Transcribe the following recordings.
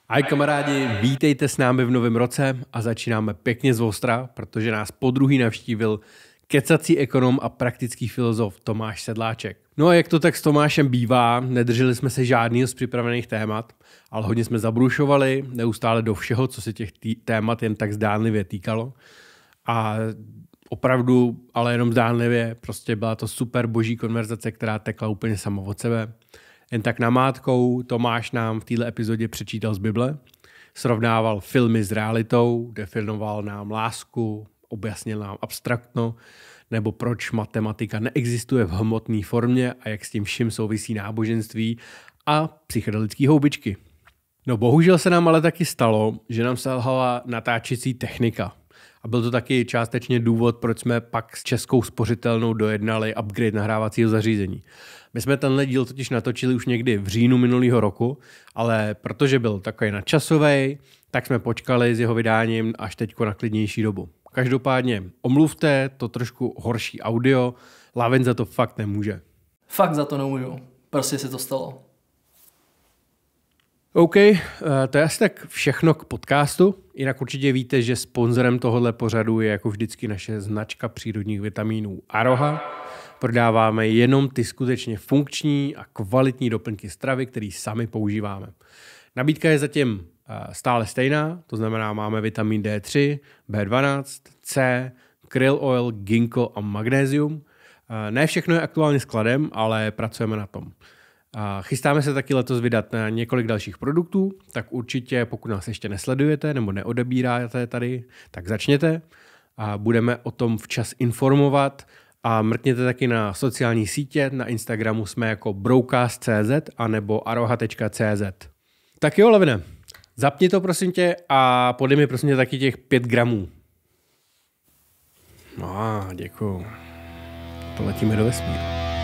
Ahoj kamarádi, vítejte s námi v novém roce a začínáme pěkně z ostra, protože nás podruhý navštívil kecací ekonom a praktický filozof Tomáš Sedláček. No a jak to tak s Tomášem bývá, nedrželi jsme se žádného z připravených témat, ale hodně jsme zabrušovali neustále do všeho, co se těch témat jen tak zdánlivě týkalo. A opravdu, ale jenom zdánlivě, prostě byla to super boží konverzace, která tekla úplně sama od sebe. Jen tak namátkou Tomáš nám v této epizodě přečítal z Bible, srovnával filmy s realitou, definoval nám lásku, objasnil nám abstraktno, nebo proč matematika neexistuje v hmotné formě a jak s tím vším souvisí náboženství a psychedelické houbičky. No bohužel se nám ale taky stalo, že nám selhala natáčecí technika. A byl to taky částečně důvod, proč jsme pak s Českou spořitelnou dojednali upgrade nahrávacího zařízení. My jsme tenhle díl totiž natočili už někdy v říjnu minulého roku, ale protože byl takový nadčasový, tak jsme počkali s jeho vydáním až teďko na klidnější dobu. Každopádně omluvte to trošku horší audio, Lavin za to fakt nemůže. Fakt za to nemůžu, prostě se to stalo. OK, to je asi tak všechno k podcastu. Jinak určitě víte, že sponzorem tohohle pořadu je jako vždycky naše značka přírodních vitamínů Aroha. Prodáváme jenom ty skutečně funkční a kvalitní doplňky stravy, které sami používáme. Nabídka je zatím stále stejná, to znamená máme vitamin D3, B12, C, krill oil, ginkgo a magnézium. Ne všechno je aktuálně skladem, ale pracujeme na tom. Chystáme se taky letos vydat na několik dalších produktů, tak určitě pokud nás ještě nesledujete nebo neodebíráte tady, tak začněte. Budeme o tom včas informovat a mrkněte taky na sociální sítě, na Instagramu jsme jako brocast.cz anebo aroha.cz. Tak jo, Levine, zapni to prosím tě a podej mi prosím tě taky těch 5 gramů. No, děkuju. Poletíme do vesmíru.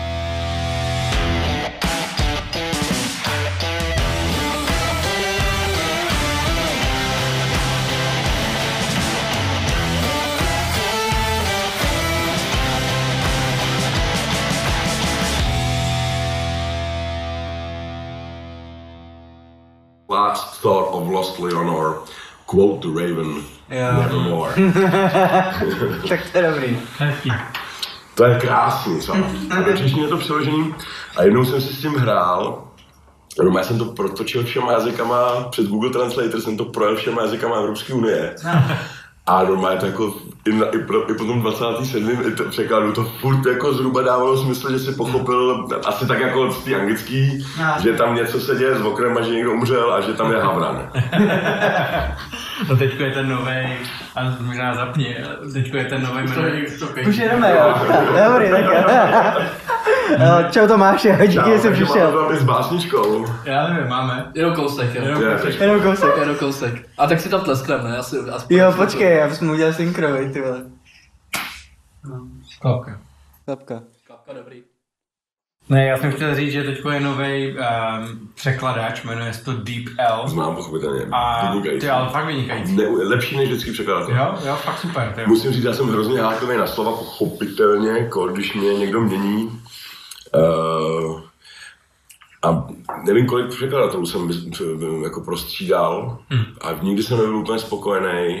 Last thought of lost Leonor, quote the Raven, nevermore. Tak to je dobrý. To je krásný, co? Do češtiny je to přeložený a jednou jsem si s tím hrál. Já jsem to protočil všema jazykama, před Google Translator jsem to projel všema jazykama Evropské unie. A normálně to jako i po tom 27. překladu to furt jako zhruba dávalo smysl, že si pochopil asi tak jako z té anglický, že tam něco se děje s okrem a že někdo umřel a že tam je havran. No teďko je ten novej, a možná zapni, teďko je ten novej jmenový. Už jedeme, jo. Dobrý, tak jo. Čau Tomáši, díky, že jsi přišel. Čau, máme s básničkou. Já nevím, máme. Jenom kousek, jo. Jenom kousek. A tak si tam tleskrem, ne? Jo, počkej, já bychom udělali synchro, ty vole. Klapka, dobrý. Ne, já jsem chtěl říct, že teďko je novej překladač, jmenuje se to DeepL. Znám pochopitelně, vynikající. Ale fakt vynikající. Lepší než vždycky překladatel. Jo, fakt super. Musím říct, já jsem hrozně háklivý na slova, pochopitelně, když mě někdo mění. A nevím, kolik překladatelů jsem jako prostřídal a nikdy jsem nebyl úplně spokojený.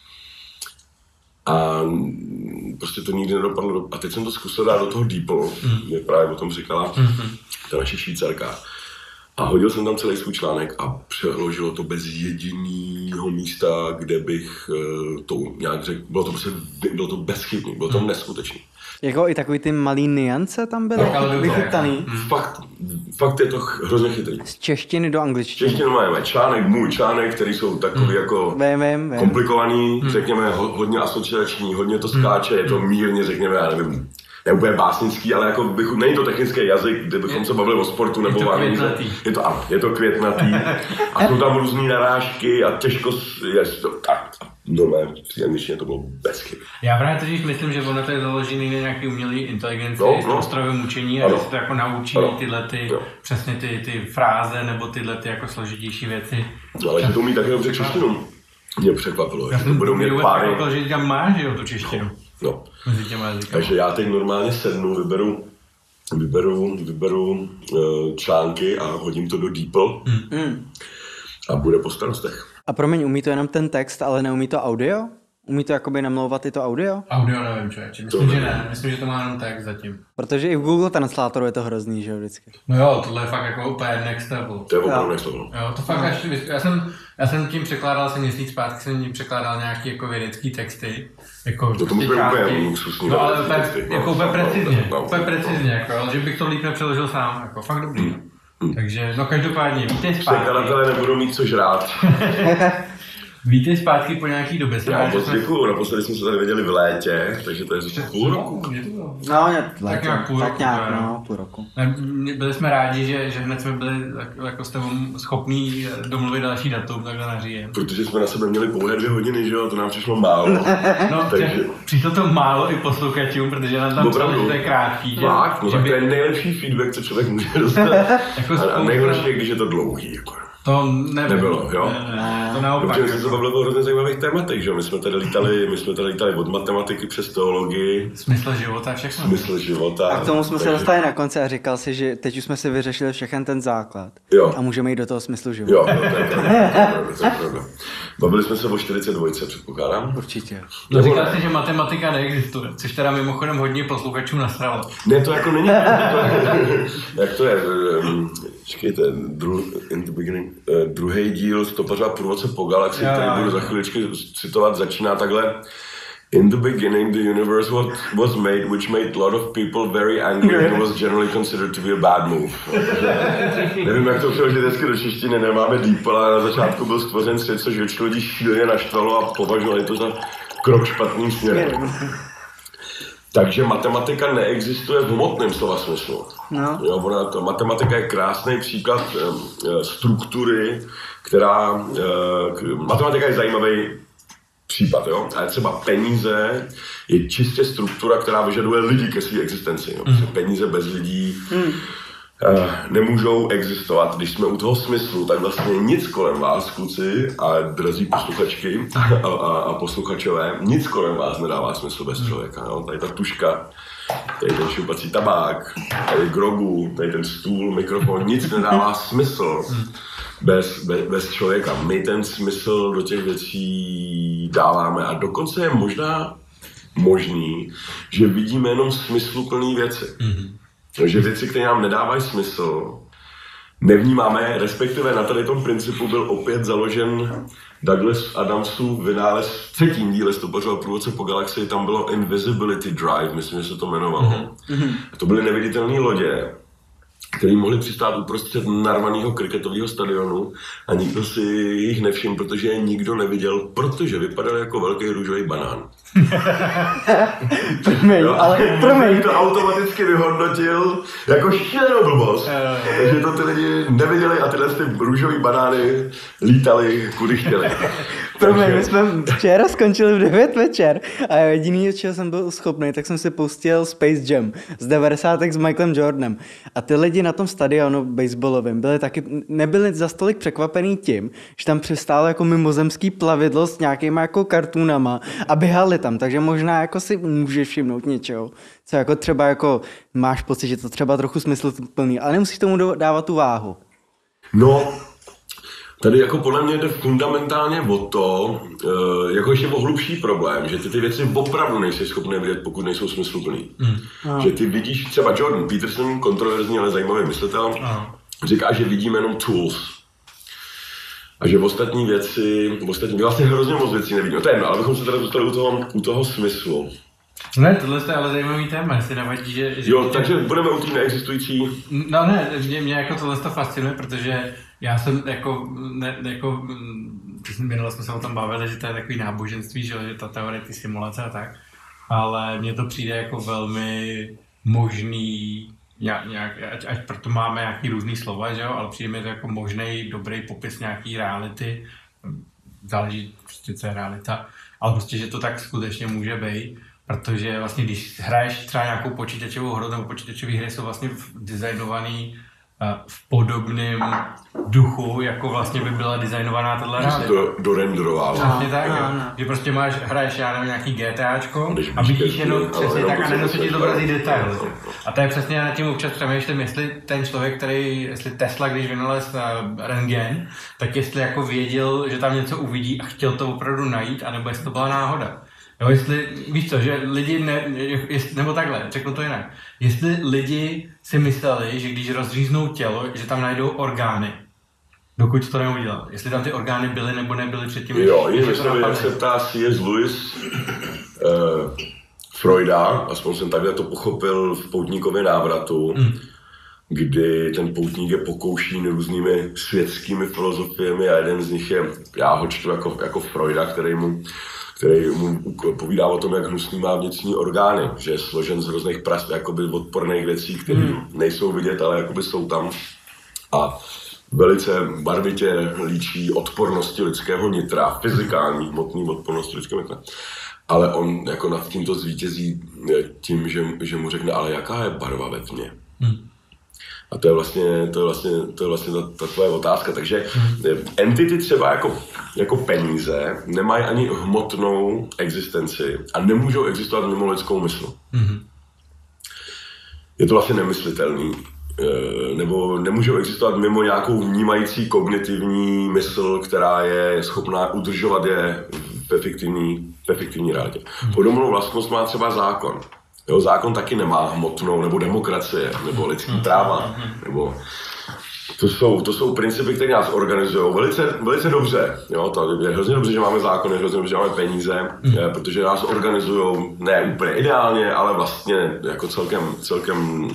A prostě to nikdy nedopadlo. A teď jsem to zkusil dát do toho DeepL, mě právě o tom říkala ta naše Švýcarka. A hodil jsem tam celý svůj článek a přeložilo to bez jedinýho místa, kde bych to nějak řekl. Bylo to bezchybný, bylo to neskutečný. Jako i takový ty malý niance tam byly vychytaný. Fakt je to hrozně chytrý. Z češtiny do angličtiny. Češtinu máme můj článek, který jsou takový jako komplikovaný, řekněme hodně asociační, hodně to skáče, je to mírně, řekněme, já nevím, ne úplně básnický, ale jako není to technický jazyk, kde bychom se bavili o sportu nebo o angličtině. Je to květnatý a jsou tam různý narážky a těžko je to tak. Dole, v angličtině to bylo bezchyb. Já právě totiž myslím, že ono to je založený na nějaký umělý inteligenci, strojovém učení a že se to jako naučí tyhle přesně ty fráze nebo tyhle jako složitější věci. No, ale že to umí také dobře češtinu. Mě překvapilo, že to budou mít páry. Já jsem že tam máš, jo, tu češtinu. No. Takže já teď normálně sednu, vyberu články a hodím to do DeepL. A bude po starostech. A promiň, umí to jenom ten text, ale neumí to audio? Umí to jakoby namlouvat i to audio? Audio nevím, člověče. Myslím, že ne. Myslím, že to má jenom text zatím. Protože i v Google Translatoru je to hrozný, že jo, vždycky. No jo, tohle je fakt jako úplně next level. To je opravdu next level. Jo, to fakt až, já jsem tím překládal asi měsíc zpátky, jsem tím překládal nějaký jako vědecký texty. Jako To musí být úplně luxusní. No ale jako úplně precizně, jako, že bych to líp nepřeložil sám, jako fakt dobrý. Takže, no každopádně, vítej zpátky. Překladatelé nebudou mít co žrát. Vítej zpátky po nějaký době. Já moc děkuju, naposledy jsme se tady viděli v létě, takže to je půl roku. No, tak nějak půl roku. Půl roku. Byli jsme rádi, že hned jsme byli jako s tebou schopní domluvit další datum, takhle na říjen. Protože jsme na sebe měli pouhé 2 hodiny, že jo, to nám přišlo málo. No, takže přišlo to málo i posluchačům, protože nám tam psali, že to je krátký. Fakt, no tak to je nejlepší feedback, co člověk může dostat. A nejhorší je, když je to dlouhý. Jako. To nebylo, jo? Ne, to naopak. Protože jsme se bavili o hrozně zajímavých tématech, že jo? My jsme tady lítali od matematiky přes teologii. Smysl života, všechno. Smysl života. A k tomu jsme se dostali na konci a říkal si, že teď už jsme si vyřešili všechen ten základ. Jo. A můžeme jít do toho smyslu života. Jo, to je pravda. Bavili jsme se o 42, předpokládám. Určitě. No říkal jsi, že matematika neexistuje, což teda mimochodem hodně posluchačů nasralo. Ne, to jako není. Jak to je? Čekejte, in the beginning, druhý díl Stopařova průvodce po galaxii, který budu za chviličku citovat, začíná takhle. In the beginning, the universe was made, which made a lot of people very angry and was generally considered to be a bad move. Nevím, jak to přeložit hezky do češtiny, nemáme deep, ale na začátku byl stvořen svět, což většinu lidí šíleně naštvalo a považovali to za krok špatným směrem. Takže matematika neexistuje v hmotném slova smyslu. No. Jo, matematika je krásný příklad struktury, matematika je zajímavý případ, jo? Ale třeba peníze je čistě struktura, která vyžaduje lidi ke své existenci. Jo? Peníze bez lidí nemůžou existovat. Když jsme u toho smyslu, tak vlastně nic kolem vás, kluci a drazí posluchačky a posluchačové, nic kolem vás nedává smysl bez člověka. Jo? Tady ta tuška, tady ten šupací tabák, tady grogu, tady ten stůl, mikrofon, nic nedává smysl bez člověka. My ten smysl do těch věcí dáváme a dokonce je možný, že vidíme jenom smysluplné věci. Že věci, které nám nedávají smysl, nevnímáme, respektive na tady tom principu byl opět založen Douglas Adamsův vynález v 3. díle Stopařova průvodce po galaxii, tam bylo Invisibility Drive, myslím, že se to jmenovalo. To byly neviditelné lodě, který mohli přistát uprostřed narvaného kriketového stadionu a nikdo si jich nevšiml, protože je nikdo neviděl, protože vypadali jako velký růžový banán. Promiň. To automaticky vyhodnotil jako šílenou blbost, takže to ty lidi neviděli a tyhle růžový banány lítali, kudy chtěli. Promiň, my jsme včera skončili v 9 večer a jediný, čeho jsem byl schopný, tak jsem si pustil Space Jam z 90. s Michaelem Jordanem. A ty lidi na tom stadionu baseballovém nebyli za stolik překvapený tím, že tam přistálo jako mimozemský plavidlo s nějakýma jako kartunama a běhali tam, takže možná jako si můžeš všimnout něčeho, co jako třeba jako máš pocit, že to třeba trochu smysluplný, ale nemusíš tomu dávat tu váhu. No, tady jako podle mě jde fundamentálně o to, jako ještě o hlubší problém, že ty věci opravdu nejsi schopný vidět, pokud nejsou smysluplný. Že ty vidíš, třeba Jordan Peterson, kontroverzní, ale zajímavý myslitel, říká, že vidíme jenom tools. A že ostatní věci, vlastně hrozně moc věcí nevidíme. To je jedno, ale bychom se teda dostali u toho smyslu. Ne, tohle je ale zajímavý téma, jestli nevadí, že... Jo, takže budeme u té neexistující... No ne, mě jako tohle to fascinuje, protože já jsem minule jsme se o tom bavili, že to je takový náboženství, že ta teorie, ty simulace a tak, ale mně to přijde jako velmi možný, ať proto máme nějaký různý slova, že jo, ale přijde mi to jako možný, dobrý popis nějaký reality, záleží prostě, co je realita, ale prostě, že to tak skutečně může být. Protože vlastně, když hraješ třeba nějakou počítačovou hru nebo počítačové hry jsou vlastně designovaný v podobném duchu, jako vlastně by byla designovaná tato realita. Dorenderovala. Přesně tak, že prostě hraješ, já nevím, nějaký GTAčko a vidíš jenom přesně tak a nenosí ti zobrazí detail. A to je přesně nad tím občas přemýšlím, jestli ten člověk, jestli Tesla, když vynalez rentgen, tak jestli jako věděl, že tam něco uvidí a chtěl to opravdu najít, anebo jestli to byla náhoda. Jo, jestli, víš co, že lidi, nebo takhle, řeknu to jinak, jestli lidi si mysleli, že když rozříznou tělo, že tam najdou orgány, dokud to neudělal. Jestli tam ty orgány byly nebo nebyly předtím. Jo, myslím, jak se ptá C.S. Lewis Freuda, aspoň jsem takhle to pochopil v Poutníkově návratu, kdy ten poutník je pokoušen různými světskými filozofiemi a jeden z nich je, já ho čtu jako Freuda, který mu povídá o tom, jak hnusný má vnitřní orgány, že je složen z různých jakoby odporných věcí, které nejsou vidět, ale jakoby jsou tam. A velice barvitě líčí odpornosti lidského nitra, fyzikální, hmotný odpornosti lidského nitra. Ale on jako nad tímto zvítězí tím, že mu řekne, ale jaká je barva ve tmě? A to je vlastně ta tvoje otázka. Takže entity třeba jako peníze nemají ani hmotnou existenci a nemůžou existovat mimo lidskou mysl. Je to vlastně nemyslitelný. Nebo nemůžou existovat mimo nějakou vnímající kognitivní mysl, která je schopná udržovat je v efektivní realitě. Podobnou vlastnost má třeba zákon. Jo, zákon taky nemá hmotnou, nebo demokracie, nebo lidský práva, nebo to jsou principy, které nás organizují velice dobře. Jo, to je hrozně dobře, že máme zákony, je hrozně dobře, že máme peníze, protože nás organizují ne úplně ideálně, ale vlastně jako celkem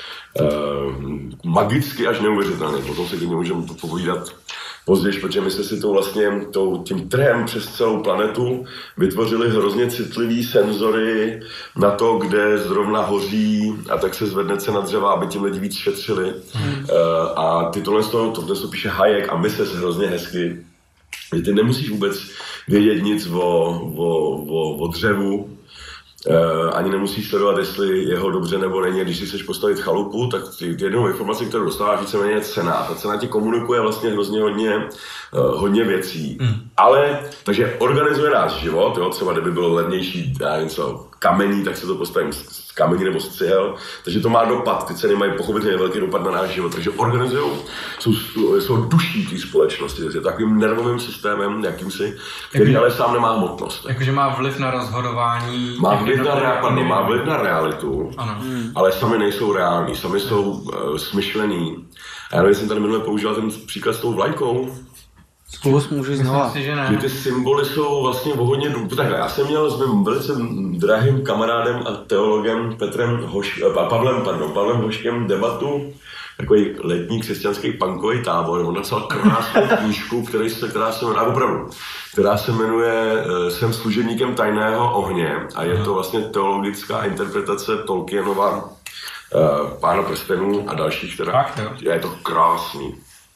magicky až neuvěřitelně. Potom si klidně můžeme povídat později, protože my jsme si tím trhem přes celou planetu vytvořili hrozně citlivý senzory na to, kde zrovna hoří a tak se zvedne cena dřeva, aby tím lidi víc šetřili. A to píše Hayek a mise se hrozně hezky, že ty nemusíš vůbec vědět nic o dřevu, ani nemusíš sledovat, jestli je ho dobře nebo není. Když si chceš postavit chalupu, tak jedinou informaci, kterou dostáváš, víceméně je cena. Ta cena ti komunikuje vlastně hrozně hodně věcí. Ale, takže organizuje náš život, jo? Třeba kdyby bylo levnější něco kamení, tak se to postavím z kamení nebo z cihel. Takže to má dopad, ty ceny mají pochopitelně velký dopad na náš život. Takže organizují, jsou duší té společnosti, takže takovým nervovým systémem, jakýmsi, který ale sám nemá hmotnost. Jakože má vliv na rozhodování. Má vliv na realitu, ale sami nejsou reální, sami jsou smyšlený. A já jsem tady minule používal ten příklad s tou vlajkou. Zkus, můžeš znova. Že ty symboly jsou vlastně hodně takhle. Já jsem měl s mým velice drahým kamarádem a teologem Pavlem Hoškem debatu, takový letní křesťanský punkový tábor. On napsal krásnou knížku, která se jmenuje Jsem služebníkem tajného ohně a je to vlastně teologická interpretace Tolkienova Pána prstenů a dalších, je to krásný.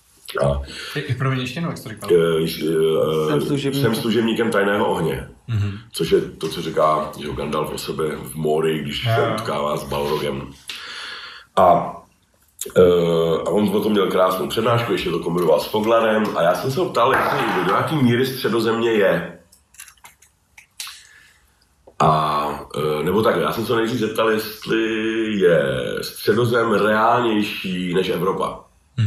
Jsem služebníkem tajného ohně, což je to, co říká Gandalf o sobě v Mórii, když se utkává s Balrogem. A on o tom měl krásnou přednášku, ještě to kombinoval s Foglarem a já jsem se ho ptal, do jaký míry Středozemě je. Nebo tak, já jsem se nejdřív zeptal, jestli je Středozem reálnější než Evropa.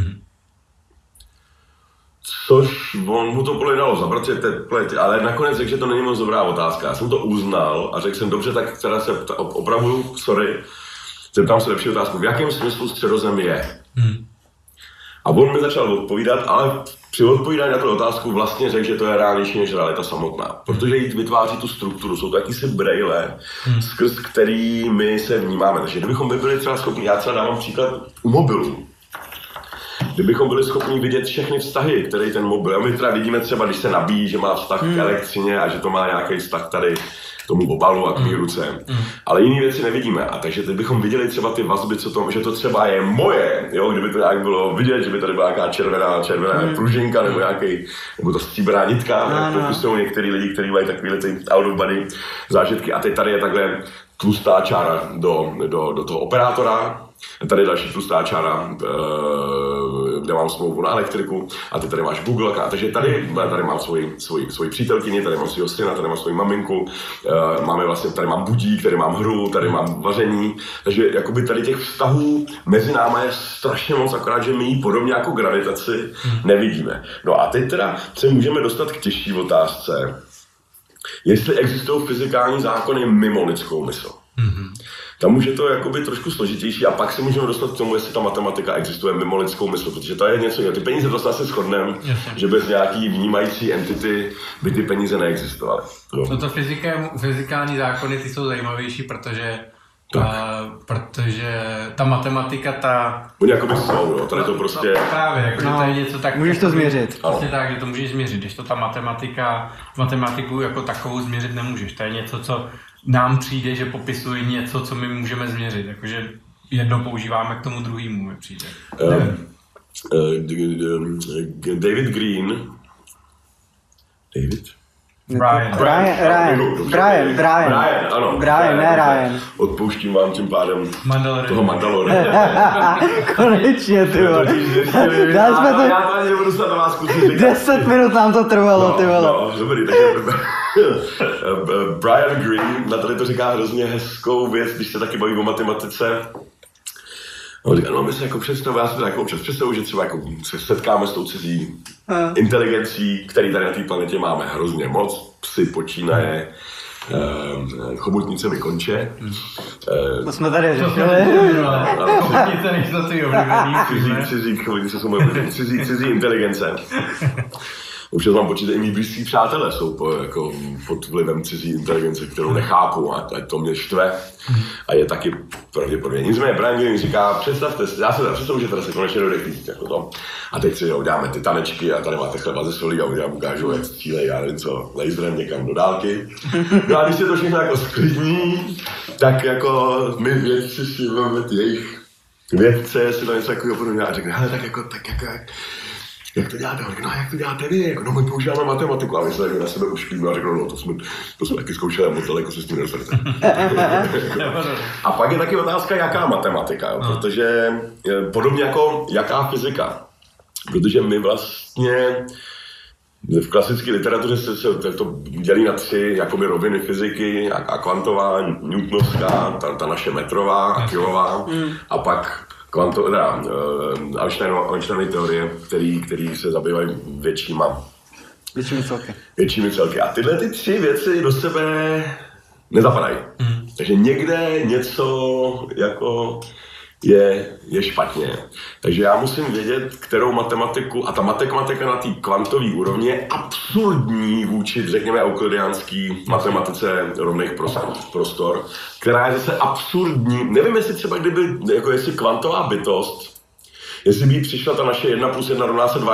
Což on mu to polidalo zabrat, ale nakonec řekl, že to není moc dobrá otázka. Já jsem to uznal a řekl jsem, dobře, tak teda se opravuju, zeptám se lepší otázku, v jakém smyslu Středozem je? A on mi začal odpovídat, ale při odpovídání na tu otázku vlastně řekl, že to je reálnější než realita samotná. Protože jí vytváří tu strukturu, jsou to jakýsi brejle, skrz který my se vnímáme. Takže kdybychom byli třeba schopni, já třeba dávám příklad u mobilu, kdybychom byli schopni vidět všechny vztahy, které ten mobil, a my teda vidíme třeba, když se nabíjí, že má vztah k elektřině a že to má nějaký vztah tady k tomu obalu a k mý ruce. Ale jiné věci nevidíme. A takže teď bychom viděli třeba ty vazby, že to třeba je moje, jo, kdyby to nějak bylo vidět, že by tady byla nějaká červená pružinka nebo ta stříbrná nitka, pokud jsou některý lidi, kteří mají takovýhle ty out of body zážitky. A teď tady je takhle tlustá čára do toho operátora, Tady je další tlustá čára, kde mám smlouvu na elektriku a ty tady máš Google, takže tady mám svoji přítelkyni, tady mám svého syna, tady mám svoji maminku, tady mám budík, tady mám hru, tady mám vaření, takže jakoby tady těch vztahů mezi náma je strašně moc, akorát, že my ji podobně jako gravitaci nevidíme. No a teď teda se můžeme dostat k těžší otázce, jestli existují fyzikální zákony mimo lidskou mysl. Tam už je to jakoby trošku složitější a pak se můžeme dostat k tomu, jestli ta matematika existuje mimo lidskou mysl, protože to je něco jiného. Ty peníze to asi shodneme, že bez nějaký vnímající entity by ty peníze neexistovaly. No to fyzikální zákony ty jsou zajímavější, protože ta matematika, oni jakoby jsou, no, tady to prostě... Právě, jako, to je něco tak... Můžeš to změřit. Vlastně tak, že to můžeš změřit, když to ta matematiku jako takovou změřit nemůžeš. To je něco, co nám přijde, že popisuje něco, co my můžeme změřit. Jakože jedno používáme k tomu druhému, mi přijde. David Green. Brian, ano. Brian, ne Ryan. Odpouštím vám tím pádem toho Mandalore. Konečně, ty vole. Já to ani nebudu snad na vás zkusit. 10 minut nám to trvalo, ty vole. No, dobrý, takže Brian Greene na tady to říká hrozně hezkou věc, když se taky baví o matematice. On říká, no my se jako představuji, já si to jako občas představuji, že třeba jako se setkáme s tou cizí inteligencí, který tady na té planetě máme hrozně moc, psy počínaje, chobotnice vykonče. To jsme tady řešili. Chobotnice nejsou ty oblíbený. Cizí inteligence. Občas mám pocit, že i mý blízcí přátelé jsou pod vlivem cizí inteligence, kterou nechápu a to mě štve a je taky pravděpodobně. Nicméně Brian Greene říká, představte si, já se představu, že teda se konečně dojde k jako to. A teď si uděláme ty tanečky a tady máte chleba ze solí a ukážu, jak střílejí, já nevím co, laserem někam do dálky. No a když se to všechno jako sklidní, tak jako my vědci si máme jejich vědce, si to něco takového podobně a řekne, hele, jak to děláte? No, jak to děláte vy? Jako, no, my používáme matematiku a my se na sebe ušklíme a řeknou, no, to jsme taky zkoušeli a moc daleko se s tím nedostali. A pak je taky otázka, jaká matematika, protože podobně jako jaká fyzika. Protože my vlastně v klasické literatuře se to dělí na 3 jakoby roviny fyziky, a kvantová, newtonovská, ta naše metrová a kilová, a pak Einsteinovy teorie, který se zabývají většími celky. A tyhle ty 3 věci do sebe nezapadají. Takže někde něco jako je špatně. Takže já musím vědět, kterou matematiku, a ta matematika na té kvantové úrovni je absurdní vůči, řekněme, euklidiánský matematice rovných prostor, která je zase absurdní. Nevím, jestli třeba jestli kvantová bytost, jestli by přišla ta naše 1 + 1 rovná se 2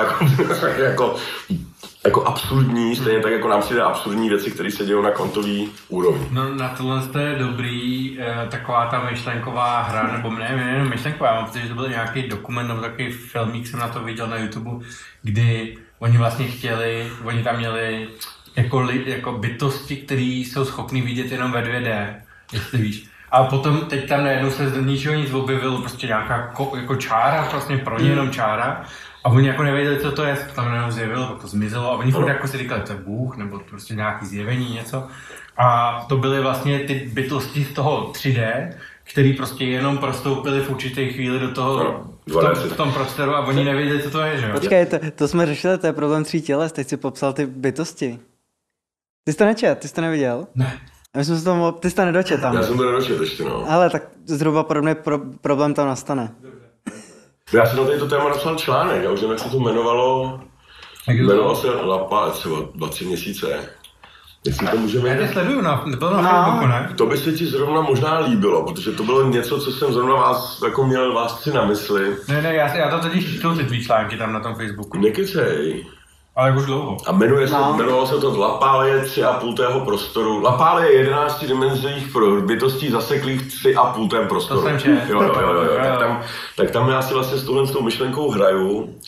jako absurdní, stejně tak jako nám přijde absurdní věci, které se dějí na kvantové úrovni. No na tohle je dobrý taková ta myšlenková hra, nebo ne myšlenková, já mám pocit, že to byl nějaký dokument nebo takový filmík, jsem na to viděl na YouTube, kdy oni vlastně oni tam měli jako bytosti, které jsou schopný vidět jenom ve 2D, jestli víš. A potom teď tam najednou se z ničeho nic objevilo, prostě nějaká jako čára, vlastně pro ně jenom čára. A oni jako nevěděli, co to je, tam jenom zjevilo, pak to zmizelo a oni furt jako si říkali, to je Bůh, nebo prostě nějaký zjevení, něco. A to byly vlastně ty bytosti z toho 3D, který prostě jenom prostoupili v určité chvíli do toho, v tom prostoru a oni nevěděli, co to je, že jo? Počkej, to jsme řešili, to je problém 3 těles, teď si popsal ty bytosti. Ty jsi to nečet, ty jsi to neviděl? Ne. A my jsme se tomu, ty jsi to nedočet tam. Já jsem to nedočet ještě, no. Ale tak zhruba podobný problém tam nastane. Já jsem na to téma napsal článek, já už nevím, jak se to jmenovalo. Jmenovalo se Lapa, třeba 2-3 měsíce. Jestli to můžeme... Já tě sleduju, bylo na Facebooku, ne? To by se ti zrovna možná líbilo, protože to bylo něco, co jsem zrovna měl vás na mysli. Ne, já to totiž čtu ty tvý články tam na tom Facebooku. Nekecej. Ale už dlouho. A jmenovalo se to Lapálie 3,5 prostoru. Lapálie 11 dimenzích bytostí zaseklých 3,5 prostoru. To jsem čet. Jo. Tak tam já si vlastně s tou myšlenkou hraju,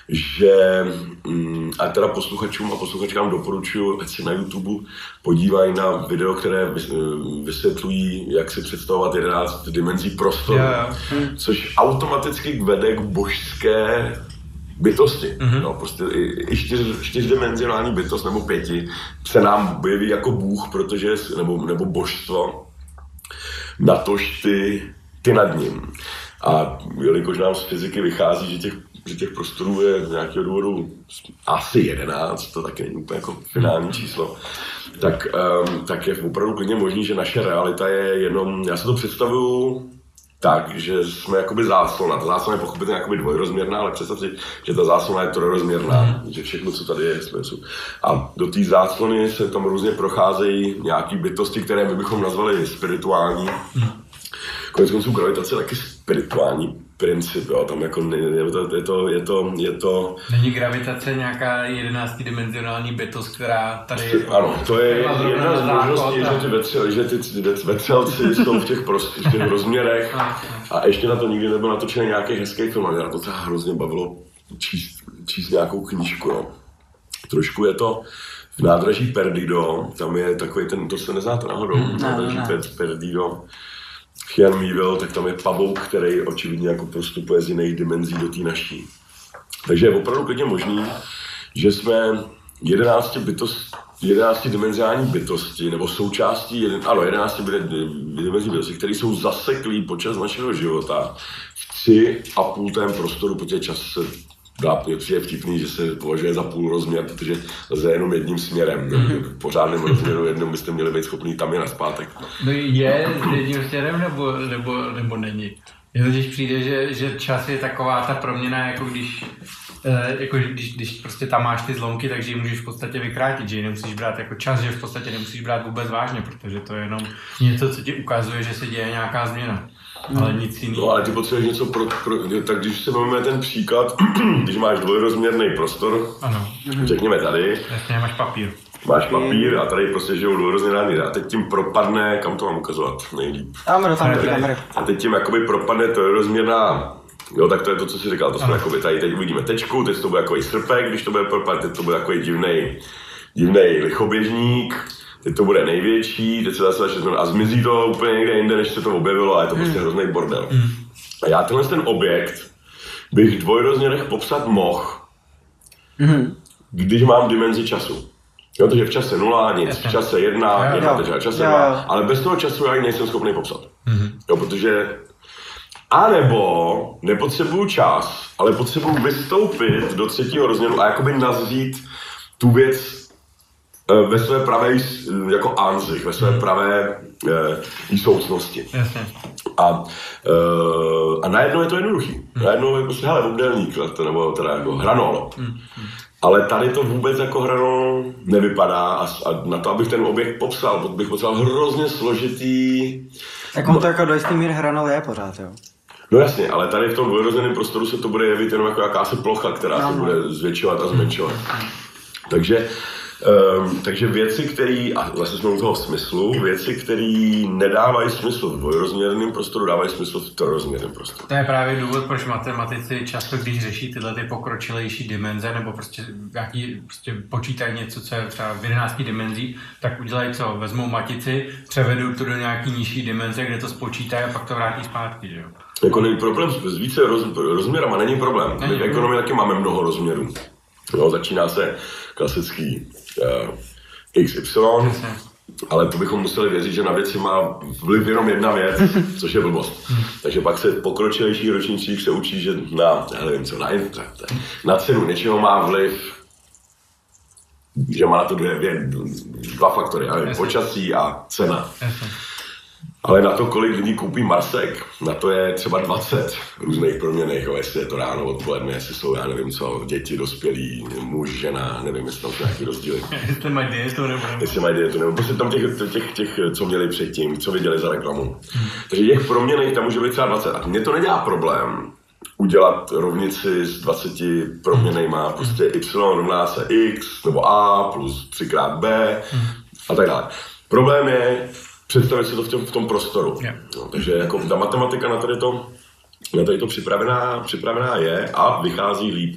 že a teda posluchačům a posluchačkám doporučuji, ať si na YouTube podívají na video, které vysvětlují, jak si představovat 11 dimenzí prostoru, což automaticky vede k božské bytosti. No, prostě i čtyřdimenzionální bytost nebo 5 se nám objeví jako Bůh, protože, nebo božstvo, natož ty nad ním. A jelikož nám z fyziky vychází, že těch prostorů je z nějakého důvodu asi 11, to taky není úplně jako finální číslo, tak je opravdu klidně možný, že naše realita je jenom, já se to představuju tak, že jsme jakoby záclona. Ta záclona je pochopitelně jakoby dvojrozměrná, ale představ si, že ta záclona je trojrozměrná, že všechno, co tady je, smysl. A do té záclony se tam různě procházejí nějaké bytosti, které my bychom nazvali spirituální. Konec konců gravitace je taky spirituální princip, jo, tam jako je to... Není gravitace nějaká 11dimenzionální bytost, která tady je... Ano, to je jedna z možností, že ty vetřelci jsou v těch rozměrech a ještě na to nikdy nebyl natočený nějaký hezký film, a mě na to hrozně bavilo číst nějakou knížku, no. Trošku je to v nádraží Perdido, tam je takový ten, to se neznáte náhodou, nádraží Perdido, Chian Mívil, tak tam je pavouk, který očividně jako prostupuje z jiných dimenzí do té naší. Takže je opravdu klidně možný, že jsme 11dimenziální bytosti, nebo součástí 11dimenzí bytosti, které jsou zaseklí počas našeho života v 3,5 prostoru, protože čas se je vtipný, že se považuje za půl rozměr, protože lze jenom jedním směrem. V pořádném rozměru jednou byste měli být schopný tam je nazpátek. No je jedním směrem nebo není? Mně totiž přijde, že čas je taková ta proměna, jako když prostě tam máš ty zlomky, takže ji můžeš v podstatě vykrátit, že ji nemusíš brát jako čas, že v podstatě nemusíš brát vůbec vážně, protože to je jenom něco, co ti ukazuje, že se děje nějaká změna. Ale nic jiného. No ale ty potřebuješ něco tak když se máme ten příklad, když máš dvojrozměrný prostor, ano. Řekněme tady. Jasně, máš papír. Máš papír a tady prostě žijou dvojrozměrný a teď tím propadne, kam to mám ukazovat nejlíp. A teď tím jakoby propadne trojrozměrná. Jo, tak to je to, co jsi říkal, to jsme jakoby tady teď uvidíme tečku, teď to bude takový srpek, když to bude propadnout, teď to bude takový divnej lichoběžník, teď to bude největší, teď se zase a zmizí to úplně někde jinde, než se to objevilo a je to prostě hrozný bordel. A já ten objekt bych v dvojrozměrech popsat mohl, když mám dimenzi času. Jo, takže v čase 0 nic, v čase 1, v čase 2, ale bez toho času já ji nejsem schopný popsat. Jo, protože a nebo nepotřebuju čas, ale potřebuju vystoupit do 3. rozměru a jakoby nazřít tu věc ve své pravé, jako anzich, ve své pravé soucnosti. A najednou je to jednoduchý. Najednou je prostě, hele, obdélník, nebo teda jako hranol. Ale tady to vůbec jako hranol nevypadá a na to, abych ten objekt popsal, bych potřeboval hrozně složitý... Tak on to jako do jistý míry hranol je pořád, jo? No jasně, ale tady v tom dvojrozměrném prostoru se to bude jevit jenom jako jakási plocha, která se bude zvětšovat a zmenšovat. Takže věci, které, a vlastně jsme u toho smyslu, věci, které nedávají smysl v dvojrozměrném prostoru, dávají smysl v trojrozměrném prostoru. To je právě důvod, proč matematici často, když řeší tyhle ty pokročilejší dimenze, nebo prostě počítají něco, co je třeba v 11 dimenzí, tak udělají co? Vezmou matici, převedou to do nějaký nižší dimenze, kde to spočítají a pak to vrátí zpátky, že jo? Jako není problém, s více rozměrama není problém. My v ekonomii taky máme mnoho rozměrů. No, začíná se klasický XY, ale to bychom museli věřit, že na věci má vliv jenom jedna věc, což je blbost. Takže pak se pokročilejších ročnících se učí, že na cenu něčeho má vliv, že má na to dva faktory, počasí a cena. Ale na to, kolik lidí koupí Marsek, na to je třeba 20 různých proměnných, jestli je to ráno, odpoledne, jestli jsou, já nevím co, děti, dospělí, muž, žena, nevím, jestli tam jsou nějaký rozdíly. Jestli mají dietu nebo prostě tam těch, co měli předtím, co viděli za reklamu. Takže těch proměnných tam může být třeba 20. A mně to nedělá problém udělat rovnici s 20 proměnejma, prostě y rovná se x, nebo a plus 3x b a tak dále. Problém je představit si to v tom prostoru. No, takže jako ta matematika na tady to připravená je a vychází líp.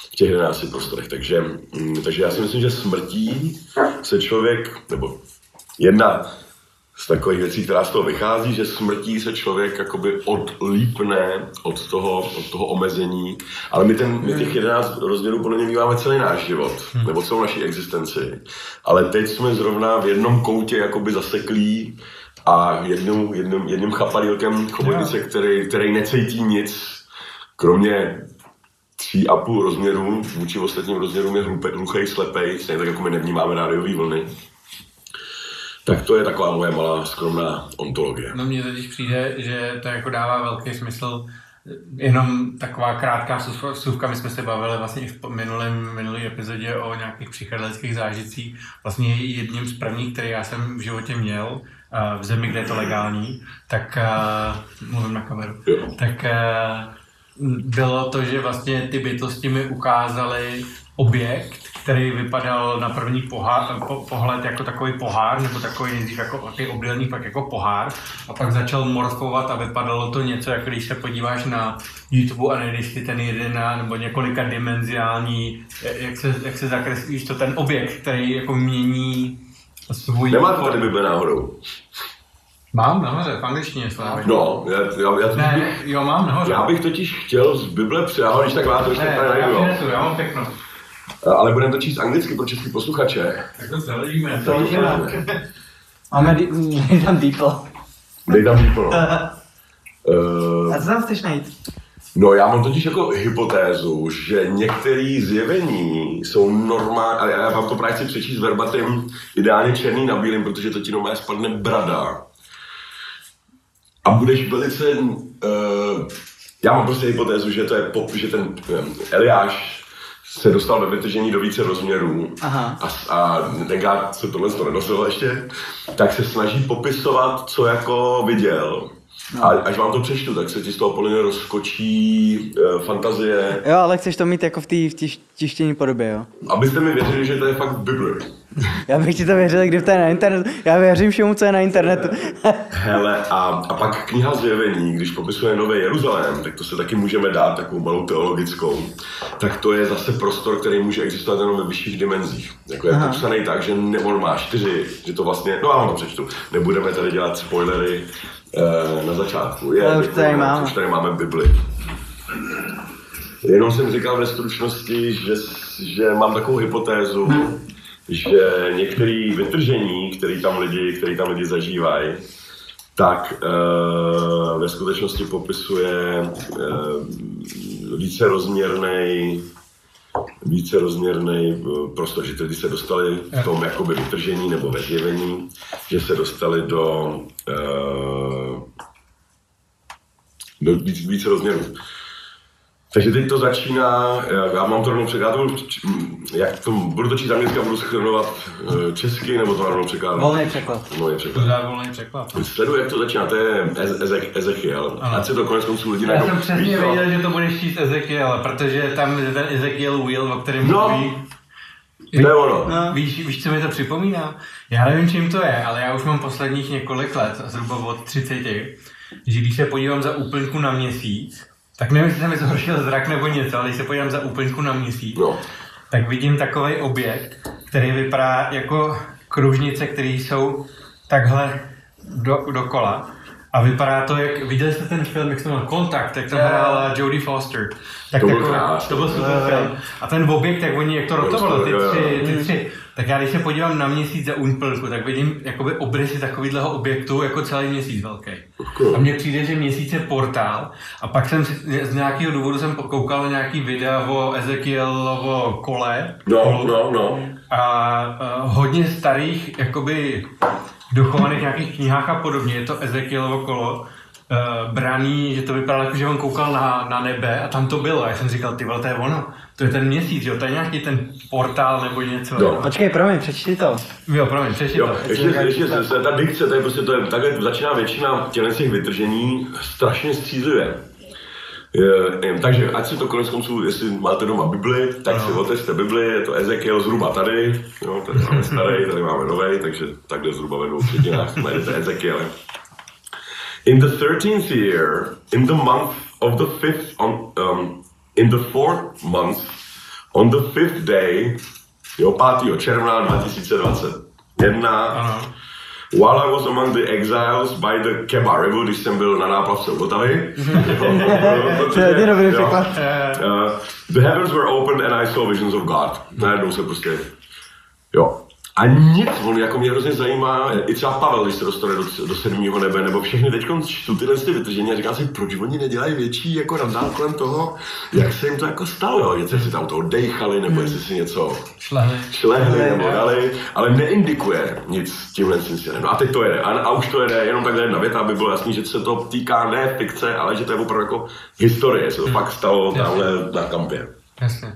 v těch 11 prostorech. Takže já si myslím, že smrtí se člověk, nebo jedna z takových věcí, která z toho vychází, že smrtí se člověk jakoby odlípne od toho omezení, ale my těch 11 rozměrů podle mě máme celý náš život, nebo celou naši existenci. Ale teď jsme zrovna v jednom koutě jakoby zaseklí a jedním chapadílkem chobotnice, který necítí nic, kromě 3,5 rozměrů, vůči ostatním rozměrům je hluchej, slepej, stejně tak jako my nevnímáme rádiové vlny. Tak to je taková moje malá skromná ontologie. No mně totiž přijde, že to jako dává velký smysl, jenom taková krátká vsuvka, my jsme se bavili vlastně i v minulý epizodě o nějakých psychedelických zážitcích. Vlastně jedním z prvních, který já jsem v životě měl, v zemi, kde je to legální, tak mluvím na kameru, tak bylo to, že vlastně ty bytosti mi ukázaly objekt, který vypadal na první pohled jako takový pohár, nebo takový nejdřív jako takový obdélník, pak jako pohár, a pak začal morfovat a vypadalo to něco, jako když se podíváš na YouTube a najdeš si ten jeden nebo několika dimenziální, jak se zakreslíš to ten objekt, který jako mění svůj... Nemáte tady Bible náhodou? Mám nahoře, v angličtině slávě. No, já mám nahoře. Já bych totiž chtěl z Bible přehávat, když tak máte, už tak tady najdu. Já mám pěknou. Ale budeme to číst anglicky pro český posluchače. Tak to zaledíme. Máme tam Deeple. Dej tam Deeple, A co tam chceš najít? No já mám totiž jako hypotézu, že některé zjevení jsou normální, ale já vám to právě chci přečíst verbatim, ideálně černý na bílým, protože to ti normálně spadne brada. A budeš velice... já mám prostě hypotézu, že že ten Eliáš se dostal ve vytržení do více rozměrů. A tenkrát se tohle nenosilo ještě, tak se snaží popisovat, co jako viděl. No. A až vám to přečtu, tak se ti z toho podle mě rozkočí fantazie. Jo, ale chceš to mít jako v tištění podobě, jo? Abyste mi věřili, že to je fakt v Bibli. Já bych ti to věřil, když to je na internetu. Já věřím všemu, co je na internetu. Hele, a pak kniha Zjevení, když popisuje Nový Jeruzalém, tak to se taky můžeme dát takovou malou teologickou. Tak to je zase prostor, který může existovat jenom ve vyšších dimenzích. Jako je popsaný tak, že on má 4, že to vlastně, no já vám to přečtu. Nebudeme tady dělat spoilery na začátku. Už tady máme Bibli. Jenom jsem říkal ve stručnosti, že mám takovou hypotézu, že některé vytržení, které tam lidi zažívají, tak ve skutečnosti popisuje vícerozměrný prostor, že tedy se dostali v tom jakoby vytržení nebo ve zjevení, že se dostali do více rozměrů. Takže teď to začíná, já mám to rovnou překládat, jak to budu to číst anglicky a budu schrnovat česky, nebo to rovnou překládat? Volný překlad. Volný překlad. Sleduji, jak to začíná, to je Ezekiel. Ať se to konec konců lidi Já jsem přesně věděl, že to budeš číst Ezekiel, protože tam je ten Ezekiel Wheel, o kterém mluví. To je ono. Víš, co mi to připomíná? Já nevím, čím to je, ale já už mám posledních několik let, zhruba od 30, že když se podívám za úplňku na měsíc, tak nevím, jestli se mi zhoršil zrak nebo něco, ale když se podívám za úplňku na měsíc, tak vidím takový objekt, který vypadá jako kružnice, které jsou takhle dokola. A vypadá to, jak viděli jste ten film, jak se jmenuje Kontakt, jak tam hrála Jodie Foster. Tak to byl super film. A ten objekt, jak to rotovalo, ty tři. Tak já když se podívám na měsíc za úplňku, tak vidím jakoby obrysy takovýhleho objektu jako celý měsíc velký. A mně přijde, že měsíc je portál. A pak jsem z nějakého důvodu jsem koukal na nějaký videa o Ezekielovo kole. A hodně starých jakoby dochovaných nějakých knihách a podobně, je to Ezekielovo kolo, braný, že to vypadalo jako, že on koukal na nebe a tam to bylo. A já jsem říkal, ty vole, to je ono, to je ten měsíc, jo, to je nějaký ten portál nebo něco. No. Počkej, promiň, přečti to. Jo, promiň, přečti to. Ještě ta dikce, to je prostě, takhle začíná většina těch vytržení strašně střízlivě. Takže ať si to konec konců, jestli máte doma Bibli, tak si otevřte Bibli, je to Ezekiel zhruba tady, jo, tady máme starý, tady máme novej, takže takhle zhruba ve 2 třetinách najdete Ezekiel. In the 13th year, in the month of the 5th, in the 4th month On the 5th day, 5. června 2021, while I was among the exiles by the Keba River, když jsem byl na náplavce u Vltavy, the heavens were opened and I saw visions of God. Najednou se prostě, A nic, on jako mě hrozně zajímá, i třeba Pavel, když se dostane do 7. nebe, nebo všechny teďkon čtu tyhle vytržení a říkám si, proč oni nedělají větší jako randál kolem toho, jak se jim to jako stalo, jestli si tam toho dejchali, nebo jestli si něco šlehli nebo dali, ale neindikuje nic tímhle směrem. No a teď to jede, a už to jede, jenom takhle jedna věta, aby bylo jasný, že se to týká ne fikce, ale že to je opravdu jako historie, se to fakt stalo tamhle na kampě. Jasně.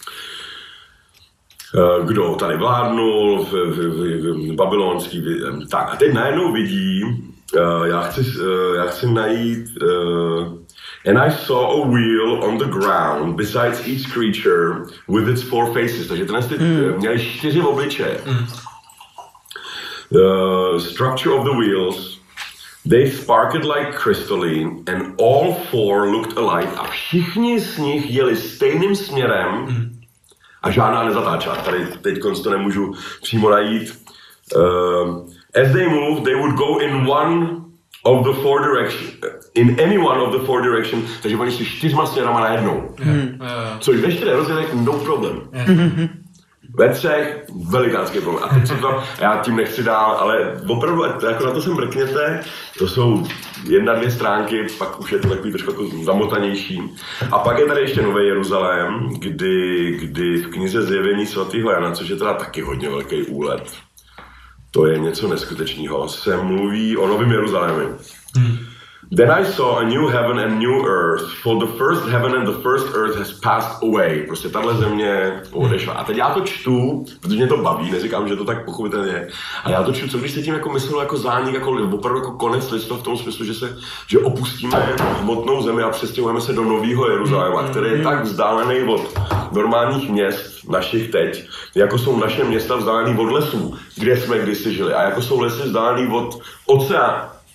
Kdo tady vládnul, v babylonský, tak a teď najednou vidí, já chci najít, and I saw a wheel on the ground besides each creature with its 4 faces, takže tenhle měli 4 obličeje. The structure of the wheels, they sparkled like crystalline and all 4 looked alike a všichni z nich jeli stejným směrem, a žádná nezatáčela. Tady teď to nemůžu přímo najít. As they moved, they would go in one of the 4 directions. In any one of the 4 directions. Takže oni šli 4 směrama najednou. Což ve 4 rozdělech no problem. Ve 3 velikánský problém. A teď se to, já tím nechci dál, ale opravdu, jako na to se mrkněte, to jsou 1-2 stránky, pak už je to takový trošku jako zamotanější. A pak je tady ještě Nový Jeruzalém, kdy v knize Zjevení svatého Jana, což je teda taky hodně velký úlet, to je něco neskutečného, se mluví o Novém Jeruzalémě. Then I saw a new heaven and new earth, for the first heaven and the first earth has passed away. Prostě tahle země odešla. A teď já to čtu, protože mě to baví, neříkám, že to tak pochopitelně je. A já to čtu, co když se tím jako myslel jako zánik, jako opravdu jako konec lidstva v tom smyslu, že opustíme hmotnou zemi a přestěhujeme se do Nového Jeruzaléma, který je tak vzdálený od normálních měst našich teď, jako jsou naše města vzdálený od lesů, kde jsme kdysi žili. A jako jsou lesy vzdálený od oceánu.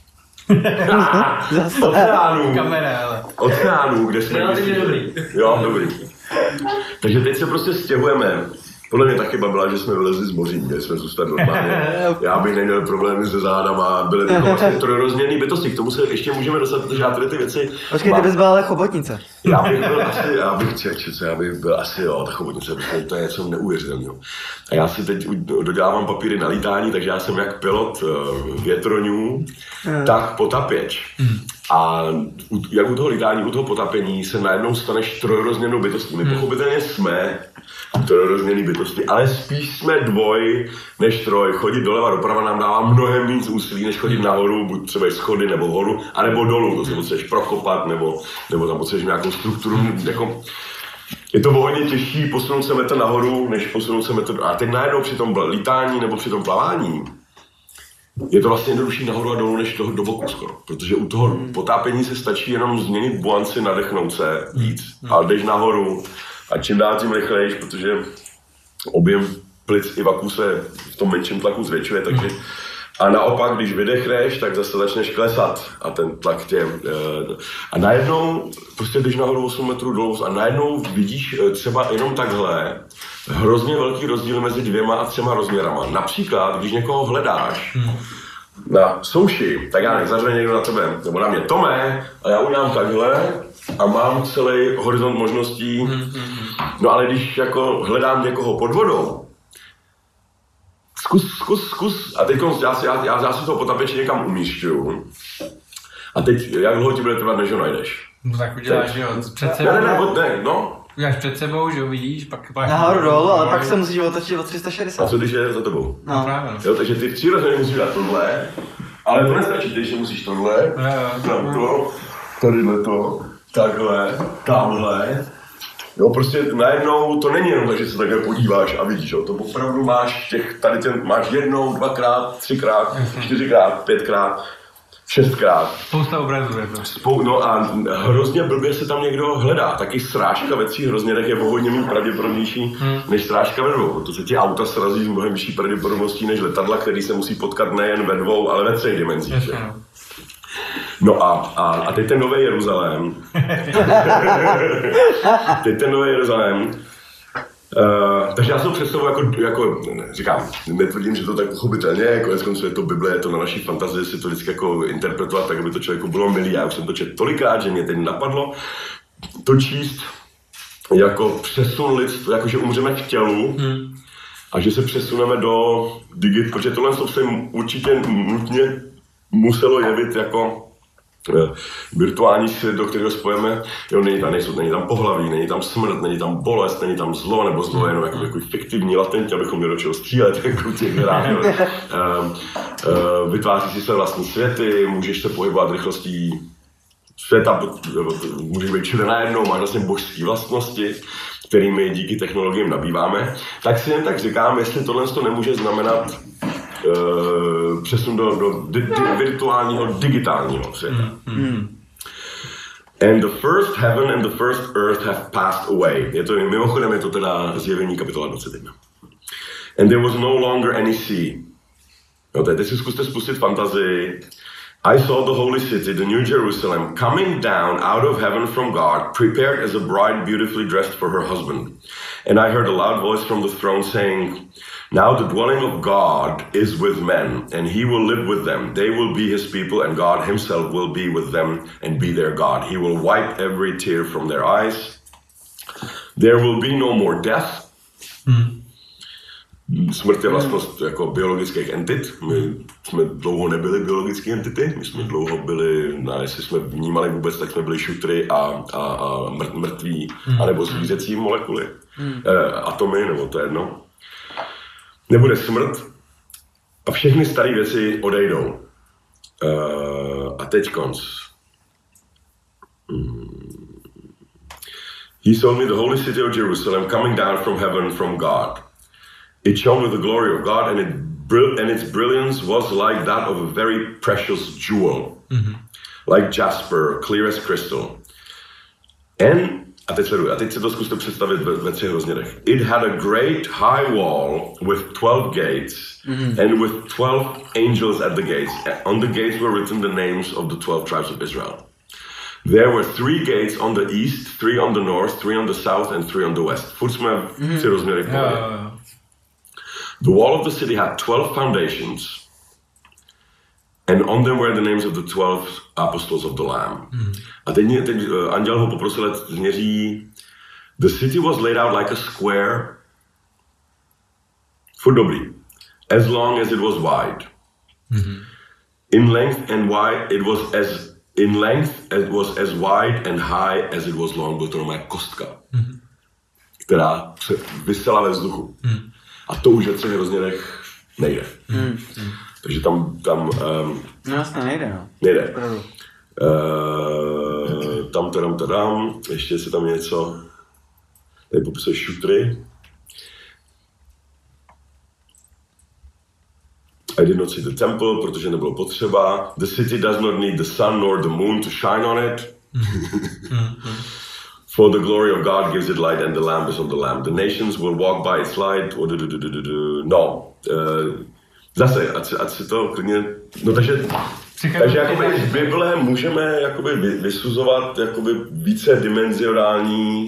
Oceánů, kde jsme dobrý. Jo, dobrý. Takže teď se prostě stěhujeme. Podle mě ta chyba byla, že jsme vylezli z moří, kde jsme zůstali normálně. Já bych neměl problémy se zádama, byly to vlastně trojrozměrný bytosti, k tomu se ještě můžeme dostat, protože já tady ty věci... Počkej, ty bys byl ale chobotnice. Já bych byl asi, ta chobotnice, to je něco neuvěřitelného. A já si teď dodělávám papíry na lítání, takže já jsem jak pilot větroňů, tak potapěč. A jak u toho lítání, u toho potapění se najednou staneš trojrozměrnou bytostí. My pochopitelně jsme trojrozměrný bytosti, ale spíš jsme dvoj než troj. Chodit doleva doprava nám dává mnohem víc úsilí, než chodit nahoru, buď třeba schody nebo horu, anebo dolů, to se potřebuješ prokopat, nebo tam potřebuješ nějakou strukturu. Jako, je to hodně těžší posunout se metr nahoru, než posunout se metr. A teď najednou při tom lítání nebo při tom plavání je to vlastně jednodušší nahoru a dolů než do boku skoro. Protože u toho potápění se stačí jenom změnit buanci, nadechnout se víc. Ale jdeš nahoru a čím dál tím rychlejš, protože objem plic i vaku se v tom menším tlaku zvětšuje, takže a naopak, když vydechneš, tak zase začneš klesat a ten tlak tě... A najednou, prostě jdeš nahoru 8 metrů dolů a najednou vidíš třeba jenom takhle hrozně velký rozdíl mezi 2 a 3 rozměrama. Například, když někoho hledáš na souši, tak já nevím, zařve někdo na tebe, nebo na mě Tome, a já udělám takhle a mám celý horizont možností. No ale když jako hledám někoho pod vodou, Zkus. A teď já si toho potapeče někam umísťuju. A teď, jak dlouho ti bude trvat, než ho najdeš? No tak uděláš, že jo, před sebou. Ne, no. Uděláš před sebou, že jo, vidíš, pak nahoru dolů, ale pak se musíš otočit o 360. A co když je za tebou? No právě. Jo, takže ty 3 rozměry musíš dát tohle, ale to nestačí, když musíš tohle, tadyhle, takhle, tamhle. Jo, prostě najednou to není jenom tak, že se takhle podíváš a vidíš, jo, to opravdu máš máš 1, 2krát, 3krát, 4krát, 5krát, 6krát. Spousta obrazů je to. No a hrozně blbě se tam někdo hledá, taky srážka ve 3 rozměrech je o hodně méně pravděpodobnější než srážka ve 2, protože ti auta srazí s mnohem vyšší pravděpodobností než letadla, který se musí potkat nejen ve 2, ale ve 3 dimenzích. No a teď ten Nový Jeruzalém. Takže já si to představuji jako říkám, netvrdím, že to tak pochopitelně, konec konců je to Bible, je to na naší fantazii si to vždycky jako interpretovat, tak aby to člověku bylo milý. Já už jsem to četl tolikrát, že mě teď napadlo to číst jako přesun lidstva, jako že umřeme v tělu a že se přesuneme do digit, protože tohle se určitě nutně muselo jevit jako virtuální svět, do kterého spojeme, jo, není tam pohlaví, není tam smrt, není tam bolest, není tam zlo, nebo zlo jenom jako fiktivní, latentní, abychom měli do čeho střílet, jako v těch hrách. Vytváří si své vlastní světy, můžeš se pohybovat rychlostí světa, můžeš být všude najednou, máš vlastně božské vlastnosti, kterými díky technologiím nabýváme, tak si jen tak říkám, jestli tohle to nemůže znamenat přesun do virtuálního, digitálního světa. And the first heaven and the first earth have passed away. Mimochodem je to teda Zjevení kapitola 21. And there was no longer any sea. No, teď si zkuste spustit fantazii. I saw the holy city, the new Jerusalem, coming down out of heaven from God, prepared as a bride beautifully dressed for her husband. And I heard a loud voice from the throne saying, now the dwelling of God is with men, and he will live with them. They will be his people, and God himself will be with them and be their God. He will wipe every tear from their eyes. There will be no more death. Smrt je vlastnost jako biologických entit. My jsme dlouho nebyli biologické entity, my jsme dlouho byli, jestli jsme vnímali vůbec, tak jsme byli šutry a mrtví, anebo zvířecí molekuly, atomy, nebo to je jedno. Nebude smrt a všechny staré věci odejdou. A teď konc. He showed me the holy city of Jerusalem coming down from heaven from God. It shone with the glory of God, and its brilliance was like that of a very precious jewel, like jasper, clear as crystal. A teď si to zkuste představit ve 3 rozměrech. It had a great high wall with 12 gates, and with 12 angels at the gates. On the gates were written the names of the 12 tribes of Israel. There were 3 gates on the east, 3 on the north, 3 on the south, and 3 on the west. Furt jsme v 3 rozměrech pohodě. The wall of the city had 12 foundations, and on them were the names of the 12 apostles of the Lamb. A teď anděl ho poprosil, ať změří. The city was laid out like a square, furt dobrý, as long as it was wide. In length and wide, it was as wide and high as it was long. Byla to normálně kostka, která se vysela ve vzduchu. A to už ve 3 rozměrech nejde. Takže tam no vlastně nejde, no. Nejde. Tam, ještě si tam něco, tady popisuje šutry. I did not see the temple, protože nebylo potřeba. The city does not need the sun nor the moon to shine on it. For the glory of God gives it light and the lamp is on the lamp. The nations will walk by its light. No. Zase, ať si to klidně... No takže jakoby z Bible můžeme jakoby vysuzovat jakoby více dimenzionální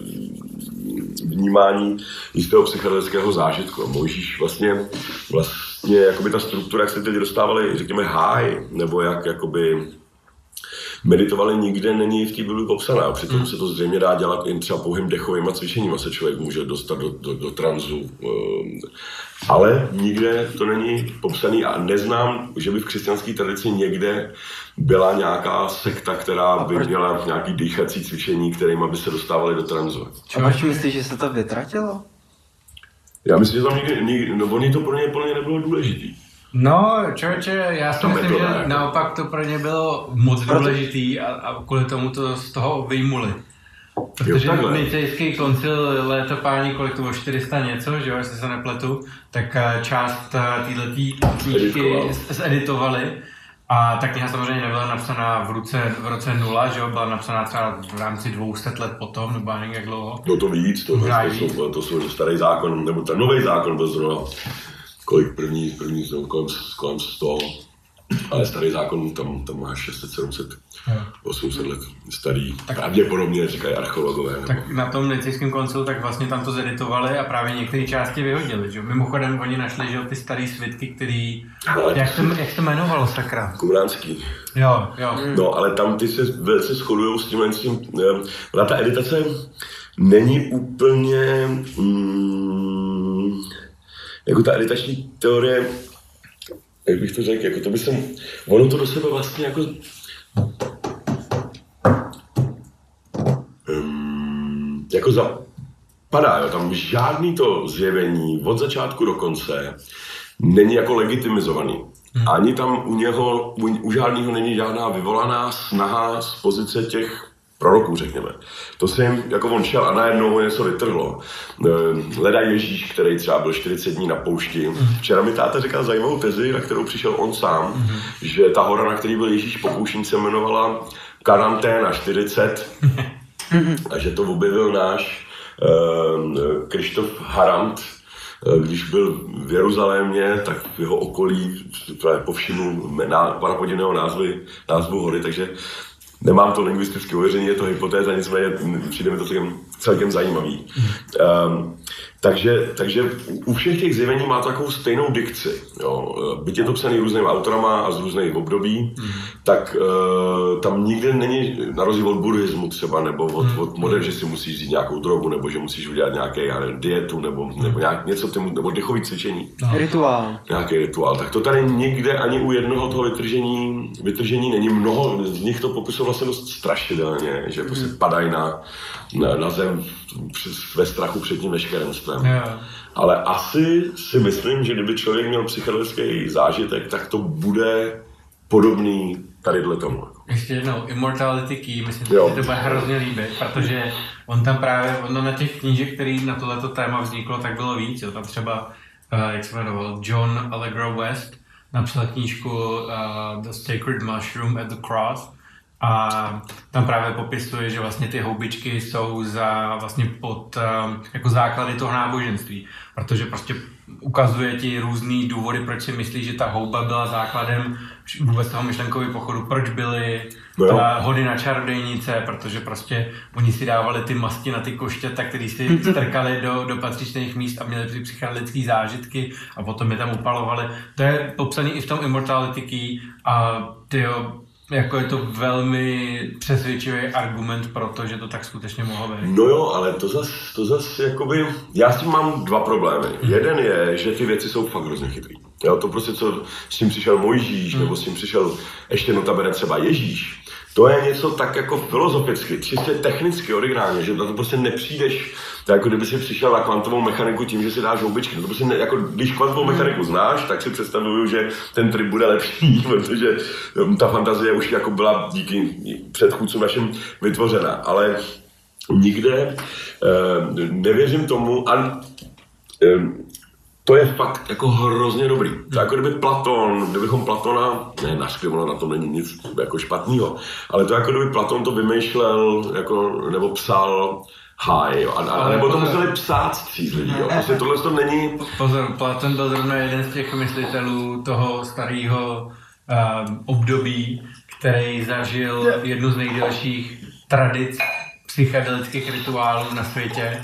vnímání jistého psychedelického zážitku. Můžeš vlastně jakoby ta struktura, jak se teď dostávali, řekněme, high, nebo jak jakoby meditovali, nikde není v té Bibli popsaná. Přitom se to zřejmě dá dělat jen třeba pouhým dechovým cvičením a se člověk může dostat do tranzu. Ale nikde to není popsaný a neznám, že by v křesťanské tradici někde byla nějaká sekta, která by měla nějaký dýchací cvičení, kterým by se dostávali do tranzu. A proč myslíš, že se to vytratilo? Já myslím, že tam nikdy no oni to pro ně nebylo důležitý. No, člověče, já si myslím, že naopak to pro ně bylo moc důležitý a kvůli tomu to z toho vyjmuli. Protože Nicejský koncil létopání, kolik to bylo 400 něco, že jo, jestli se nepletu, tak část téhletý knížky zeditovali. A ta kniha samozřejmě nebyla napsaná v roce 0, že jo, byla napsaná třeba v rámci 200 let potom, nebo někde jak dlouho. No to víc, to jsou starý zákon, nebo ten nový zákon byl zrovna kolik první kolem 100. Ale starý zákon, tam má 600, 700, 800 let starý. Pravděpodobně říkají archeologové. Tak na tom Nicejském koncilu tak vlastně tam to zeditovali a právě některé části vyhodili, že? Mimochodem oni našli, že ty starý svitky, který... Jak to jmenovalo, sakra? Kumránský. Jo. No, ale tam ty se velice shodujou s tím, ta editace není úplně... jako ta editační teorie, jak bych to řekl, jako to by jsem... Ono to do sebe vlastně jako... jako zapadá, jo. Tam žádný to zjevení od začátku do konce není jako legitimizovaný. Ani tam u žádného není žádná vyvolaná snaha z pozice těch proroků, řekněme. To se jim, jako on šel a najednou ho něco vytrhlo. Leda Ježíš, který třeba byl 40 dní na poušti. Včera mi táta říkal zajímavou tezi, na kterou přišel on sám, že ta hora, na který byl Ježíš pokoušen, se jmenovala Karanténa 40 a že to objevil náš Krištof Harant, když byl v Jeruzalémě, tak v jeho okolí povšiml parapodivného názvu hory, takže nemám to lingvistické ověření, je to hypotéza, nicméně přijde mi to celkem zajímavý. Takže u všech těch zjevení má takovou stejnou dikci. Jo. Byť je to psaný různými autorama a z různých období, tak tam nikde není, na rozdíl od buddhismu třeba, nebo od model, že si musíš vzít nějakou drogu, nebo že musíš udělat nějaké dietu, nebo něco, nebo dechový cvičení. Rituál. Nějaký rituál. Tak to tady nikde ani u jednoho toho vytržení není. Mnoho z nich to popisuje vlastně dost strašidelně, že prostě padají na zem ve strachu před tím veškerenstvem. Ale asi si myslím, že kdyby člověk měl psychedelický zážitek, tak to bude podobný tadyhle tomu. Ještě jednou, Immortality Key, myslím, že to bude hrozně líbit, protože on tam právě, na těch knížek, který na tohleto téma vzniklo, tak bylo víc. Jo. Tam třeba, jak se jmenoval, John Allegro West napsal knížku The Sacred Mushroom at the Cross, a tam právě popisuje, že vlastně ty houbičky jsou vlastně pod jako základy toho náboženství, protože prostě ukazuje ti různý důvody, proč si myslí, že ta houba byla základem vůbec toho myšlenkového pochodu, proč byly hody na čarodějnice, protože prostě oni si dávali ty masti na ty košťata, který si strkali do patřičných míst a měli psychedelické zážitky a potom je tam upalovali. To je popsaný i v tom Immortality Key a jako je to velmi přesvědčivý argument pro to, že to tak skutečně mohlo být. No jo, ale to zas jakoby... Já s tím mám dva problémy. Jeden je, že ty věci jsou fakt hrozně chytrý. Jo, to prostě, co s tím přišel Mojžíš, nebo s tím přišel ještě notabene třeba Ježíš, to je něco tak jako filozoficky, čistě technicky originálně, že na to prostě nepřijdeš, to jako kdyby si přišel na kvantovou mechaniku tím, že si dáš houbičky. To prostě jako, když kvantovou mechaniku znáš, tak si představuju, že ten trip bude lepší, protože ta fantazie už jako byla díky předchůdcům našim vytvořena. Ale nikde nevěřím tomu a to je fakt jako hrozně dobrý. To jako kdybychom Platona, ne našli, na tom není nic jako špatného, ale to jako kdyby Platon to vymýšlel jako, nebo psal nebo to museli psát střízlivý, jo. Prostě tohle to není... Pozor, Platon byl zrovna jeden z těch myslitelů toho starého období, který zažil jednu z nejdelších tradic psychedelických rituálů na světě.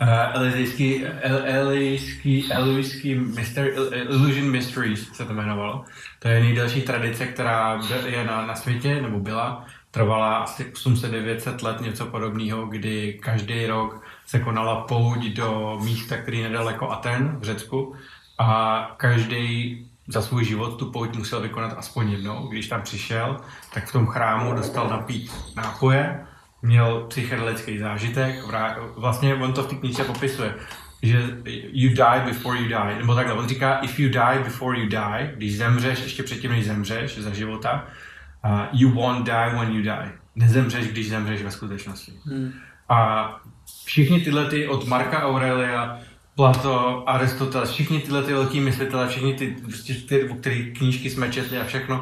Illusion Mysteries se to jmenovalo. To je nejdelší tradice, která je na světě, nebo byla. Trvala asi 800-900 let, něco podobného, kdy každý rok se konala pouť do místa, který je nedaleko Aten v Řecku a každý za svůj život tu pouť musel vykonat aspoň jednou. Když tam přišel, tak v tom chrámu dostal napít nápoje, měl psychedelický zážitek, vlastně on to v té knížce popisuje, že you die before you die, nebo takhle, on říká if you die before you die, když zemřeš, ještě předtím, než zemřeš za života, you won't die when you die. Nezemřeš, když zemřeš ve skutečnosti. A všichni tyhle ty od Marka Aurelia, Plato, Aristoteles, všichni tyhle ty velký myslitelé, všichni ty, o kterých knížky jsme četli a všechno,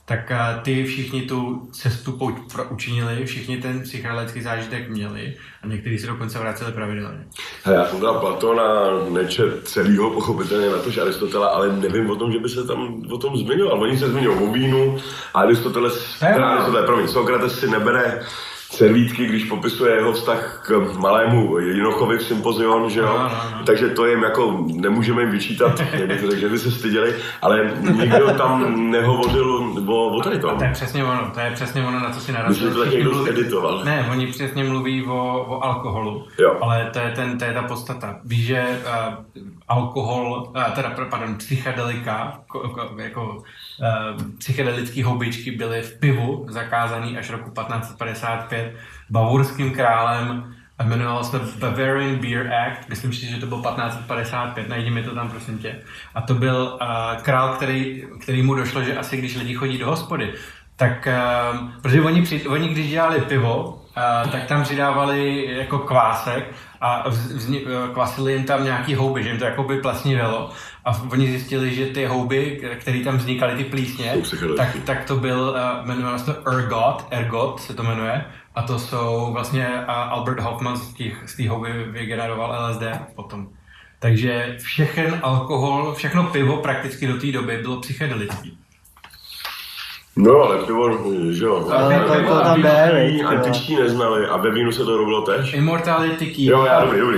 tak ty všichni tu cestu učinili, všichni ten psychedelický zážitek měli a někteří se dokonce vraceli pravidelně. Já jsem teda Platona nečet celýho pochopitelně na tož Aristotela, ale nevím o tom, že by se tam o tom zmiňoval. Oni se zmiňují o vínu a Aristoteles, Sokrates si nebere servítky, když popisuje jeho vztah k malému Jinochovi v Sympozion, že jo? No. Takže to jim jako nemůžeme jim vyčítat, takže by se styděli, ale nikdo tam nehovořil o tady tom. To je přesně ono, na co si narazil. Myslím, že to taky někdo editoval. Ne, oni přesně mluví o alkoholu, jo. Ale to je ta podstata. Víš, že alkohol, psychedelika, jako psychedelické houbičky byly v pivu zakázaný až roku 1555 bavurským králem, jmenovalo se Bavarian Beer Act, myslím si, že to byl 1555, najdi mi to tam prosím tě. A to byl král, který mu došlo, že asi když lidi chodí do hospody, tak, protože oni když dělali pivo, tak tam přidávali jako kvásek a kvasili jim tam nějaký houby, že jim to jako by plesnivelo. A oni zjistili, že ty houby, které tam vznikaly, ty plísně, tak to byl, jmenuje se to ergot se to jmenuje. A to jsou vlastně Albert Hoffman z té houby vygeneroval LSD potom. Takže všechen alkohol, všechno pivo prakticky do té doby bylo psychedelický. No, ale pivo, že jo. To tam jde, antičtí neznali a ve vínu se to robilo tež. Immortality Key. Jo, já dobrý.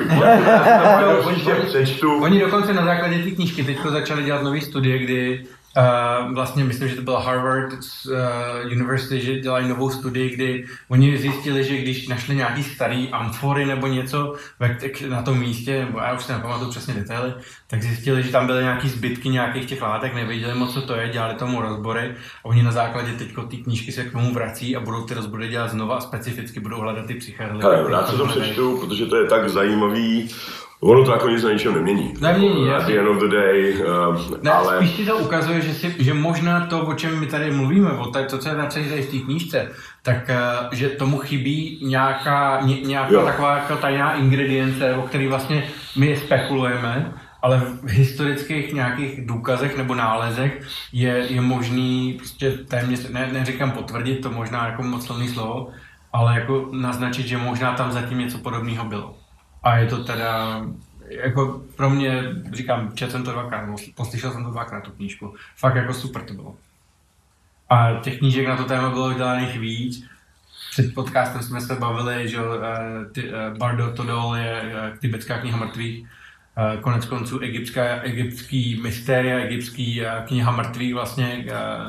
Oni dokonce na základě té knížky teďko začali dělat nový studie, kdy vlastně myslím, že to byla Harvard University, že dělají novou studii, kdy oni zjistili, že když našli nějaký starý amfory nebo něco na tom místě, nebo já už se nepamatuju přesně detaily, tak zjistili, že tam byly nějaký zbytky nějakých těch látek, nevěděli moc, co to je, dělali tomu rozbory a oni na základě teďko ty knížky se k tomu vrací a budou ty rozbory dělat znova a specificky budou hledat ty psychedeliky. Rád se to přečtu, protože to je tak zajímavý. Ono to jako nic na ničem nemění. Nemění, at the end of the day, ale... Spíš ti to ukazuje, že možná to, o čem my tady mluvíme, o to, co je napsané v té knížce, tak že tomu chybí nějaká taková jako tajná ingredience, o který vlastně my spekulujeme, ale v historických nějakých důkazech nebo nálezech je možný prostě téměř, neříkám potvrdit, to možná jako moc silný slovo, ale jako naznačit, že možná tam zatím něco podobného bylo. A je to teda, jako pro mě, říkám, četl jsem to dvakrát, poslyšel jsem to dvakrát, tu knížku. Fakt jako super to bylo. A těch knížek na to téma bylo vydávaných víc. Před podcastem jsme se bavili, že Bardo Todol je tibetská kniha mrtvých. Konec konců egyptský mystéria, egyptský kniha mrtvých vlastně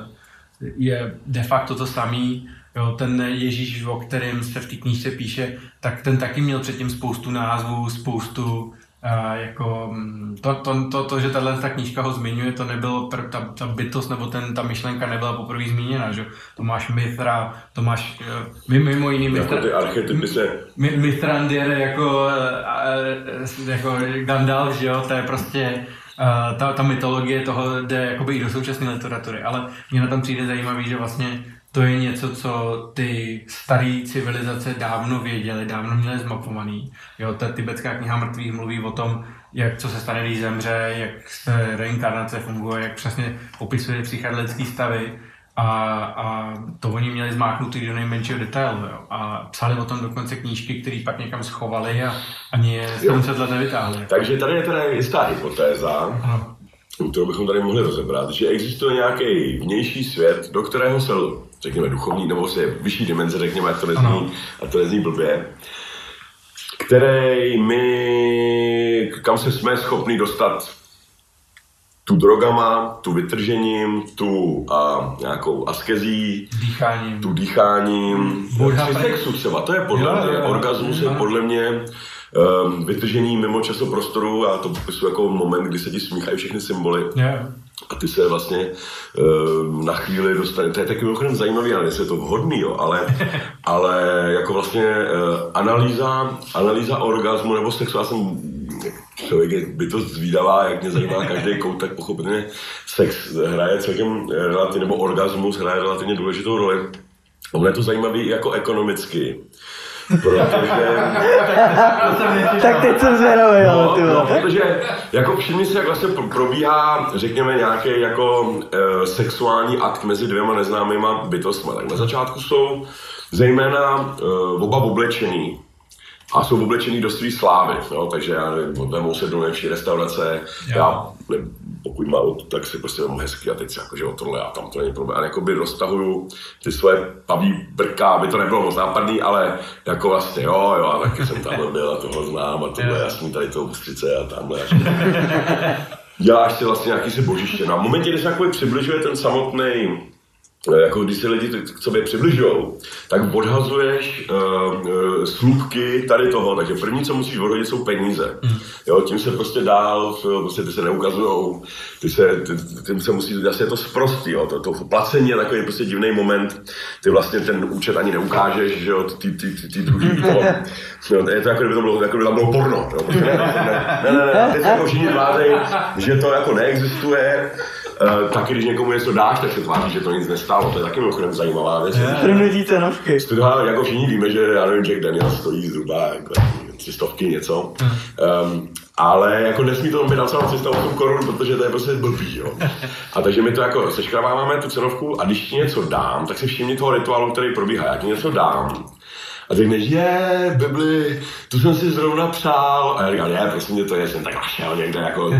je de facto to samý. Jo, ten Ježíš, o kterém se v té knížce píše, tak ten taky měl předtím spoustu názvů, spoustu jako to, že ta knížka ho zmiňuje, to nebylo ta bytost nebo ta myšlenka nebyla poprvé zmíněna, že? To máš Mithra, to máš mimo jiný Mithra, jako ty archetypy se... Mithrandir jako Gandalf, že jo, to je prostě ta mytologie toho jde jakoby i do současné literatury, ale mně na tom přijde zajímavý, že vlastně to je něco, co ty staré civilizace dávno věděly, dávno měly zmapovaný. Jo, ta tibetská kniha mrtvých mluví o tom, co se stane, když zemře, jak se reinkarnace funguje, jak přesně popisuje psychedelické stavy a to oni měli zmáknutý do nejmenšího detailu. Jo. A psali o tom dokonce knížky, které pak někam schovali a ani je 700 let nevytáhli. Takže tady je teda jistá hypotéza, kterou bychom tady mohli rozebrat, že existuje nějaký vnější svět, do kterého se, řekněme, duchovní, nebo se vyšší dimenze, řekněme, a to nezní blbě, kam se jsme schopni dostat tu drogama, tu vytržením, tu nějakou askezí, dýcháním, při sexu třeba, to je podle mě, orgasmus je podle mě vytržení mimo časoprostoru a to popisuji jako moment, kdy se ti smíchají všechny symboly. A ty se vlastně na chvíli dostane, to je taky mimochodem zajímavý, ale je to vhodný, jo, ale jako vlastně analýza orgasmu nebo sexu, já jsem člověk je bytost zvídavá, jak mě zajímá každý kout, tak pochopitelně sex hraje celkem relativně, nebo orgasmus hraje relativně důležitou roli. Ono je to zajímavý jako ekonomicky. Tak teď jsem zvědavý, ale ty vole. protože jako všimni si, jak vlastně probíhá, řekněme, nějaký jako sexuální akt mezi dvěma neznámýma bytostmi. Tak na začátku jsou zejména oba oblečení. A jsou oblečený do svý slávy, jo? Takže já nevím, vemou se do nejlepší restaurace, pokud má tak si prostě vemu hezky a teď si jakože o tohle a tam to není problém. A jakoby roztahuju ty svoje paví brka, aby to nebylo moc nápadný, ale jako vlastně jo, a taky jsem tam byl a toho znám a tohle jasný, tady toho Bystřice a tamhle. Děláš si vlastně nějaký si božiště. No a v momentě, kdy se takový přibližuje ten samotný, jako když se lidi k sobě přibližujou, tak odhazuješ slupky tady toho, takže první, co musíš odhodit, jsou peníze. Jo, tím se prostě dál, prostě ty se neukazujou, tím se musí, asi je to sprostý, jo, to placení je takový prostě divný moment, ty vlastně ten účet ani neukážeš, že jo, ty druhý toho, je to jako kdyby tam bylo porno, jo, prostě ne, teď jako všichni tváří, že to jako neexistuje. Taky když někomu něco dáš, tak se tváří, že to nic nestálo, to je taky mimochodem zajímavá věc. Prinutí cenovky. Jako všichni víme, že já nevím, Jack Daniels stojí zhruba jako 300 něco, ale jako nesmí to být na celou 308 korun, protože to je prostě blbý, jo. A takže my to jako seškraváváme tu cenovku a když ti něco dám, tak si všimni toho rituálu, který probíhá. Já ti něco dám a řekneš, Bibli, tu jsem si zrovna přál. A já říkám, prosím mě to je, jsem tak našel někde jako,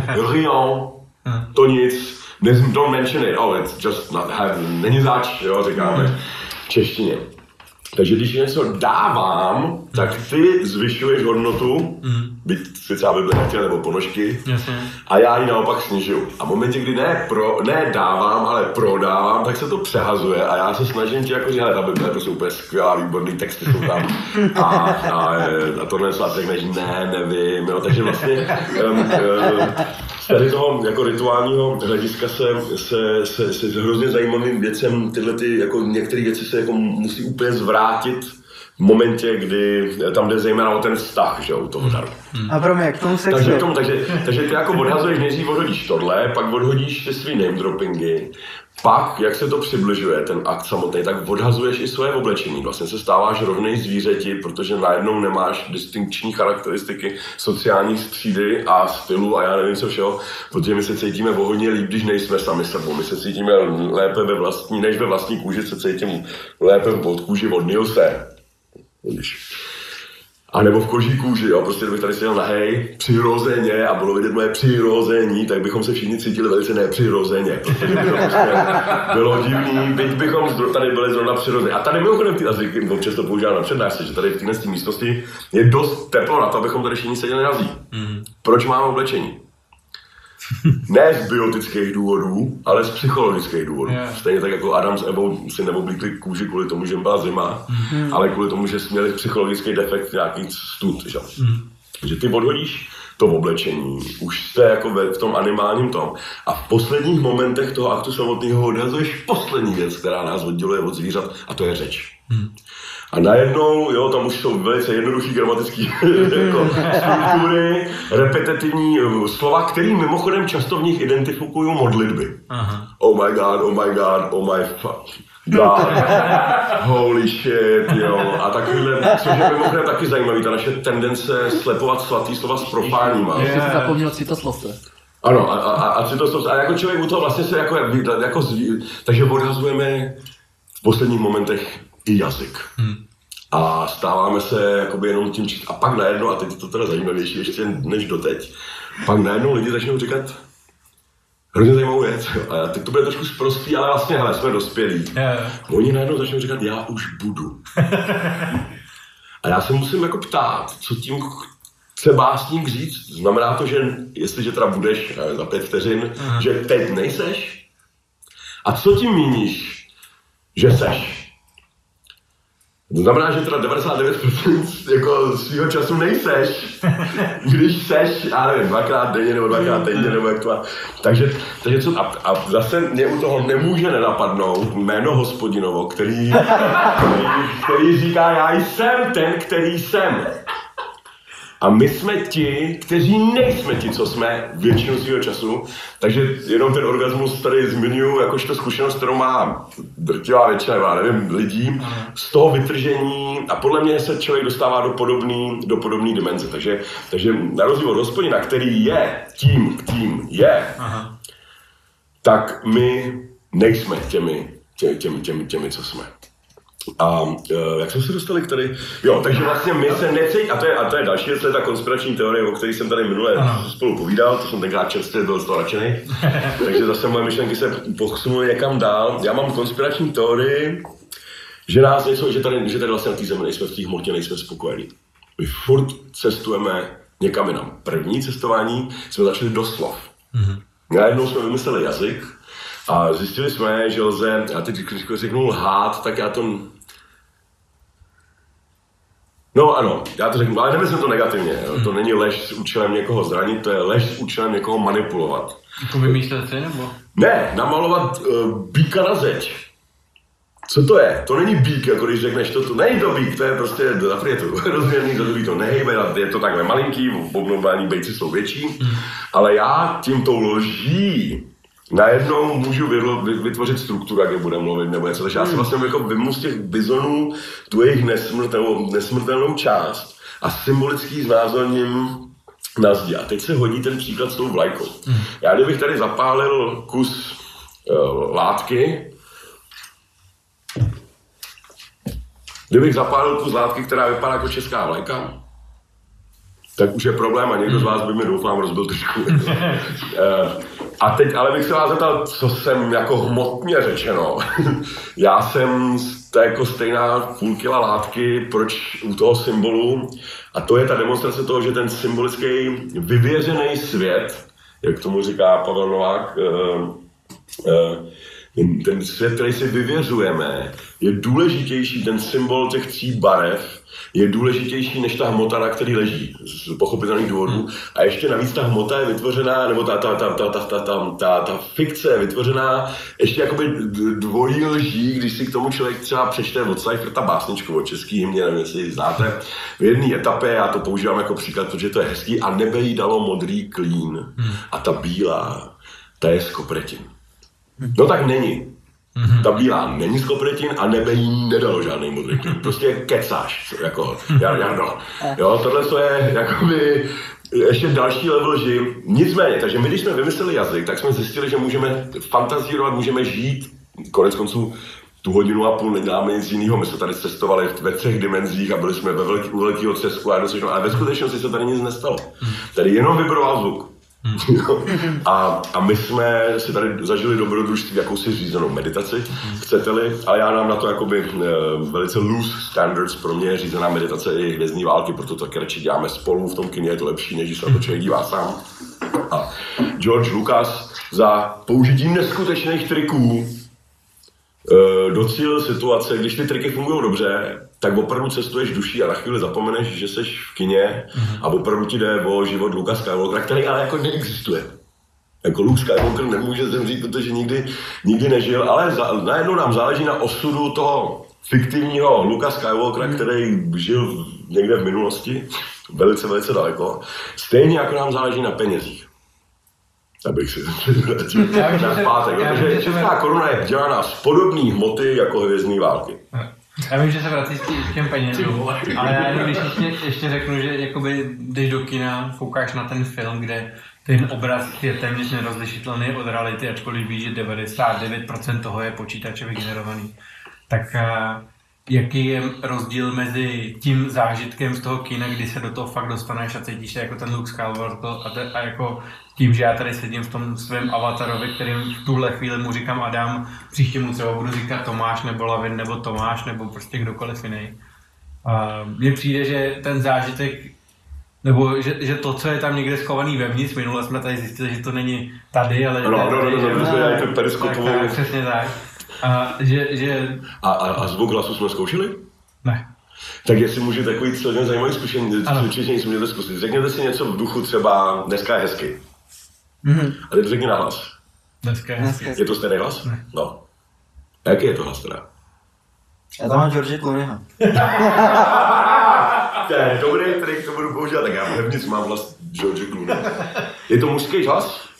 to nic. Don't mention it, it's just not, není zač, jo, říkáme v češtině. Takže když něco dávám, tak ty zvyšuješ hodnotu, byť si třeba Bible nechtěl, nebo ponožky, a já ji naopak snižuju. A v momentě, kdy ne dávám, ale prodávám, tak se to přehazuje a já se snažím ti jako říct, ta Bible je prostě úplně skvělá, výborný texty jsou tam a tohle a řekneš, nevím, jo, takže vlastně tady toho jako rituálního hlediska se hrozně zajímavým věcem, tyhle jako některé věci se jako musí úplně zvrátit v momentě, kdy tam jde zejména o ten vztah, že, u toho daru. A pro mě, jak tomu sexu? Takže ty jako odhazuješ, nejdřív odhodíš tohle, pak odhodíš ty svý name droppingy, pak, jak se to přibližuje, ten akt samotný, tak odhazuješ i svoje oblečení. Vlastně se stáváš rovnej zvířeti, protože najednou nemáš distinkční charakteristiky sociální třídy a stylu a já nevím co všeho, protože my se cítíme o hodně líp, když nejsme sami sebou. My se cítíme lépe než ve vlastní kůži, se cítím lépe od kůži od Nilse. A nebo v koží kůži, jo, prostě kdybych tady seděl nahej, přirozeně a bylo vidět moje přirození, tak bychom se všichni cítili velice nepřirozeně, protože by to prostě bylo divný, byť bychom tady byli zrovna přirozeně. A tady mimochodem ty jazyky, občas to používám na přednášce, že tady v téhle místnosti je dost teplo na to, abychom tady všichni seděli nazí. Proč máme oblečení? Ne z biotických důvodů, ale z psychologických důvodů. Stejně tak jako Adam s Evou si neoblíkli kůži kvůli tomu, že byla zima, ale kvůli tomu, že měli psychologický defekt, nějaký stud. Takže ty odhodíš to oblečení, už jste jako v tom animálním tom. A v posledních momentech toho aktu samotného odhazuješ poslední věc, která nás odděluje od zvířat, a to je řeč. A najednou, jo, tam už jsou velice jednoduchý gramatický jako struktury, repetitivní slova, který mimochodem často v nich identifikují modlitby. Oh my god, oh my fuck. God, holy shit, jo, a takovýhle, což je mimochodem taky zajímavý, ta naše tendence slepovat svatý slova s profáním. Že jsi zapomněl citoslovce. Ano, a citoslovce, a jako člověk u toho vlastně se jako takže odhazujeme v posledních momentech i jazyk. A stáváme se jakoby jenom tím a pak najednou, a teď je to teda zajímavější ještě než doteď, pak najednou lidi začnou říkat hrozně zajímavou věc. A teď to bude trošku sprostý, ale vlastně, hele, jsme dospělí. Oni najednou začnou říkat, já už budu. A já se musím jako ptát, co tím chce básník říct. Znamená to, že jestliže teda budeš za 5 vteřin, že teď nejseš? A co tím míníš, že seš? To znamená, že teda 99% jako svýho času nejseš, když seš, já nevím, 2x denně nebo 2x týdně nebo jak to. Takže co, a zase mě u toho nemůže nenapadnout jméno Hospodinovo, který říká, já jsem ten, který jsem. A my jsme ti, kteří nejsme ti, co jsme většinu svého času, takže jenom ten orgasmus tady zmiňuji jakožto zkušenost, kterou má drtivá většina, nevím, lidí, z toho vytržení a podle mě se člověk dostává do podobné dimenze. Takže na rozdíl od Hospodina, který je tím je, tak my nejsme těmi, co jsme. A jak jsme se dostali k tady? Jo, takže vlastně my se necítíme, a to je další věc, to je ta konspirační teorie, o které jsem tady minule spolu povídal, to jsem tenkrát čerstvě byl z toho nadšený. Takže zase moje myšlenky se posunuly někam dál. Já mám konspirační teorii, že nás něco, že tady vlastně na té zemi nejsme v té hmotě, nejsme spokojení. My furt cestujeme někam jinam. První cestování jsme začali do slov. Najednou jsme vymysleli jazyk a zjistili jsme, že lze, já teď když řeknu lhát, tak já to... No ano, já to řeknu, ale nemyslím to negativně. To není lež s účelem někoho zranit, to je lež s účelem někoho manipulovat. Jako vymýšlet si, nebo? Ne, namalovat býka na zeď. Co to je? To není bík, jako když řekneš to není to bík, to je prostě rozměrný, to druhý to nehejbe, je to takhle malinký, obnování bejci jsou větší, ale já tímto lží najednou můžu vytvořit strukturu, jak je budeme mluvit, nebo něco, takže já si vlastně jako vymu z těch bizonů tu jejich nesmrtelnou část a symbolický znázorním na zdi. A teď se hodí ten příklad s tou vlajkou. Já kdybych tady zapálil kus látky, která vypadá jako česká vlajka, tak už je problém a někdo z vás by mi doufám rozbil trošku. A teď ale bych se vás zeptal, co jsem jako hmotně řečeno. Já jsem jako stejná půl kila látky, proč u toho symbolu, a to je ta demonstrace toho, že ten symbolický vyvěřený svět, jak tomu říká Pavel Novák, ten svět, který si vyvěřujeme, je důležitější, ten symbol těch 3 barev je důležitější než ta hmota, na který leží, z pochopitelných důvodů. A ještě navíc ta hmota je vytvořená, nebo ta fikce je vytvořená ještě jakoby dvojí lží, když si k tomu člověk třeba přečte od Seiferta básničku o český hymně, nevím, jestli ji znáte, v jedné etapě, já to používám jako příklad, protože to je hezký, a nebe jí dalo modrý klín a ta bílá, ta je z kopřetin. No tak není. Ta bílá není z kopřetin a nebe jí nedalo žádný modrý klín. Prostě kecáš, jako Jardo. Jo, tohle je jakoby ještě další level lži. Nicméně, takže my, když jsme vymysleli jazyk, tak jsme zjistili, že můžeme fantazírovat, můžeme žít, konec konců tu 1,5 hodiny nedáme nic jiného. My jsme tady cestovali ve 3 dimenzích a byli jsme u velkého třesku, ale ve skutečnosti se tady nic nestalo. Tady jenom vibroval zvuk. A my jsme si tady zažili dobrodružství, jakousi řízenou meditaci, chcete-li, ale já dám na to jakoby velice loose standards, pro mě je řízená meditace i Hvězdní války, proto to radši děláme spolu v tom kině, je to lepší, než když se na to člověk dívá sám. A George Lucas za použitím neskutečných triků docílil situace, když ty triky fungují dobře, tak opravdu cestuješ duší a na chvíli zapomeneš, že seš v kině a opravdu ti jde o život Luka Skywalkera, který ale jako neexistuje. Jako Luke Skywalker nemůže zemřít, protože nikdy nežil, ale najednou nám záleží na osudu toho fiktivního Luka Skywalkera, který žil někde v minulosti, velice, velice daleko. Stejně jako nám záleží na penězích. Abych si vrátil na zpátek, protože česká koruna je dělaná z podobné hmoty jako Hvězdní války. Já vím, že se vracíš k těm penězům, ale já jenom když ještě řeknu, že jakoby jdeš do kina, koukáš na ten film, kde ten obraz je téměř nerozlišitelný od reality, ačkoliv víš, že 99% toho je počítačově generovaný. Tak jaký je rozdíl mezi tím zážitkem z toho kina, kdy se do toho fakt dostaneš a cítíš se jako ten Luke Skywalker a jako tím, že já tady sedím v tom svém avatarovi, kterým v tuhle chvíli mu říkám Adam, příště mu třeba budu říkat Tomáš nebo Lavin nebo Tomáš nebo prostě kdokoliv jiný. Mně přijde, že ten zážitek, nebo že to, co je tam někde schovaný vevnitř, minule jsme tady zjistili, že to není tady, ale tak, přesně tak. A zvuk hlasu jsme zkoušeli? Ne. Tak jestli můžu takový celkem zajímavý cvičení, můžete zkusit. Řekněte si něco v duchu třeba dneska je hezky. A teď řekni na hlas. Dneska je hezky. Je to stejný hlas? Ne. No. A jaký je to hlas teda? Já tam mám George Clooneyho. To je dobrý trik, to budu používat, tak já hlavně mám hlas George Clooney. Je to mužský hlas?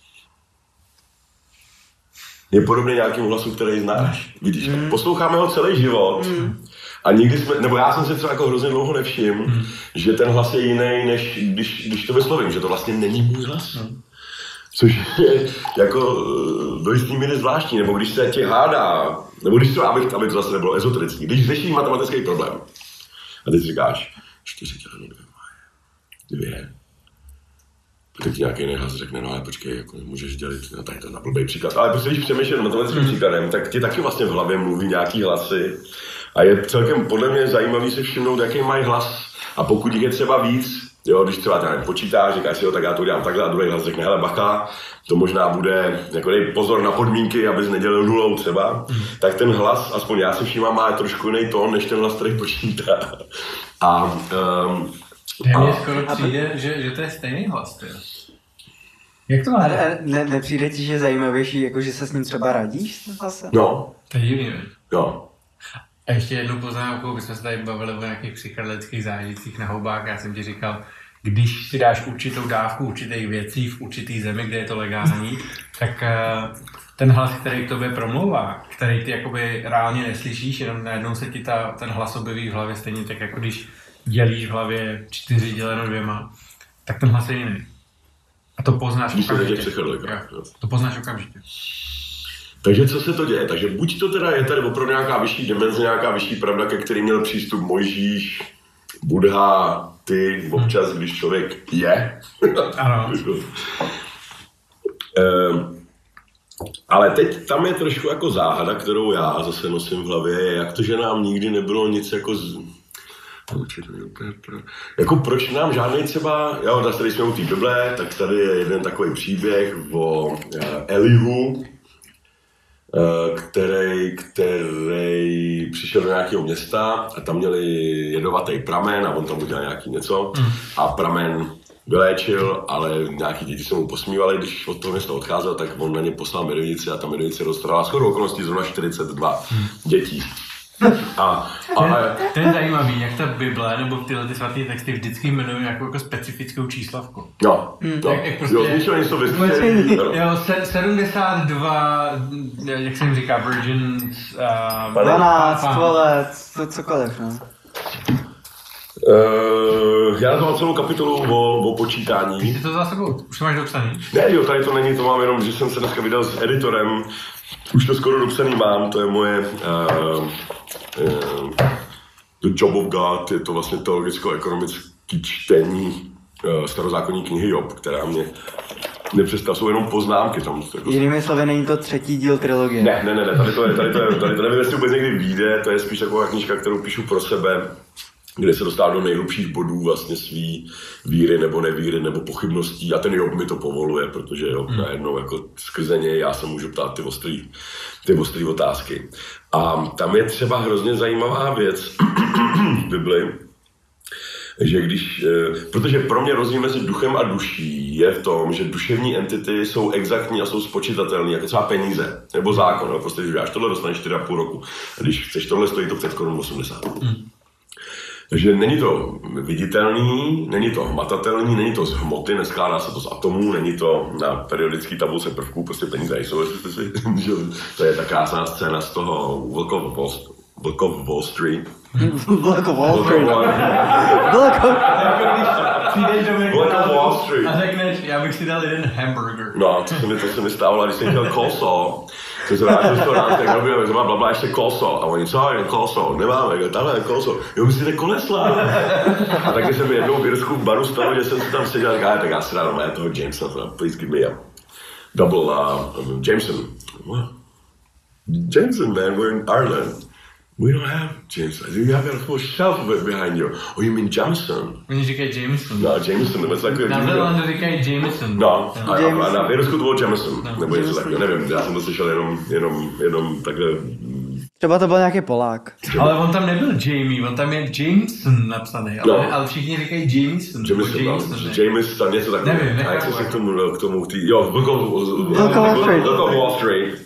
Je podobný nějakému hlasu, který znáš. Vidíš, posloucháme ho celý život a nikdy jsme, nebo já jsem se třeba jako hrozně dlouho nevšiml, že ten hlas je jiný, než když to vyslovím, že to vlastně není můj hlas. Což je jako do jistý míry zvláštní, nebo když se tě hádá, nebo když to, aby to zase nebylo ezoterický, když řešíš matematický problém a ty si říkáš 4 děleno 2. A teď nějaký jiný hlas řekne, no ale počkej, jako můžeš dělit, no tady to na blbý příklad. Ale prostě když přemýšlím matematickým příkladem, tak ti taky vlastně v hlavě mluví nějaký hlasy. A je celkem podle mě zajímavý si všimnout, jaký mají hlas. A pokud jich je třeba víc, jo, když třeba tady počítáš, říkáš si, jo, tak já to udělám takhle a druhý hlas řekne, hele bacha, to možná bude, jako dej pozor na podmínky, abys nedělal nulou třeba, tak ten hlas, aspoň já si všímám, má trošku jiný tón, než ten hlas, který počítá. A mně skoro přijde, že to je stejný hlas, ty. Jak to máte? Nepřijde ti, že je zajímavější, jako že se s ním třeba radíš? no, To je divný, ne? jo. A ještě jednu poznámku, my jsme se tady bavili o nějakých psychedelických zážitcích na houbách. Já jsem ti říkal, když si dáš určitou dávku určitých věcí v určitý zemi, kde je to legální, tak ten hlas, který k tobě promlouvá, který ty jakoby reálně neslyšíš, jenom najednou se ti ten hlas objeví v hlavě stejně tak, jako když dělíš v hlavě 4 děleno 2, tak ten hlas je jiný. A to poznáš okamžitě. To poznáš okamžitě. Takže co se to děje? Takže buď to teda je tady opravdu nějaká vyšší dimenze, nějaká vyšší pravda, ke který měl přístup Mojžíš, Buddha, ty občas, když člověk je. Ano. Ale teď tam je trošku jako záhada, kterou já zase nosím v hlavě, jak to, že nám nikdy nebylo nic jako jako proč nám žádnej třeba, jo, tady jsme u té Bible, tak tady je jeden takový příběh o Elihu, který přišel do nějakého města a tam měli jedovatý pramen a on tam udělal nějaký něco a pramen vyléčil, ale nějaký děti se mu posmívali, když od toho města odcházel, tak on na ně poslal medvědici a ta medvědice roztrhala shodou okolností zrovna 42 dětí. To je zajímavý, jak ta Bible nebo tyhle ty svatý texty vždycky jmenují jako specifickou číslavku. No, jak prostě, jo, něco vysvětlí. Jo, 72, jak se jim říká, virgins, 12, let, to cokoliv, no. Já to mám celou kapitolu o počítání. Ty jsi to za sebou, už to máš dopsaný? Ne, jo, tady to není, to mám jenom, že jsem se dneska vydal s editorem. Už to skoro dopsaný mám, to je moje The Job of God, je to vlastně teologicko-ekonomické čtení starozákonní knihy Job, která mě nepřestala, jsou jenom poznámky tam. Jako... Jinými slovy, není to 3. díl trilogie. Ne, tady to nevím, jestli vůbec někdy vyjde, to je spíš taková knížka, kterou píšu pro sebe, kde se dostává do nejhlubších bodů vlastně svý víry nebo nevíry nebo pochybností a ten Job mi to povoluje, protože Job najednou jako skrze něj já se můžu ptát ty ostrý otázky. A tam je třeba hrozně zajímavá věc v Bibli, že protože pro mě rozdíl mezi duchem a duší je v tom, že duševní entity jsou exaktní a jsou spočítatelné, jako třeba peníze nebo zákon. No, prostě když dáš tohle, dostaneš 4,5 roku. A když chceš tohle, stojí to 5 korun 80. Takže není to viditelný, není to hmatatelný, není to z hmoty, neskládá se to z atomů, není to na periodické tabulce prvků, prostě peníze nejsou, to je ta krásná scéna z toho Volk of Wall Street. Volk of Wall Street. Volk of Wall Street. A řekneš, já bych si dal jeden hamburger. No, to se mi stávalo, když jsem chtěl coleslaw, co se rád restaurant, tak robíme, že má blabla ještě coleslaw. A oni, co je coleslaw? Nemáme, tady je coleslaw. Jo, myslíte koleslaw? A taky se mi jednou v irsku baru stalo, že jsem si tam seděl, tak já si dám na toho Jamesona, please give me a double Jameson. What? Jameson, man, we're in Ireland. We don't have Jameson. You have a full shelf of it behind you. Oh, you mean Johnson? Oni říkají Jameson. No, Jameson, to je na Zelandu říkají Jameson. No, a na Irsku to bylo Jameson, nebo něco takového, nevím, já jsem to slyšel jenom takhle. Třeba to byl nějaký Polák. Ale on tam nebyl Jamie, on tam je Jameson napsaný, ale všichni říkají Jameson. Jameson, něco takového. Nevím, a jak se k tomu Volk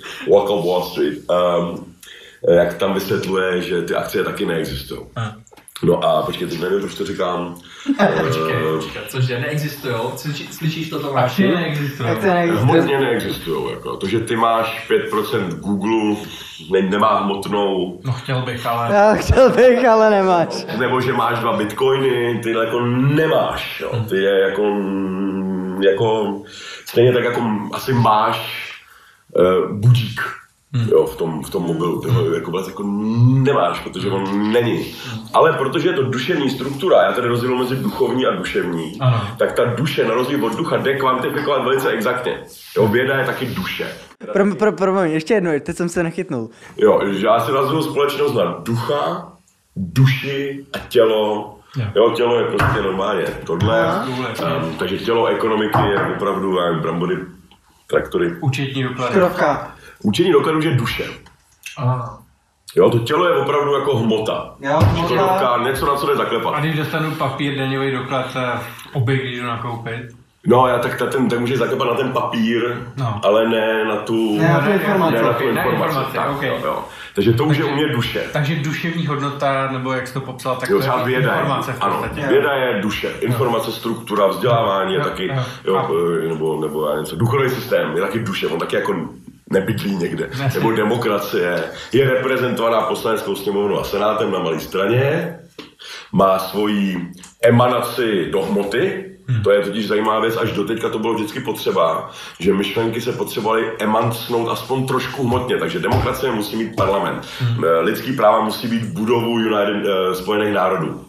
of Wall Street. Jak tam vysvětluje, že ty akcie taky neexistují. No a počkej, teď nevím, proč to říkám. Počkej, cože neexistujou? Slyšíš to, Tomáši? Neexistujou. Hmotně neexistujou. Jako. To, že ty máš 5% Google, nemá hmotnou. No chtěl bych, ale... Já chtěl bych, ale nemáš. Nebo že máš 2 bitcoiny, ty jako nemáš. Jo. Ty je jako stejně tak jako asi máš budík. Jo, v tom mobilu, ty ho jako vlastně jako nemáš, protože on není. Ale protože je to duševní struktura, já tady rozděluji mezi duchovní a duševní, tak ta duše na rozdíl od ducha jde kvantifikovat velice exaktně. Jo, věda je taky duše. Promiň, ještě jednou, teď jsem se nechytnul. Jo, že já si rozděluji společnost na ducha, duši a tělo. Jo, tělo je prostě normálně tohle, takže tělo ekonomiky je opravdu brambory, traktory. Účetní doklady. Učení dokladů, že je duše. Jo, to tělo je opravdu jako hmota. Něco, na co jde zaklepat. A když dostanu papír, daňový doklad, oběh, když jdu nakoupit? No, tak můžeš zaklepat na ten papír, ale ne na tu informaci. Jo. Takže to už je u mě duše. Takže duševní hodnota, nebo jak jsi to popsal, tak jo, to je informace v podstatě. Ano, věda je duše. Informace, struktura, vzdělávání je taky, nebo já něco. Důchodový systém je taky duše, on taky jako nebydlí někde. Nebo demokracie je reprezentovaná poslaneckou sněmovnou a senátem na malé straně, má svoji emanaci do hmoty. To je totiž zajímavá věc, až doteďka to bylo vždycky potřeba, že myšlenky se potřebovaly emancnout aspoň trošku hmotně, takže demokracie musí mít parlament. Lidský práva musí být budovu Spojených národů.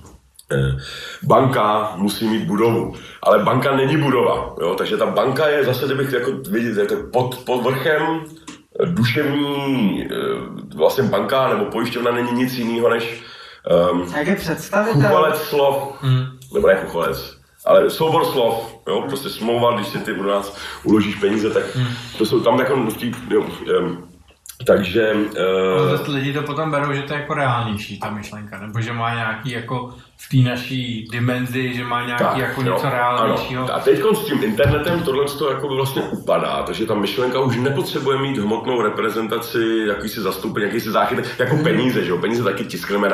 Banka musí mít budovu, ale banka není budova, jo? Takže ta banka je zase, kdybych jako vidět, pod vrchem duševní, vlastně banka nebo pojišťovna není nic jiného než chucholec slov, nebo ne chucholec, ale soubor slov, jo? Prostě smlouva, když si ty u nás uložíš peníze, tak to jsou tam jako takže... Ale lidi to potom berou, že to je jako reálnější ta myšlenka, nebo že má nějaký jako v té naší dimenzi, že má nějaký tak, jako něco reálnějšího. Ano. A teď s tím internetem tohle jako vlastně upadá, takže ta myšlenka už nepotřebuje mít hmotnou reprezentaci, jakýsi zastoupení, jakýsi záchyt, jako peníze, že jo? Peníze taky tiskneme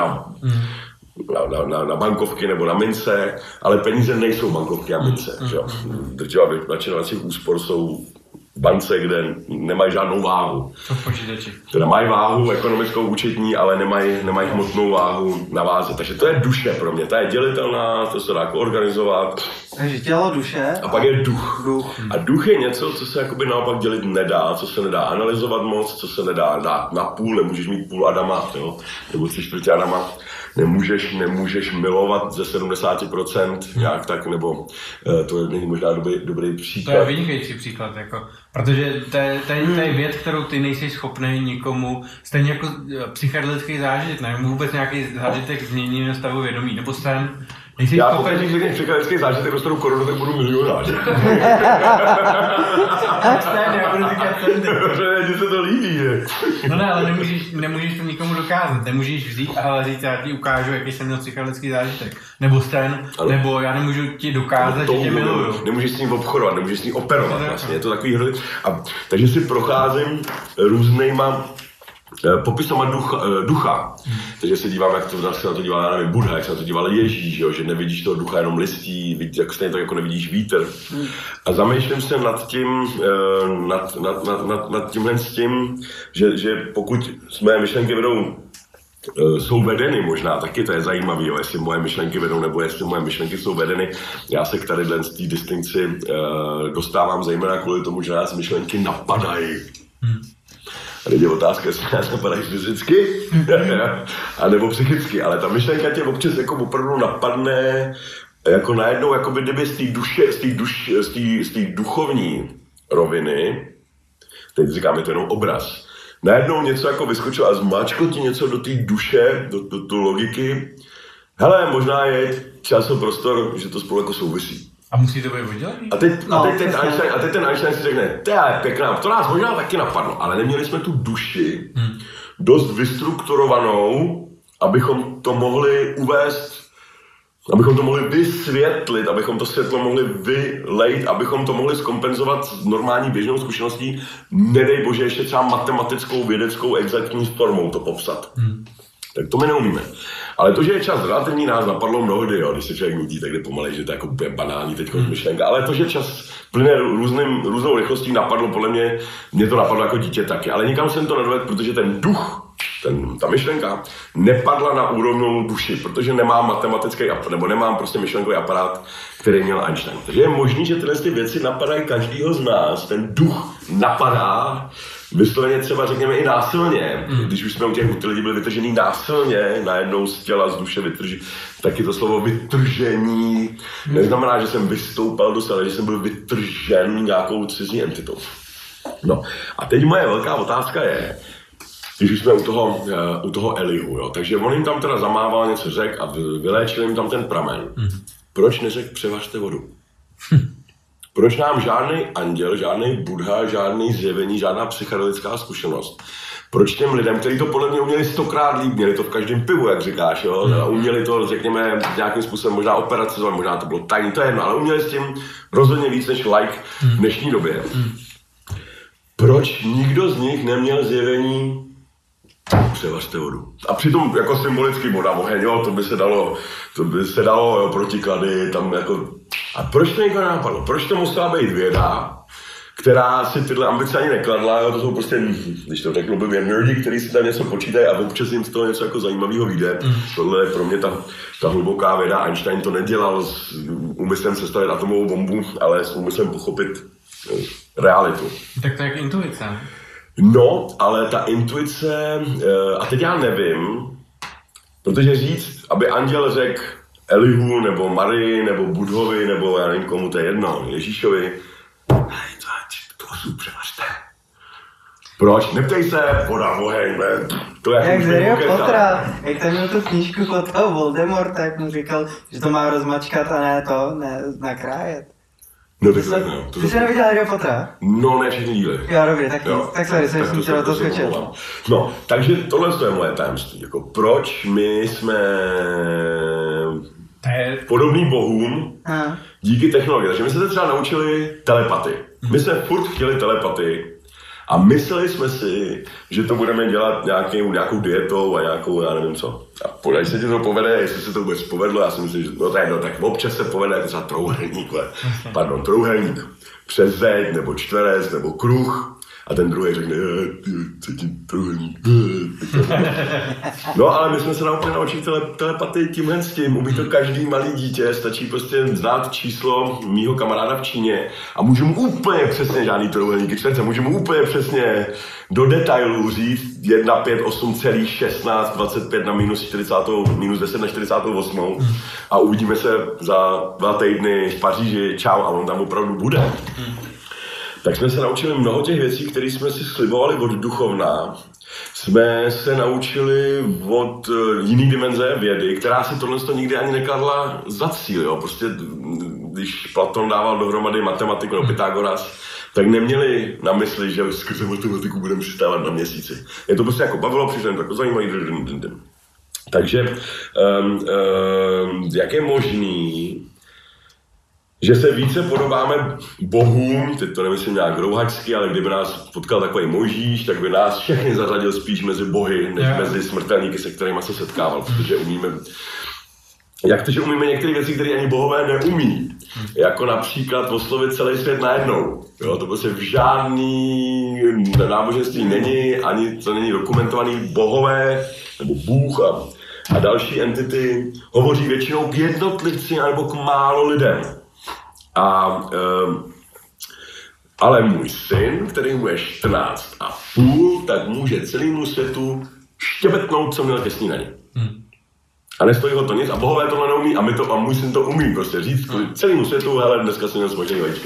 na bankovky nebo na mince, ale peníze nejsou bankovky a mince, že jo? Drtivá většina našich úspor jsou v bance, kde nemají žádnou váhu. Co v počítači? Teda mají váhu ekonomickou účetní, ale nemají hmotnou váhu na váze. Takže to je duše pro mě, ta je dělitelná, to se dá jako organizovat. Takže tělo, duše. A pak je duch. A duch je něco, co se jakoby naopak dělit nedá, co se nedá analyzovat moc, co se nedá dát na půl, nemůžeš mít půl Adama, jo? Nebo 3/4 Adama. Nemůžeš milovat ze 70% nějak tak, nebo to není možná dobrý příklad. To je vynikající příklad, jako, protože to je věc, kterou ty nejsi schopný nikomu, stejně jako psychedelický zážitek, ne? Vůbec nějaký zážitek změněného stavu vědomí, nebo sen. Já pokud když psychedelický zážitek dostanu korunu, tak budu milionář. Já budu říkat sendy. Mně se to líbí, že? No ne, ale nemůžeš to nikomu dokázat. Nemůžeš vzít a říct, já ti ukážu, jaký jsem měl psychedelický zážitek. Nebo sen, nebo já nemůžu ti dokázat, že tě miluju. Nemůžeš s ním obchodovat, nemůžeš s ním operovat vlastně. Je to takový hrozný. Takže si procházím různýma popisama ducha. Takže se dívám, jak se na to díval, nevím, Buddha, jak se na to díval Ježíš, že nevidíš toho ducha jenom listí, jak stejně tak jako nevidíš vítr. A zamýšlím se nad tím, nad tímhle s tím, že pokud mé myšlenky jsou vedeny možná, taky to je zajímavý, jo, jestli moje myšlenky vedou, nebo jestli moje myšlenky jsou vedeny. Já se k tadyhle z té distinkci dostávám zejména kvůli tomu, že nás myšlenky napadají. A teď je otázka, jestli nás napadají fyzicky, anebo psychicky, ale ta myšlenka tě občas jako opravdu napadne jako najednou, jako by kdyby z té duchovní roviny, teď říkám, je to jenom obraz, najednou něco jako vyskočilo a zmáčklo ti něco do té duše, do logiky. Hele, možná je čas a prostor, že to spolu jako souvisí. A musí to být oddělený? A teď ten Einstein si řekne, to je pěkná, to nás možná taky napadlo, ale neměli jsme tu duši dost vystrukturovanou, abychom to mohli uvést, abychom to mohli vysvětlit, abychom to světlo mohli vylejt, abychom to mohli zkompenzovat s normální běžnou zkušeností, nedej bože ještě třeba matematickou, vědeckou, exaktní formou to popsat. Tak to my neumíme. Ale to, že je čas relativní, nás napadlo mnohdy, jo, když se člověk nudí, tak jde pomalej, že to je jako banální teď myšlenka. Ale to, že čas plyne různou rychlostí, napadlo podle mě to napadlo jako dítě taky. Ale nikam jsem to nedovedl, protože ten duch, ta myšlenka nepadla na úrovnou duši, protože nemám matematický nebo nemám prostě myšlenkový aparát, který měl Einstein. Takže je možný, že tyhle věci napadají každýho z nás, ten duch napadá, vysloveně třeba řekněme i násilně, když už jsme u těch lidí byli vytržený násilně, najednou z těla, z duše taky to slovo vytržení neznamená, že jsem vystoupal dost, ale že jsem byl vytržen nějakou cizí entitou. No a teď moje velká otázka je, když už jsme u toho Elihu, jo, takže on jim tam teda zamával, něco řekl a vyléčil jim tam ten pramen. Proč neřekl převažte vodu? Proč nám žádný anděl, žádný Buddha, žádný zjevení, žádná psychedelická zkušenost? Proč těm lidem, kteří to podle mě uměli 100krát líp, měli to v každém pivu, jak říkáš, jo? A uměli to, řekněme, nějakým způsobem možná operacizovat, možná to bylo tajný, to je jedno, ale uměli s tím rozhodně víc než like v dnešní době. Proč nikdo z nich neměl zjevení převažte vodu? A přitom jako symbolicky voda, oheň, jo, to by se dalo jo, protiklady, tam jako... A proč to někoho nápadlo? Proč to musela být věda, která si tyhle ambice ani nekladla, jo, to jsou prostě, když to řeknu, blbě nerdi, kteří si tam něco počítají a občas jim z toho něco jako zajímavého vyjde. Tohle je pro mě ta hluboká věda. Einstein to nedělal s úmyslem sestavit atomovou bombu, ale s úmyslem pochopit realitu. Tak to je jak intuice. No, ale ta intuice, a teď já nevím, protože říct, aby anděl řekl Elihu, nebo Marii, nebo Budhovi, nebo já nevím komu, to je jedno, Ježíšovi, to převažte. Proč? Neptej se, voda, oheň, to je jak z Harryho Pottera, jak tam měl tu knížku od toho Voldemorta, jak mu říkal, že to má rozmačkat a ne nakrájet. No, ty jsi neviděl Harryho Pottera? No, ne všechny díly. Jo, dobrý, tak sorry, jsem se na to skočil. No, takže tohle je moje tajemství, jako proč my jsme podobný bohům díky technologii. Takže my jsme se třeba naučili telepaty. My jsme furt chtěli telepaty a mysleli jsme si, že to budeme dělat nějakou dietou a nějakou, já nevím co. A když se ti to povede, jestli se to vůbec povedlo, já si myslím, že tak občas se povede jako třeba trouhelník přes zeď, nebo čtverec, nebo kruh. A ten druhý řekne, cítím trouhelník. No ale my jsme se naučili telepatii tímhle s tím, umí to každý malý dítě, stačí prostě znát číslo mýho kamaráda v Číně a můžu mu úplně přesně, žádný trouhelníky čtverce, můžu mu úplně přesně do detailů říct 1, 5, 8, celý 16, 25 na minus 10 na 48 a uvidíme se za 2 týdny v Paříži, čau, a on tam opravdu bude. Tak jsme se naučili mnoho těch věcí, které jsme si slibovali od duchovna. Jsme se naučili od jiný dimenze vědy, která si tohle nikdy ani nekladla za cíl. Jo. Prostě když Platon dával dohromady matematiku nebo Pythagoras, tak neměli na mysli, že skrze matematiku budeme přistávat na měsíci. Je to prostě jako bavilo, přišlo jako zajímavý. Takže jak je možný, že se více podobáme bohům, teď to nemyslím nějak rouhačsky, ale kdyby nás potkal takový Mojžíš, tak by nás všechny zařadil spíš mezi bohy, než mezi smrtelníky, se kterými se setkával, protože umíme... Jak to, že umíme některé věci, které ani bohové neumí, jako například oslovit celý svět najednou. Jo, to prostě v žádný náboženství není, ani to není dokumentovaný, bohové, nebo Bůh a další entity hovoří většinou k jednotlivci nebo k málo lidem. Ale můj syn, který mu je 14,5, tak může celému světu štěbetnout, co měl ke snídani. A nestojí ho to nic a bohové tohle neumí a můj syn to umí prostě říct celému světu, hele, dneska jsem měl smočený vajíčka.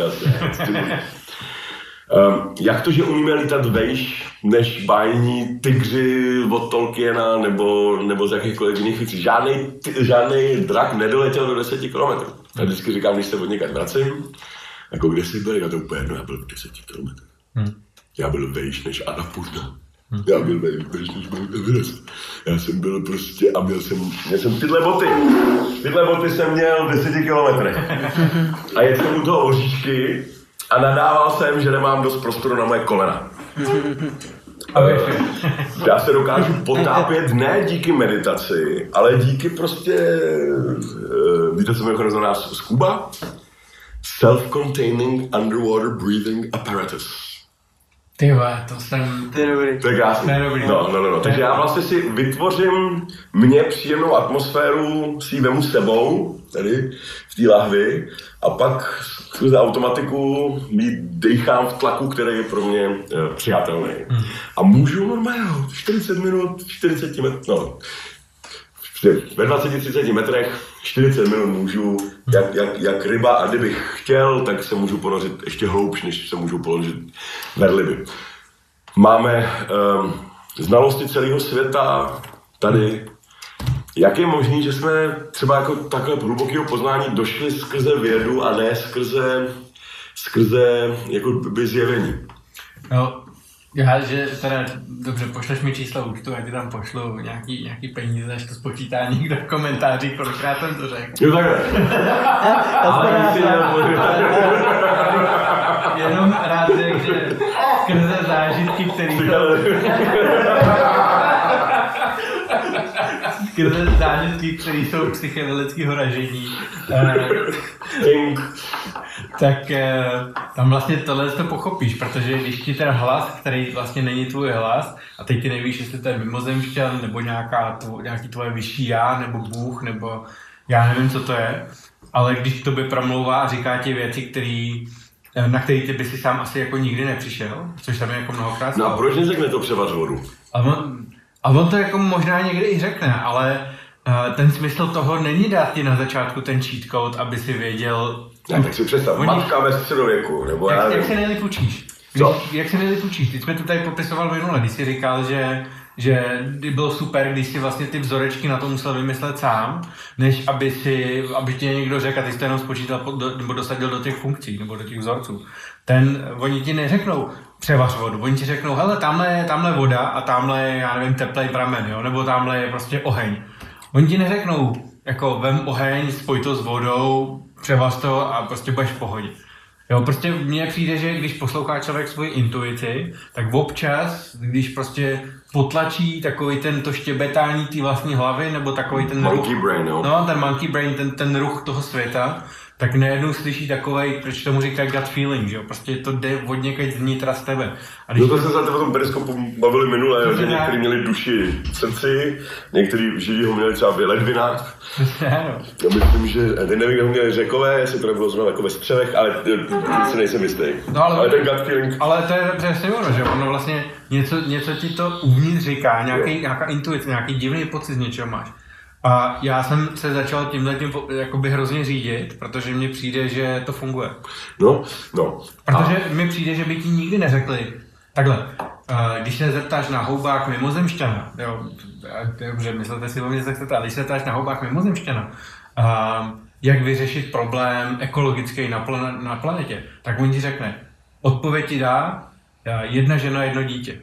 Jak to, že umíme lítat vejš než bájní tygři od Tolkiena nebo z jakýchkoliv jiných věcí? Žádný drak nedoletěl do 10 kilometrů. Já vždycky říkám, když se od někam vracím, jako kde jsi byl, já to úplně jedno, já byl v 10 kilometrů. Já byl vejš než Annapurna. Já byl vejš než Mount Everest. Já jsem byl prostě a měl jsem tyhle boty. Tyhle boty jsem měl v 10 kilometrech. A jedl jsem u toho oříšky a nadával jsem, že nemám dost prostoru na moje kolena. Já se dokážu potápět ne díky meditaci, ale díky prostě, víte, co mi znamená scuba? Self-containing underwater breathing apparatus. Ty vole, to je dobrý. To je krásný. No. Takže já vlastně si vytvořím mně příjemnou atmosféru, si ji vemu s sebou, tady v té lahvi, a pak skrze automatiku ji dýchám v tlaku, který je pro mě přijatelný. A můžu normálně 40 minut, 40 metrů, no, ve 20-30 metrech 40 minut můžu, jak ryba, a kdybych chtěl, tak se můžu ponořit ještě hloubš, než se můžu položit velryby. Máme znalosti celého světa tady. Jak je možné, že jsme třeba jako takhle hlubokého poznání došli skrze vědu a ne skrze jako by zjevení? No, já, že teda, dobře, pošleš mi číslo účtu, já ti tam pošlu nějaký peníze, až to spočítá někdo v komentářích, kolikrát jsem to řekl. Jo, takhle. Jenom rád řekl, že skrze zážitky, který jsou psychedelického ražení, tak tam vlastně tohle to pochopíš, protože když ti ten hlas, který vlastně není tvůj hlas, a teď ty nevíš, jestli to je mimozemšťan, nebo nějaký tvoje vyšší já, nebo Bůh, nebo já nevím, co to je, ale když k tobě promlouvá a říká ti věci, na který ty by si sám asi jako nikdy nepřišel, což tam je jako mnohokrát. No a proč neřekne to převař vodu? A on to jako možná někdy i řekne, ale ten smysl toho není dát ti na začátku ten cheat code, aby si věděl... Ne, tak si představ, matka ve středověku, nebo já nevím. Jak se nejlíp učíš? Jak se nejlíp učíš? Teď jsme to tady popisoval minule, když jsi říkal, že bylo super, když si vlastně ty vzorečky na to musel vymyslet sám, než aby tě někdo řekl a ty jsi to jenom spočítal nebo dosadil do těch funkcí nebo do těch vzorců. Oni ti neřeknou převař vodu, oni ti řeknou, hele, tamhle je voda a tamhle je, já nevím, teplej pramen, jo? Nebo tamhle je prostě oheň. Oni ti neřeknou, jako vem oheň, spoj to s vodou, převař to a prostě budeš v pohodě. Jo, prostě mně přijde, že když poslouchá člověk svoji intuici, tak občas, když prostě potlačí takový to štěbetání té vlastní hlavy, nebo takový ten monkey brain, jo? No, ten monkey brain, ten ruch toho světa, tak najednou slyší takovej, proč tomu říkají gut feeling, že jo? Prostě to jde od někde zvnitra z tebe. A když to jsme se o tom periskopu bavili minule, že někteří měli duši v srdci, někteří živí ho měli třeba v ledvinách. Já myslím, že nevím, kde ho měli Řekové, jestli to nebylo zrovna jako ve střelech, ale si nejsem jistý. No, ale ten gut feeling. Ale to je přesně ono, že ono vlastně něco ti to uvnitř říká, nějaká intuice, nějaký divný pocit z něčeho máš. A já jsem se začal tímhletím jakoby hrozně řídit, protože mně přijde, že to funguje. No. Protože mi přijde, že by ti nikdy neřekli, takhle, když se zeptáš na houbách mimozemšťana, jo, dobře, myslete si o mě, jak se když se zeptáš na houbách mimozemšťana, jak vyřešit problém ekologický na planetě, tak on ti řekne, odpověď ti dá 1 žena, 1 dítě.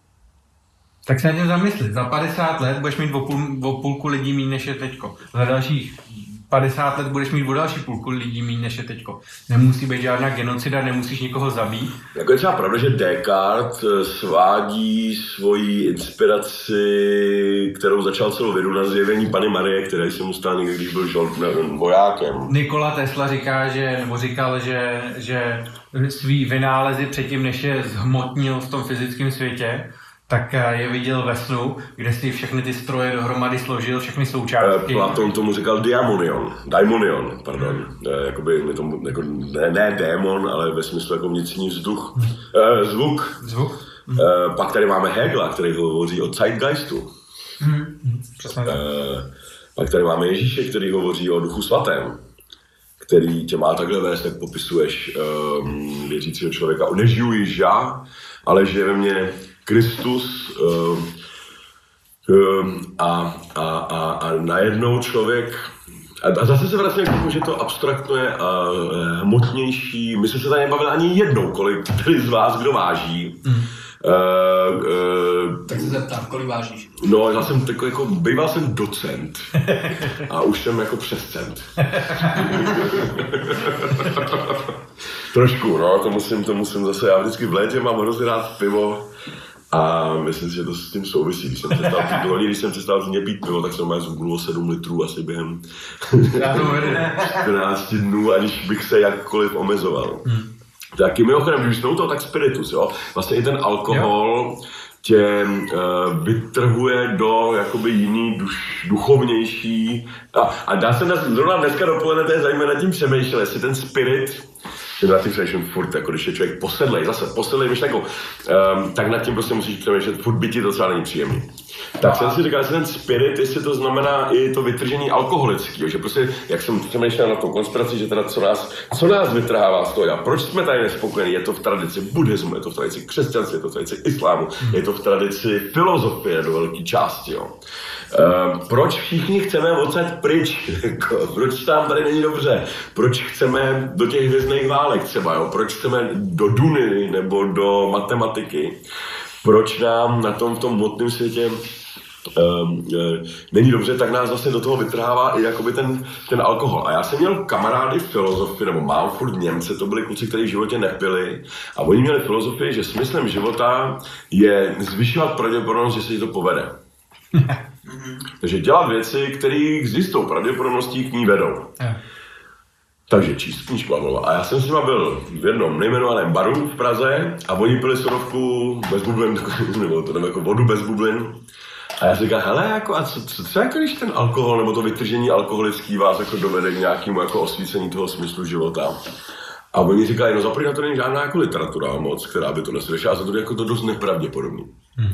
Tak se na něm zamysli. Za 50 let budeš mít o půlku lidí méně než je teďko. Za dalších 50 let budeš mít o další půlku lidí méně než je teďko. Nemusí být žádná genocida, nemusíš nikoho zabít. Jako je třeba pravda, že Descartes svádí svoji inspiraci, kterou začal celou vědu, na zjevení Panny Marie, který se mu stal někdy, když byl vojákem. Nikola Tesla říkal, že svý vynálezy předtím, než je zhmotnil v tom fyzickém světě, tak je viděl ve snu, kde si všechny ty stroje dohromady složil, všechny součástky. Platon tomu říkal daimonion, pardon. Jakoby, jako, ne démon, ale ve smyslu jako vnitřní zvuk. Pak tady máme Hegela, který hovoří o Zeitgeistu. Pak tady máme Ježíše, který hovoří o Duchu svatém, který tě má takhle vést, jak popisuješ věřícího člověka. Nežiju již já, ale žije ve mně Kristus a najednou člověk, a zase se vracíme k tomu, že to abstraktuje a hmotnější. My jsme se tady nebavili ani jednou, kolik tady z vás kdo váží. Tak se zeptám, kolik vážíš? No, já jsem takový, jako, býval jsem docent a už jsem jako přes cent. Trošku, no, to musím zase, já vždycky v létě mám hrozně rád pivo A myslím si, že to s tím souvisí. Když jsem přestal z mě pít pivo, tak jsem má zhubnul 7 litrů asi během 14 dnů, aniž bych se jakkoliv omezoval. Taky mimochodem, když jsme to, tak spiritus, jo. Vlastně i ten alkohol tě vytrhuje do jakoby jiný duchovnější. A dá se zrovna dneska dopoledne, to je zajímavé, nad tím přemýšlel, jestli ten spirit, nad tím přemýšlím furt, jako když je člověk posedlej myšlenkou, tak nad tím prostě musíš přemýšlet, furt bytí to třeba není příjemný. Tak jsem si říkal, jestli ten spirit, jestli to znamená i to vytržení alkoholického, že prostě, jak jsem přemýšlel na tom konspiraci, že teda co nás vytrhává z toho, a proč jsme tady nespokojení, je to v tradici buddhismu, je to v tradici křesťanství, je to v tradici islámu, je to v tradici filozofie do velké části, jo. Proč všichni chceme odsaď pryč, proč tam tady není dobře, proč chceme do těch hvězdných válek třeba, jo? Proč chceme do Duny nebo do matematiky, proč nám na tom v tom hmotném světě není dobře, tak nás vlastně do toho vytrhává i jakoby ten alkohol. A já jsem měl kamarády filozofy, nebo mám furt Němce, to byli kluci, kteří v životě nepili, a oni měli filozofii, že smyslem života je zvyšovat pravděpodobnost, že se jí to povede. Takže dělat věci, které s jistou pravděpodobností k ní vedou. Takže číst knížku a já jsem s nima byl v jednom nejmenovaném baru v Praze a oni pili sodovku bez bublin, nebo to jako vodu bez bublin. A já říkám, hele, jako, a co jako když ten alkohol nebo to vytržení alkoholický vás jako dovede k nějakému jako osvícení toho smyslu života? A oni říkají, no zaprvé na to není žádná jako literatura moc, která by to neslyšela, a za to jako to dost nepravděpodobný.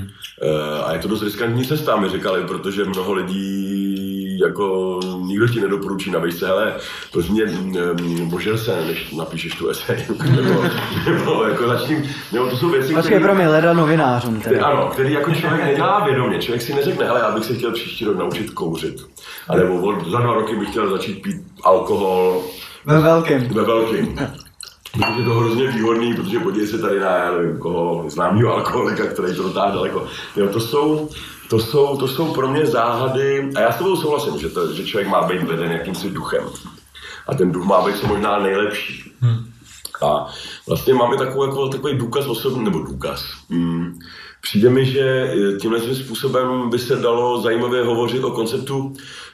A je to dost riskantní cesta, mi říkali, protože mnoho lidí, jako nikdo ti nedoporučí na vejce, hele, prostě božer se, než napíšeš tu esej, nebo jako začním, nebo to jsou věci, které... pro mě leda novinářům. Ano, který jako člověk nedělá vědomě, člověk si neřekne, hele, já bych se chtěl příští rok naučit kouřit, alebo za 2 roky bych chtěl začít pít alkohol. Ve velkém. Protože je to hrozně výhodný, protože podívej se tady na, já nevím, koho známýho alkoholika, který to dotáhl daleko. Jo, to jsou pro mě záhady, a já s tebou souhlasím, že člověk má být veden jakýmsi duchem. A ten duch má být co možná nejlepší. A vlastně máme takový důkaz osobní, nebo důkaz. Přijde mi, že tímhle způsobem by se dalo zajímavě hovořit o konceptu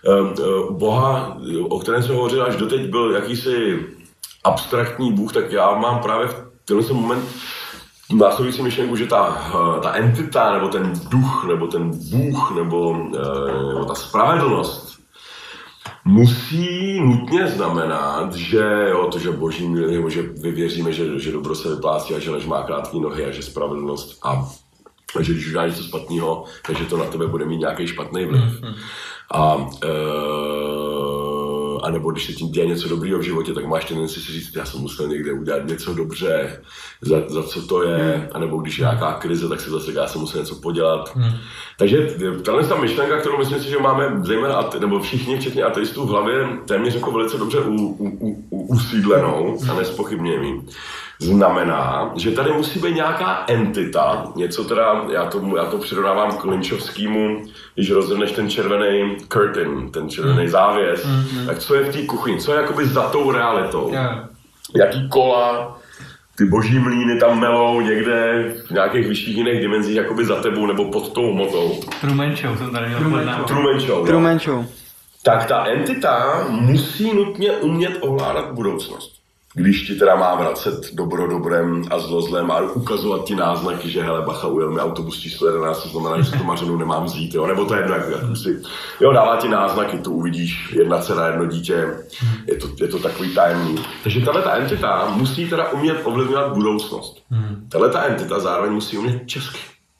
Boha, o kterém jsme hovořili až doteď, byl jakýsi abstraktní Bůh, tak já mám právě v tenhle moment následující myšlenku, že ta entita, nebo ten duch, nebo ten Bůh, nebo ta spravedlnost musí nutně znamenat, že jo, to, že boží nebo že věříme, že dobro se vyplácí a že lež má krátké nohy a že spravedlnost a že když uděláš něco špatného, takže to na tebe bude mít nějaký špatný vliv. A nebo když se tím děje něco dobrýho v životě, tak máš tendenci si říct, já jsem musel někde udělat něco dobře, za co to je, anebo když je nějaká krize, tak se zase já jsem musel něco podělat. Takže tahle ta myšlenka, kterou myslím si, že máme zejména, nebo všichni, včetně ateistů v hlavě, téměř jako velice dobře usídlenou a nezpochybněný, znamená, že tady musí být nějaká entita, něco teda, já to přirovnávám k Lynchovskému, když rozhrneš ten červený curtain, ten červený závěs, tak co je v té kuchyni, co je jakoby za tou realitou, jaký kola, ty boží mlýny tam melou někde v nějakých vyšších jiných dimenzích, jakoby za tebou nebo pod tou hmotou. Truman Show jsem tady měl Truman Show. Tak ta entita musí nutně umět ovládat budoucnost. Když ti teda má vracet dobro dobrem a zlo zlem a ukazovat ti náznaky, že hele bacha, ujel mi autobus číslo 11, to znamená, že si to mařenu nemám vzít, jo? Nebo to je jedno, jak si, jo, dává ti náznaky, tu uvidíš, 1 dcera, 1 dítě, je to takový tajemný. Takže tato entita musí teda umět ovlivňovat budoucnost. Tato entita zároveň musí umět česky.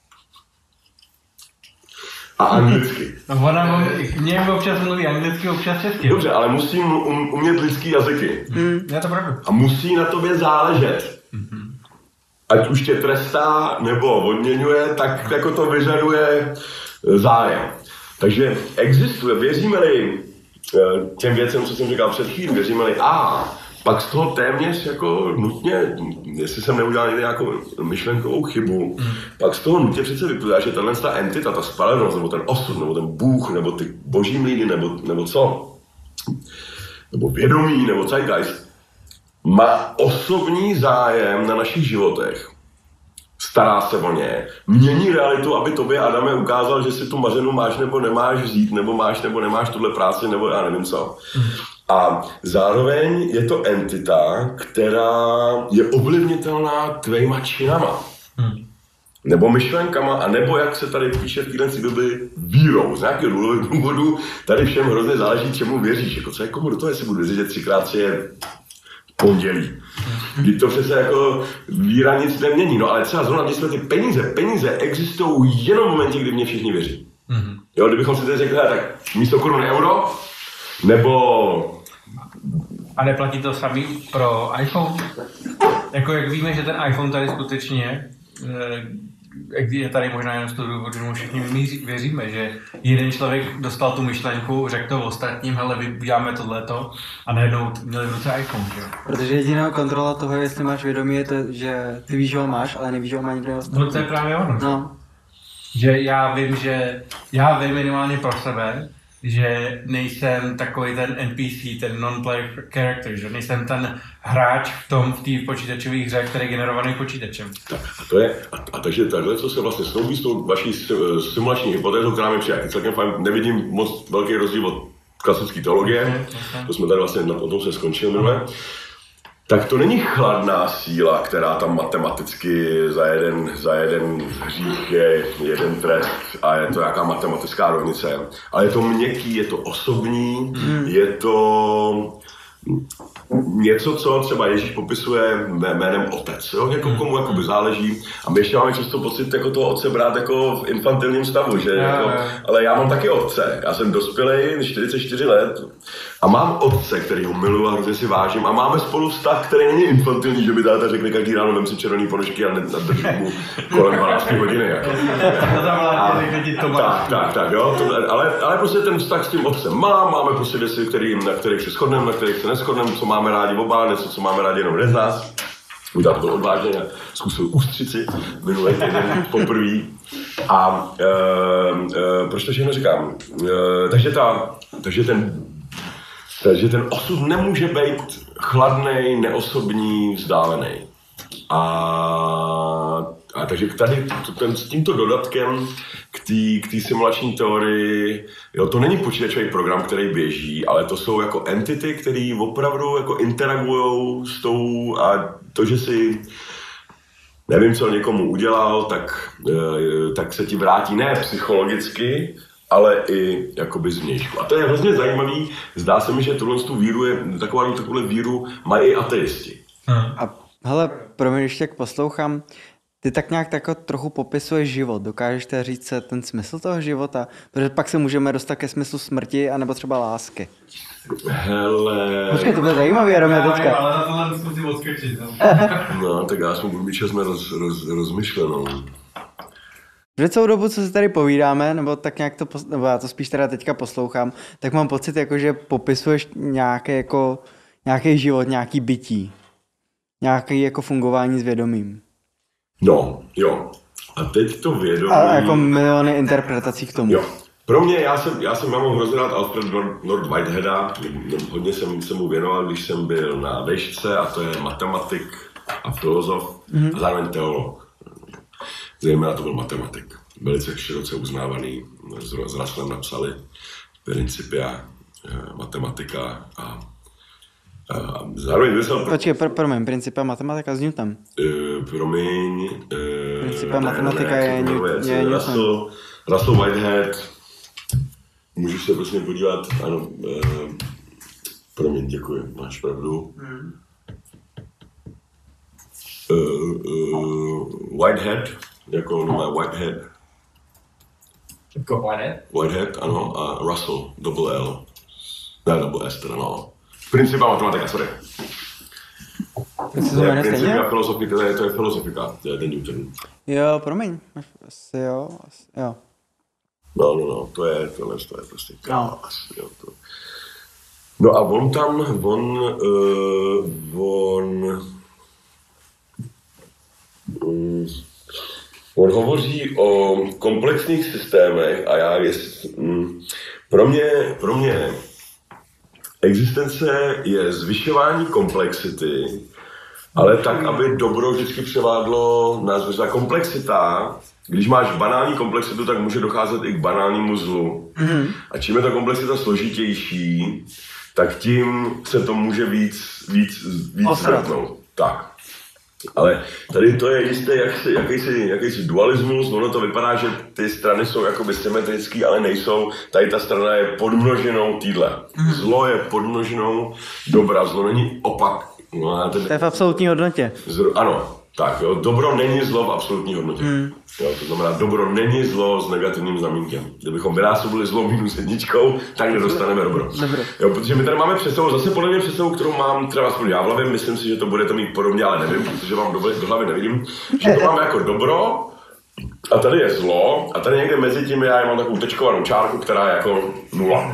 A anglicky. No ona mě občas mluví anglicky, občas česky. Dobře, ale musí umět lidský jazyky. Je to pravda. A musí na tobě záležet. Ať už tě trestá nebo odměňuje, tak jako to vyžaduje zájem. Takže existuje, věříme-li těm věcem, co jsem říkal před chvílí, věříme-li pak z toho téměř jako nutně, jestli jsem neudělal někde nějakou myšlenkovou chybu, pak z toho nutně přece vyplývá, že ta entita, ta spravedlnost, nebo ten osud, nebo ten Bůh, nebo ty boží mlýny, nebo co, nebo vědomí, nebo zeitgeist, má osobní zájem na našich životech. stará se o ně, mění realitu, aby tobě, Adame, ukázal, že si tu mařenu máš nebo nemáš vzít, nebo máš nebo nemáš tuhle práci, nebo já nevím co. A zároveň je to entita, která je ovlivnitelná tvejma činama. Nebo myšlenkama, a nebo jak se tady píše v téhle době vírou. Z nějakého důvodu tady všem hrozně záleží, čemu věříš. Jako, co je komu do toho, jestli budu věřit, že 3x3 je pondělí. Když to přece jako víra nic nemění. No ale třeba zrovna, když jsme ty peníze existují jenom v momentě, kdy mě všichni věří. Jo, kdybychom si teď řekli, tak místo koruny euro, nebo... A neplatí to samý pro iPhone? Jako jak víme, že ten iPhone tady skutečně je tady možná jen z toho důvodu, že mu všichni věříme, že jeden člověk dostal tu myšlenku, řekl to ostatním, hele, děláme tohleto a najednou měli v ruce iPhone, že? Protože jediná kontrola toho, jestli máš vědomí, je to, že ty víš, že ho máš, ale nevíš, že ho má někdo ostatní. No to je právě ono. No. Že já vím minimálně pro sebe, že nejsem takový ten NPC, ten non-player character, že nejsem ten hráč v té počítačové hře, který je generovaný počítačem. Tak, a takže takhle, co se vlastně snoubí s tou vaší simulační hypotézou, která mi přijde celkem fajn, nevidím moc velký rozdíl od klasické teologie, to jsme tady vlastně o tom se skončili minule. Tak to není chladná síla, která tam matematicky za jeden hřích je jeden trest a je to nějaká matematická rovnice. Ale je to měkký, je to osobní, je to něco, co třeba Ježíš popisuje jménem Otec, jo? Jako komu jakoby záleží. A my ještě máme často pocit jako toho otce brát jako v infantilním stavu, že jako, ale já mám taky otce, já jsem dospělej, 44 let a mám otce, který ho miluji a hrozně si vážím a máme spolu vztah, který není infantilní, že by táta řekli každý ráno vem si červený ponožky a drží mu kolem 12 hodiny. Jako. Tak, jo, ale prostě ten vztah s tím otcem máme prostě věci, na kterých se shodneme, na kterých se neshodneme, co máme rádi oba, něco, co máme rádi jenom jeden z nás. Můj táta byl odvážný a zkusil ústřici minulý týden poprvé. A proč to všechno říkám? Takže ten osud nemůže být chladnej, neosobní, vzdálený. A takže tady s tímto dodatkem k té simulační teorii, jo, to není počítačový program, který běží, ale to jsou jako entity, které opravdu jako interagujou s tou a to, že si nevím, co někomu udělal, tak se ti vrátí ne psychologicky, ale i jakoby zvnějšku. A to je hrozně zajímavý, zdá se mi, že tu víru takovou víru mají i ateisti. A hele, promiň, když tak poslouchám, ty tak nějak trochu popisuješ život. Dokážeš teda říct ten smysl toho života? Protože pak se můžeme dostat ke smyslu smrti anebo třeba lásky. Hele... Počkej, to bude zajímavý, Jaromír, teďka. Ale na tohle musím si odskočit. No, tak já jsme budu jsme rozmyšlenou. Že celou dobu, co se tady povídáme, nebo tak nějak nebo já to spíš teda teďka poslouchám, tak mám pocit, jako, že popisuješ nějaký život, nějaký bytí. Nějaký jako fungování s vědomím. No, jo. A teď to vědomí... A jako miliony interpretací k tomu. Jo. Pro mě, já mám hrozně rád Alfred North Whiteheada. Hodně jsem se mu věnoval, když jsem byl na vešce, a to je matematik a filozof a zároveň teolog. Zejména to byl matematik. Velice široce uznávaný. S Russellem napsali Principia matematika a zároveň myslel... Počkej, promiň, Principia matematika s Newtonem. Principia matematika je Newton. Russell Whitehead. Můžeš se prosím podívat, ano, promiň, děkuji, máš pravdu. Whitehead, jako nové Whitehead. Jako Whitehead? Whitehead, ano, a Russell, double L. Ne, double S, teda no. Principia matematika, sorry. Principia filozofika, to je filozofika, to je ten Newton. Jo, promiň, asi jo. No, to je prostě krás. No a on hovoří o komplexních systémech a pro mě existence je zvyšování komplexity ale tak, aby dobro vždycky převládlo nás. Ta komplexita, když máš banální komplexitu, tak může docházet i k banálnímu zlu. A čím je ta komplexita složitější, tak tím se to může víc zvrtnout. Tak. Ale tady to je jistý jakýsi dualismus, ono to vypadá, že ty strany jsou jakoby symetrický, ale nejsou. Tady ta strana je podmnoženou týdle. Zlo je podmnoženou dobra, zlo není opak. No, to je v absolutní hodnotě. Ano, tak jo, dobro není zlo v absolutní hodnotě. Jo, to znamená, dobro není zlo s negativním znamínkem. Kdybychom vynásobili zlo minus jedničkou, tak nedostaneme dobro. Jo, protože my tady máme představu, zase podle mě představu, kterou mám třeba aspoň já v hlavě, myslím si, že to bude to mít podobně, ale nevím, protože vám do hlavy nevidím, že to máme jako dobro, a tady je zlo, a tady někde mezi tím já mám takovou tečkovanou čárku, která je jako 0.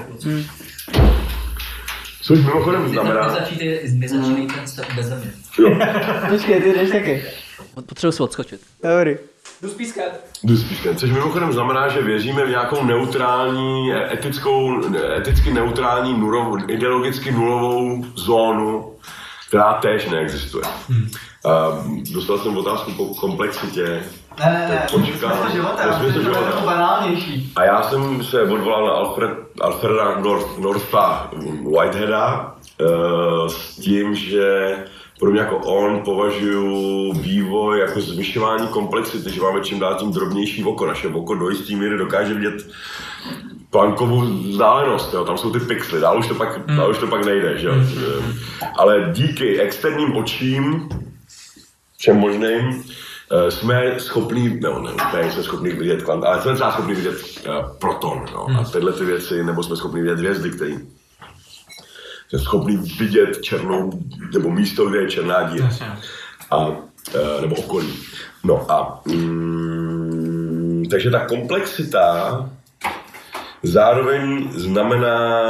Což mimochodem znamená... My začínejte ten step bez země. Počkej, ty jdeš taky. Potřebuji si odskočit. Dobrý. Jdu spískat. Což mimochodem znamená, že věříme v nějakou neutrální, eticky neutrální, ideologicky nulovou zónu, která též neexistuje. Dostal jsem otázku po komplexitě. Ne, smysl života, to je jako banálnější. A já jsem se odvolal na Alfreda Northa Whiteheada s tím, že pro mě jako on považuji vývoj jako zvyšování komplexity, že máme čím dál tím drobnější oko. Naše oko do jistý míry dokáže vidět Planckovu vzdálenost, jo. Tam jsou ty pixely, dál už to pak nejde, že jo. Ale díky externím očím, všem možným, jsme schopní, jsme schopní vidět kvant, ale jsme třeba schopní vidět proton, no. A tyhle ty věci, nebo jsme schopní vidět hvězdy, který jsme schopní vidět černou, nebo místo, kde je černá díra. Nebo okolí. No a takže ta komplexita zároveň znamená,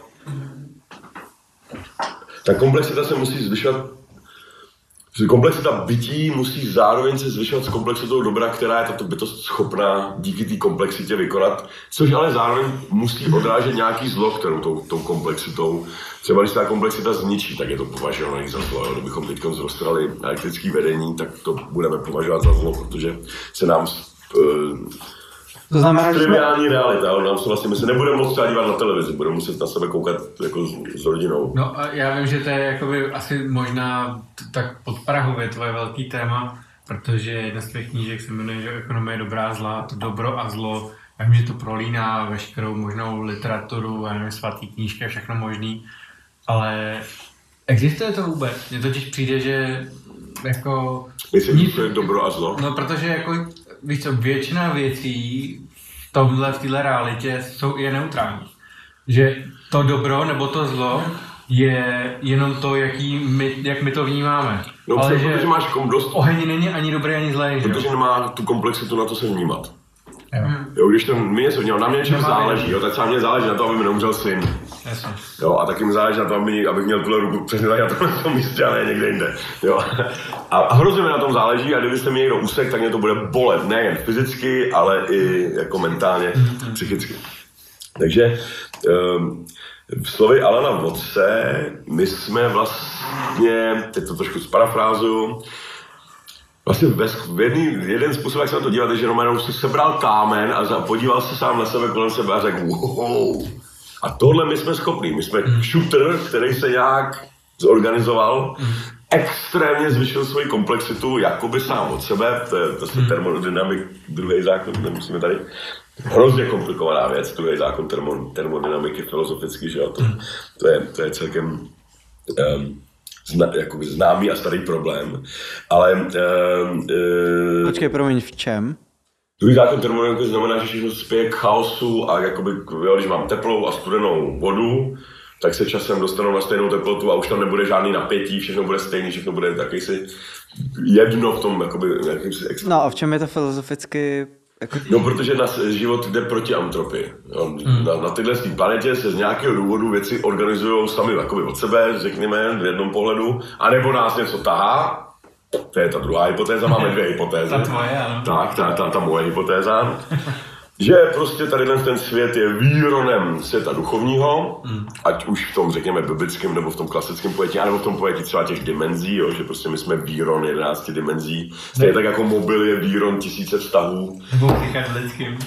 ta komplexita se musí zvyšovat, komplexita bytí musí zároveň se zvyšovat s komplexitou dobra, která je tato bytost schopná díky té komplexitě vykonat, což ale zároveň musí odrážet nějaký zlo, kterou tou komplexitou. Třeba když ta komplexita zničí, tak je to považované za zlo. Kdybychom teď zrostrali elektrické vedení, tak to budeme považovat za zlo, protože se nám to znamená, triviální realita, ale nám se vlastně, my se nebudeme moc třeba dívat na televizi, budeme muset na sebe koukat jako s rodinou. No a já vím, že to je jakoby asi možná tak podprahově tvoje velký téma, protože jedna z těch knížek se jmenuje, že ekonomie dobrá zlá, to dobro a zlo. Já vím, že to prolíná veškerou možnou literaturu, já nevím, svatý knížky a všechno možný, ale existuje to vůbec? Mně totiž přijde, že jako... Myslím, že to je dobro a zlo? No, protože jako víš co, většina věcí v téhle realitě je neutrální. Že to dobro nebo to zlo je jenom to, jak my to vnímáme. No, ale protože máš dost... Oheň není ani dobrý, ani zlej. Protože nemá tu komplexitu na to se vnímat. Jo, když my něco vnímám, na mě něčem záleží, jo, tak třeba mě záleží na to, aby mi neumřel syn. Jasně. Jo, a taky mi záleží na to, abych měl tuhle ruku přesně tak na tom místě, ale někde jinde. Jo. A hrozně mi na tom záleží a kdybyste mi někdo usek, tak mě to bude bolet, nejen fyzicky, ale i jako mentálně, psychicky. Takže v slovy Alana Watse, my jsme vlastně, teď to trošku zparafrázuju, vlastně jeden způsob, jak se na to dívat, je, že Roman si sebral kámen a podíval se sám na sebe kolem sebe a řekl wow. A tohle my jsme schopní. My jsme shooter, který se nějak zorganizoval, extrémně zvyšil svoji komplexitu jakoby sám od sebe. To je termodynamik, druhý zákon, nemusíme tady. Hrozně komplikovaná věc, druhý zákon termodynamiky filozoficky, že jo. To je celkem... jakoby známý a starý problém, ale... Počkej, promiň, v čem? Druhý zákon termodynamiky znamená, že všechno spěje k chaosu a jakoby, když mám teplou a studenou vodu, tak se časem dostanou na stejnou teplotu a už tam nebude žádný napětí, všechno bude stejný, všechno bude jakýsi jedno v tom, jakoby... No a v čem je to filozoficky... No, protože život jde proti antropii. Na téhle planetě se z nějakého důvodu věci organizují sami jakoby od sebe, řekněme, v jednom pohledu, anebo nás něco tahá. To je ta druhá hypotéza, máme dvě hypotézy. Ta tvoje, ano. Tak, ta moje hypotéza. že prostě tady ten svět je výronem světa duchovního, ať už v tom, řekněme, biblickém, nebo v tom klasickém pojetí, nebo v tom pojetí třeba těch dimenzí, jo, že prostě my jsme výron 11 dimenzí. Stejně tak jako mobil je výron 1000 vztahů. Nebo psychedelickým.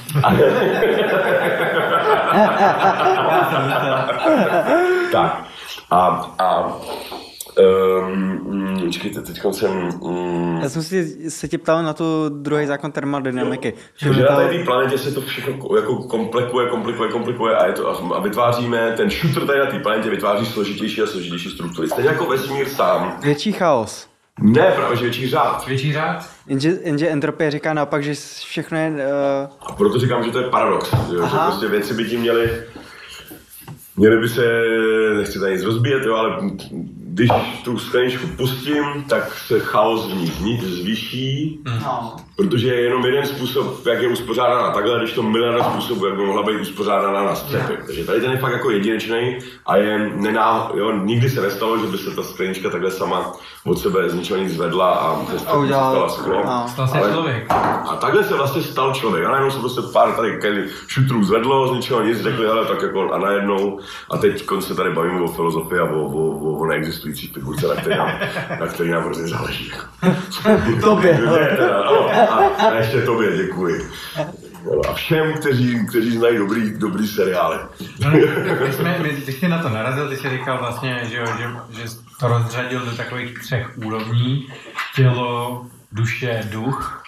Tak. Počkejte, teď jsem... Já jsem se tě ptal na tu druhý zákon termodynamiky. Že na té planetě se to všechno jako komplikuje a vytváříme, ten šutr tady na té planetě vytváří složitější a složitější struktury. Stejně jako vesmír sám. Větší chaos. Ne, právě, že větší řád. Větší řád? Jenže entropie říká naopak, že všechno je... A proto říkám, že to je paradox, jo, že prostě věci by tím měly by se, nechci tady nic rozbíjet, jo, ale když tu skleničku pustím, tak se chaos v ní zvýší, protože je jenom jeden způsob, jak je uspořádána takhle, když to miliarda způsobů, jak by mohla být uspořádána na střepy. Takže tady ten je fakt jako jedinečný a nikdy se nestalo, že by se ta sklenička takhle sama od sebe z ničeho nic zvedla a se stala sklo. Stal se člověk. A takhle se vlastně stal člověk. A najednou se prostě pár tady šutrů zvedlo, z ničeho nic, řekli, hele, tak jako a najednou. A teď se tady bavíme o filozofii a o neexistující figurce, na který nám prostě záleží. Tobě. A ještě tobě, děkuji. A všem, kteří znají dobrý seriály. Ty jsi na to narazil, ty jsi říkal vlastně, že to rozřadil do takových 3 úrovní. Tělo, duše, duch.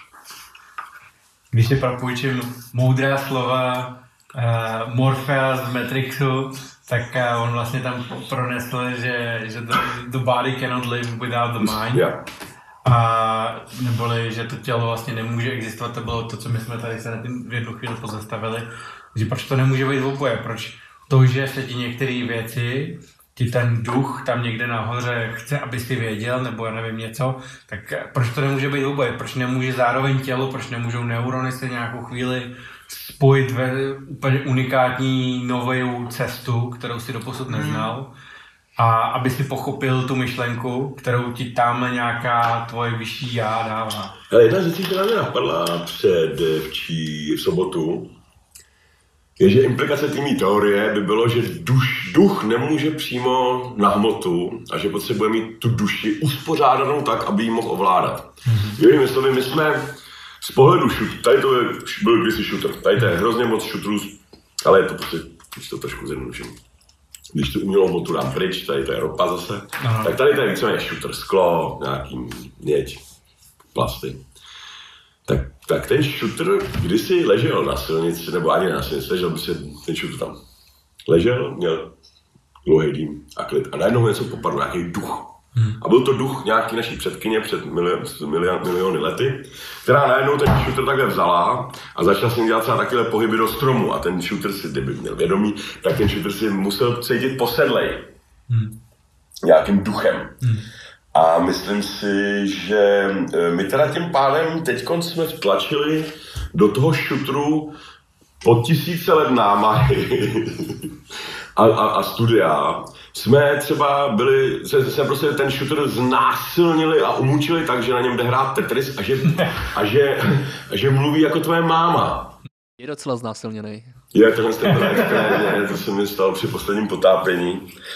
Když si propůjčím moudrá slova Morphea z Matrixu, tak on vlastně tam pronesl, že the body cannot live without the mind. Yeah. A neboli, že to tělo vlastně nemůže existovat, to bylo to, co my jsme tady se na tím v jednu chvíli pozastavili, že proč to nemůže být oboje, proč to, že se ti některé věci, ti ten duch tam někde nahoře chce, aby si věděl, nebo já nevím něco, tak proč to nemůže být oboje, proč nemůže zároveň tělo, proč nemůžou neurony se nějakou chvíli spojit ve úplně unikátní novou cestu, kterou si doposud neznal, a aby si pochopil tu myšlenku, kterou ti tam nějaká tvoje vyšší já dává. Ale jedna z věcí, která mě napadla v sobotu, je, že implikace té mý teorie by bylo, že duch nemůže přímo na hmotu a že potřebuje mít tu duši uspořádanou tak, aby ji mohl ovládat. Jinými slovy, my jsme z pohledu šutr, tady to byl kdysi šutr, tady to je hrozně moc šutrů, ale je to prostě, když to trošku zjednoduším. Když tu umělou hmotu dám pryč, tady to je ropa zase, tak tady to je víceméně šutr, sklo, nějaký měď, plasty. Tak ten šutr kdysi ležel na silnici, nebo ani na silnici, ležel by se ten šutr tam. Ležel, měl dlouhý dým a klid a najednou něco popadlo, nějaký duch. A byl to duch nějaký naší předkyně před miliony lety, která najednou ten šutr takhle vzala a začala s ním dělat třeba takové pohyby do stromu a ten šutr si, kdyby měl vědomí, tak ten šutr si musel cítit posedlej nějakým duchem. A myslím si, že my teda tím pádem teďkon jsme vtlačili do toho šutru po 1000 let námahy a studia. Jsme třeba se prostě ten šutr znásilnili a umučili tak, že na něm jde hrát Tetris a že mluví jako tvoje máma. Je docela znásilněnej. Je tohle extrémně, to se mi stalo při posledním potápění.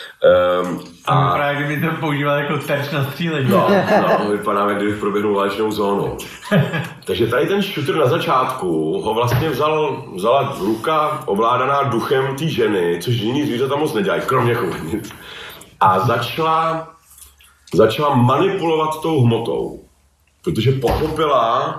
A právě kdyby to používal jako terč na střílení. No, vypadá, jak kdybych proběhnul válečnou zónou. Takže tady ten šutr na začátku ho vlastně vzala ruka ovládaná duchem té ženy, což jiný zvířata moc nedělají, kromě chovanic. A začala manipulovat tou hmotou, protože pochopila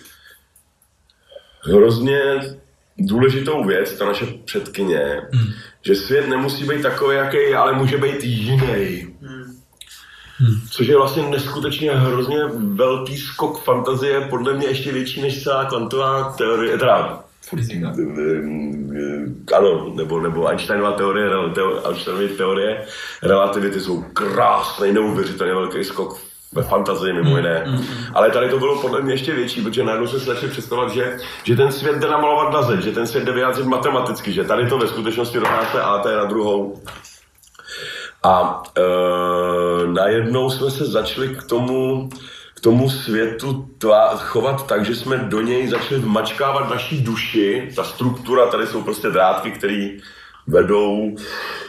hrozně důležitou věc, ta naše předkyně, že svět nemusí být takový, jaký je, ale může být jiný. Což je vlastně neskutečně hrozně velký skok fantazie, podle mě ještě větší než celá kvantová teorie, teda fyzika. Ano, nebo Einsteinova teorie relativity jsou krásný, neuvěřitelně velký skok ve fantazii mimo jiné. Ale tady to bylo podle mě ještě větší, protože najednou se začali představovat, že ten svět jde namalovat na zeď, že ten svět jde vyjádřit matematicky, že tady to ve skutečnosti rovná se AT na druhou. A najednou jsme se začali k tomu světu chovat tak, že jsme do něj začali vmačkávat naší duši. Ta struktura, tady jsou prostě drátky, které vedou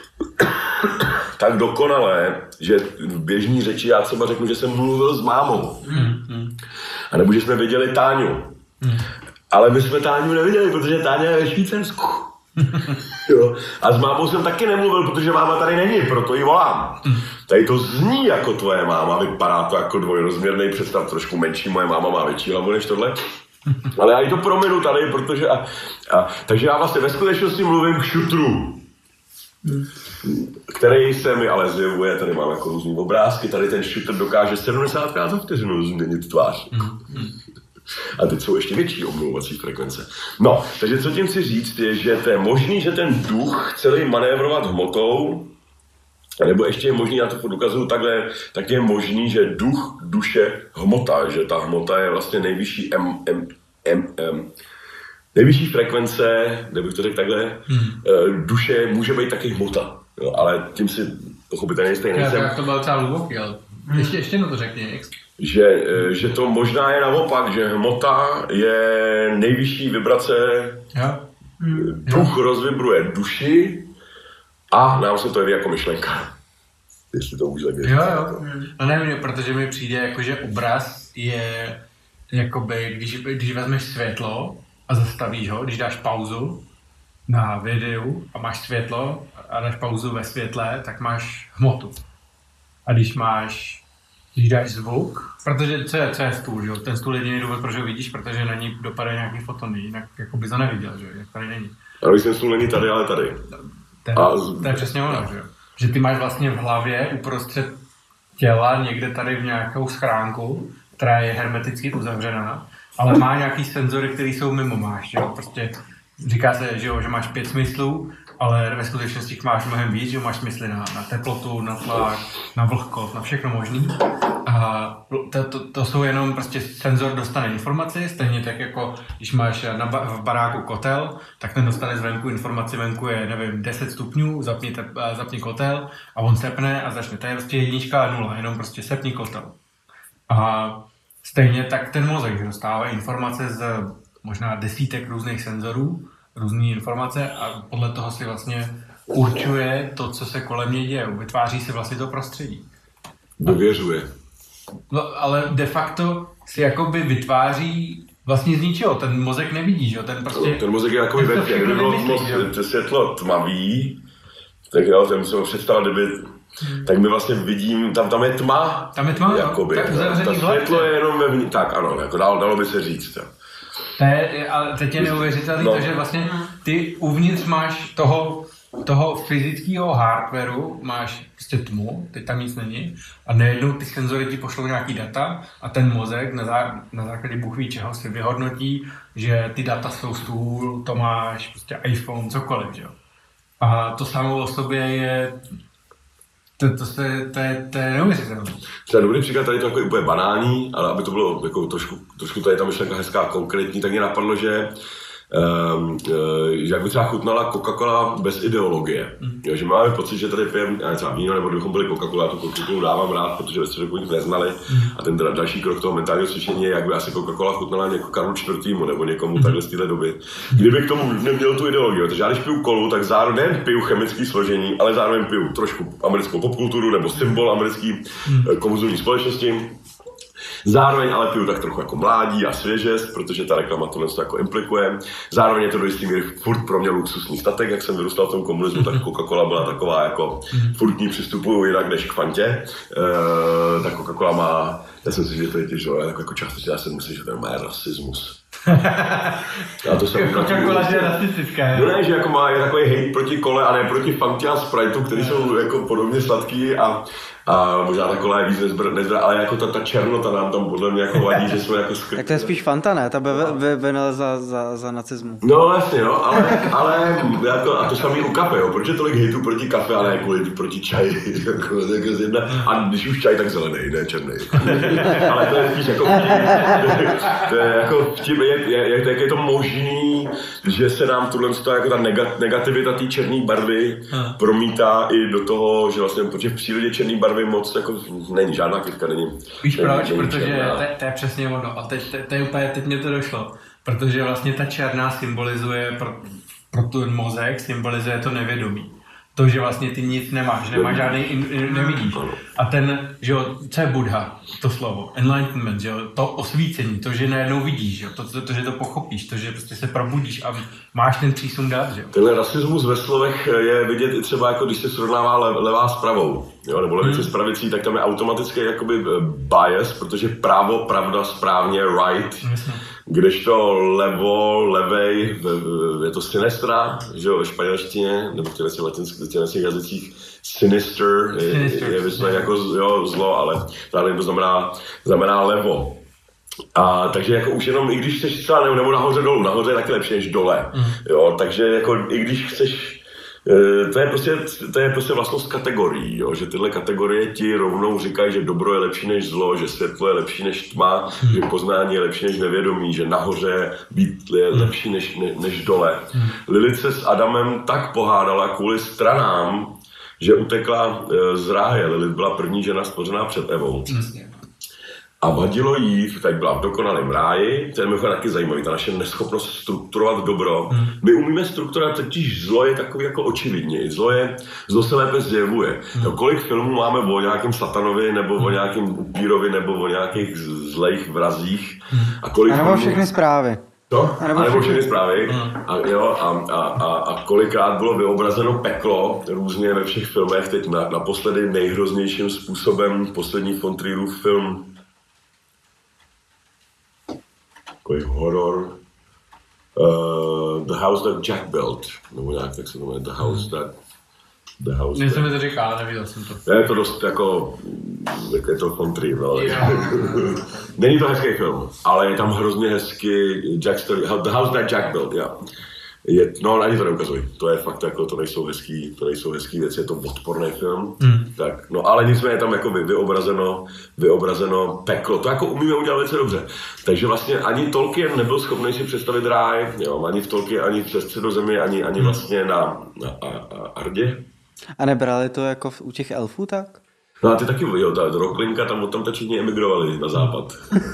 tak dokonale, že v běžný řeči já třeba řeknu, že jsem mluvil s mámou. A nebo že jsme viděli Táňu. Ale my jsme Táňu neviděli, protože Táňa je ve Švýcarsku. Jo. A s mámou jsem taky nemluvil, protože máma tady není, proto ji volám. Tady to zní jako tvoje máma, vypadá to jako dvojrozměrný, představ trošku menší, moje máma má větší hlavu než tohle. Ale já ji to prominu tady, protože... takže já vlastně ve skutečnosti mluvím k šutru, který se mi ale zjevuje, tady mám jako různý obrázky, tady ten šutr dokáže 70krát za vteřinu změnit tvář. A teď jsou ještě větší omlouvací frekvence. No, takže co tím chci říct je, že to je možný, že ten duch celý manévrovat hmotou, nebo ještě je možný, já to dokazuju takhle, tak je možný, že duch, duše, hmota, že ta hmota je vlastně nejvyšší nejvyšší frekvence, nebych to řekl takhle, duše může být taky hmota, jo, ale tím si pochopitelně stejný nejsem. Já to bylo docela hluboký, ale ještě jednou to řekni. Že to možná je naopak, že hmota je nejvyšší vibrace, duch rozvibruje duši a nám se to jeví jako myšlenka. Jestli to může tak věřit. Jo. No nevím, protože mi přijde jako, že obraz je jakoby, když vezmeš světlo a zastavíš ho, když dáš pauzu na videu a máš světlo a dáš pauzu ve světle, tak máš hmotu. A když dáš zvuk, protože co je stůl, jo? Ten stůl je jediný důvod, proč ho vidíš, protože na ní dopadají nějaký fotony, jinak jako bys ho neviděl, že? Jak tady není. Ale když ten stůl není tady, ale tady. To je přesně ono, že? Že ty máš vlastně v hlavě uprostřed těla někde tady v nějakou schránku, která je hermeticky uzavřená, ale má nějaký senzory, které jsou mimo máš, jo? Prostě říká se, že máš 5 smyslů, ale ve skutečnosti máš mnohem víc, že máš smysly na teplotu, na tlak, na vlhkost, na všechno možný. A to jsou jenom prostě senzor dostane informaci, stejně tak jako když máš v baráku kotel, tak ten dostane zvenku informaci, venku je, nevím, 10 stupňů, zapni kotel a on sepne a začne. To je prostě 1 a 0, jenom prostě sepni kotel. A stejně tak ten mozek, že dostává informace z možná desítek různých senzorů, různé informace a podle toho si vlastně určuje to, co se kolem něj děje. Vytváří si vlastně to prostředí. Dověřuje. No, ale de facto si jakoby vytváří vlastně z ničeho. Ten mozek nevidí, že? Ten mozek je takový věc, jak by bylo světlo tmavý, tak jo, ten musím představit, kdyby... Tak my vlastně vidím, tam je tma. Tam je tma, jakoby, tak ta světlo je jenom vevnitř. Tak ano, jako dalo by se říct. Jo. Ale teď je neuvěřitelný to, že vlastně ty uvnitř máš toho fyzického hardwareu, máš prostě tmu, teď tam nic není a najednou ty senzory ti pošlou nějaký data a ten mozek na základě Bůh ví čeho si vyhodnotí, že ty data jsou stůl, to máš prostě iPhone, cokoliv, jo. A to samo o sobě je to je neuvěřitelné. To je dobrý příklad, tady to jako úplně banální, ale aby to bylo jako trošku tady ta myšlenka hezká, konkrétní, tak mě napadlo, že jak by třeba chutnala Coca-Cola bez ideologie. Jo, že máme pocit, že tady pijeme třeba víno, nebo kdybychom byli Coca-Cola, já tu Coca-Colu dávám rád, protože ve středu nic neznali. A ten další krok toho mentálního cvičení je, jak by asi Coca-Cola chutnala jako Karlu IV. Nebo někomu takhle z téhle doby. Kdyby k tomu neměl tu ideologii. Takže já když piju kolu, tak zároveň piju chemické složení, ale zároveň piju trošku americkou popkulturu nebo symbol americké konzumní společnosti. Zároveň ale piju tak trochu jako mládí a svěžest, protože ta reklama tohle to jako implikuje. Zároveň je to do jistý míry furt pro mě luxusní statek, jak jsem vyrůstal v tom komunismu, tak Coca-Cola byla taková jako furt k ní přistupuju jinak než k Fantě. Tak Coca-Cola má, já jsem si, že to je těž, jako částečně já si myslím, že to má rasismus. Coca-Cola je rasistická. No ne, že jako má je takový hejt proti kole a ne proti Fantě a Spriteu, který jsou jako podobně sladký a možná ta kola je víc nezbrá, ale jako ta černota nám tam podle mě jako vadí, že jsme jako Tak to je spíš Fanta, ne? Ta vynalezla za nacismu. No vlastně, no, ale jako, a to samý u kafe, jo. Proč je tolik hejtů proti kafe, ale jako proti čaji, jako jedna. A když už čaj, tak zelený, ne černý. Ale to je spíš jako vtip. To je jako vtip, jak je to možný, že se nám tuhle jako ta negativita té černé barvy promítá i do toho, že vlastně, protože v přírodě černé barvy moc jako není, žádná kytka není. Víš proč? Protože to je přesně ono. A teď mě to došlo. Protože vlastně ta černá symbolizuje pro ten mozek, symbolizuje to nevědomí. To, že vlastně ty nic nemáš, žádný, nevidíš. A ten, že jo, co je Buddha, to slovo, enlightenment, že jo, to osvícení, to, že najednou vidíš, jo, to, že to pochopíš, to, že prostě se probudíš a máš ten přísun dát, že jo. Tenhle rasismus ve slovech je vidět i třeba, jako když se srovnává levá s pravou, jo, nebo levice s pravicí, tak tam je automaticky jakoby bias, protože právo, pravda, správně, right. Kdežto levej, je to sinistra, že jo, ve španělštině, nebo v těchto jazycích sinister je vysloveně jako jo, zlo, ale tady to znamená levo. A takže jako už jenom, i když chceš třeba nebo nahoře dolů, nahoře je taky lepší než dole, jo, takže jako i když chceš, to je prostě vlastnost kategorií, jo, že tyhle kategorie ti rovnou říkají, že dobro je lepší než zlo, že světlo je lepší než tma, že poznání je lepší než nevědomí, že nahoře být je lepší než dole. Lilith se s Adamem tak pohádala kvůli stranám, že utekla z ráje. Lilith byla první žena stvořená před Evou. A vadilo jí, tak byla v dokonalém ráji, to je mimochodem taky zajímavý, ta naše neschopnost strukturovat dobro. My umíme strukturovat, totiž zlo je takový jako očividně, zlo se lépe zjevuje. No, kolik filmů máme o nějakém satanovi, nebo o nějakém upírovi, nebo o nějakých zlejch vrazích. A kolik nebo filmů... všechny zprávy. To? A nebo všechny zprávy. A kolikrát bylo vyobrazeno peklo různě ve všech filmech, teď naposledy nejhroznějším způsobem poslední von Trierův film horor The House That Jack Built, nebo nějak tak se to jmenuje, The House. Něco mi to říká, ale neviděl jsem to. Je to dost jako, je to von Trier, ale není to hezký film, ale je tam hrozně hezky Jack Story, The House That Jack Built, no ani to neukazuj, to je fakt jako, to nejsou hezký věci, je to odporný film, tak, no ale nicméně je tam jako vyobrazeno peklo, to jako umíme udělat věci dobře, takže vlastně ani Tolkien nebyl schopný si představit ráj, jo, ani v Tolkien, ani v Středozemi, ani vlastně na Ardě. A nebrali to jako u těch elfů tak? No a ty taky, jo, ta Roklinka, tam všichni emigrovali na západ.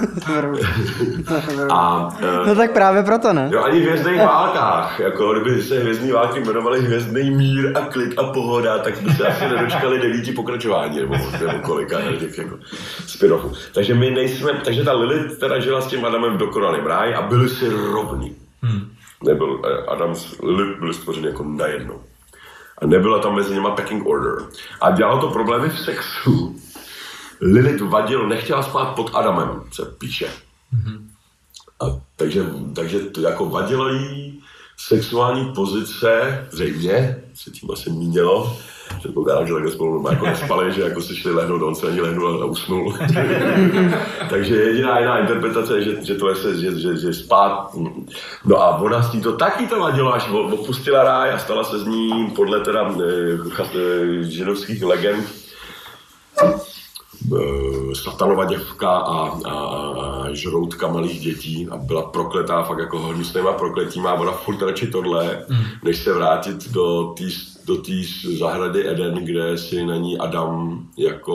No tak právě proto, ne? Jo, ani v Hvězdných válkách, jako kdyby se Hvězdný války jmenovaly Hvězdný mír a klid a pohoda, tak by se asi nedočkali 9 pokračování, nebo kolika těch jako spin-offů. Takže my nejsme, takže ta Lilith teda žila s tím Adamem v dokonalém ráji a byli si rovní. Nebyl Adam s Lilith byli stvořeni jako najednou. A nebyla tam mezi něma pecking order. A dělalo to problémy v sexu. Lilith nechtěla spát pod Adamem, se píše. A takže to jako vadilo jí sexuální pozice, zřejmě, se tím asi mínělo. Předpokládám, že takhle spolu jako nespali, že jako se šli lehnout, on se ani lehnul a usnul. Takže jediná jiná interpretace je, že to je že spát. No a ona s tím to taky to vadilo, až opustila ráj a stala se z ní podle teda židovských legend satanova děvka a žroutka malých dětí a byla prokletá fakt jako hnusnýma prokletíma a ona furt radši tohle, než se vrátit do té zahrady Eden, kde si na ní Adam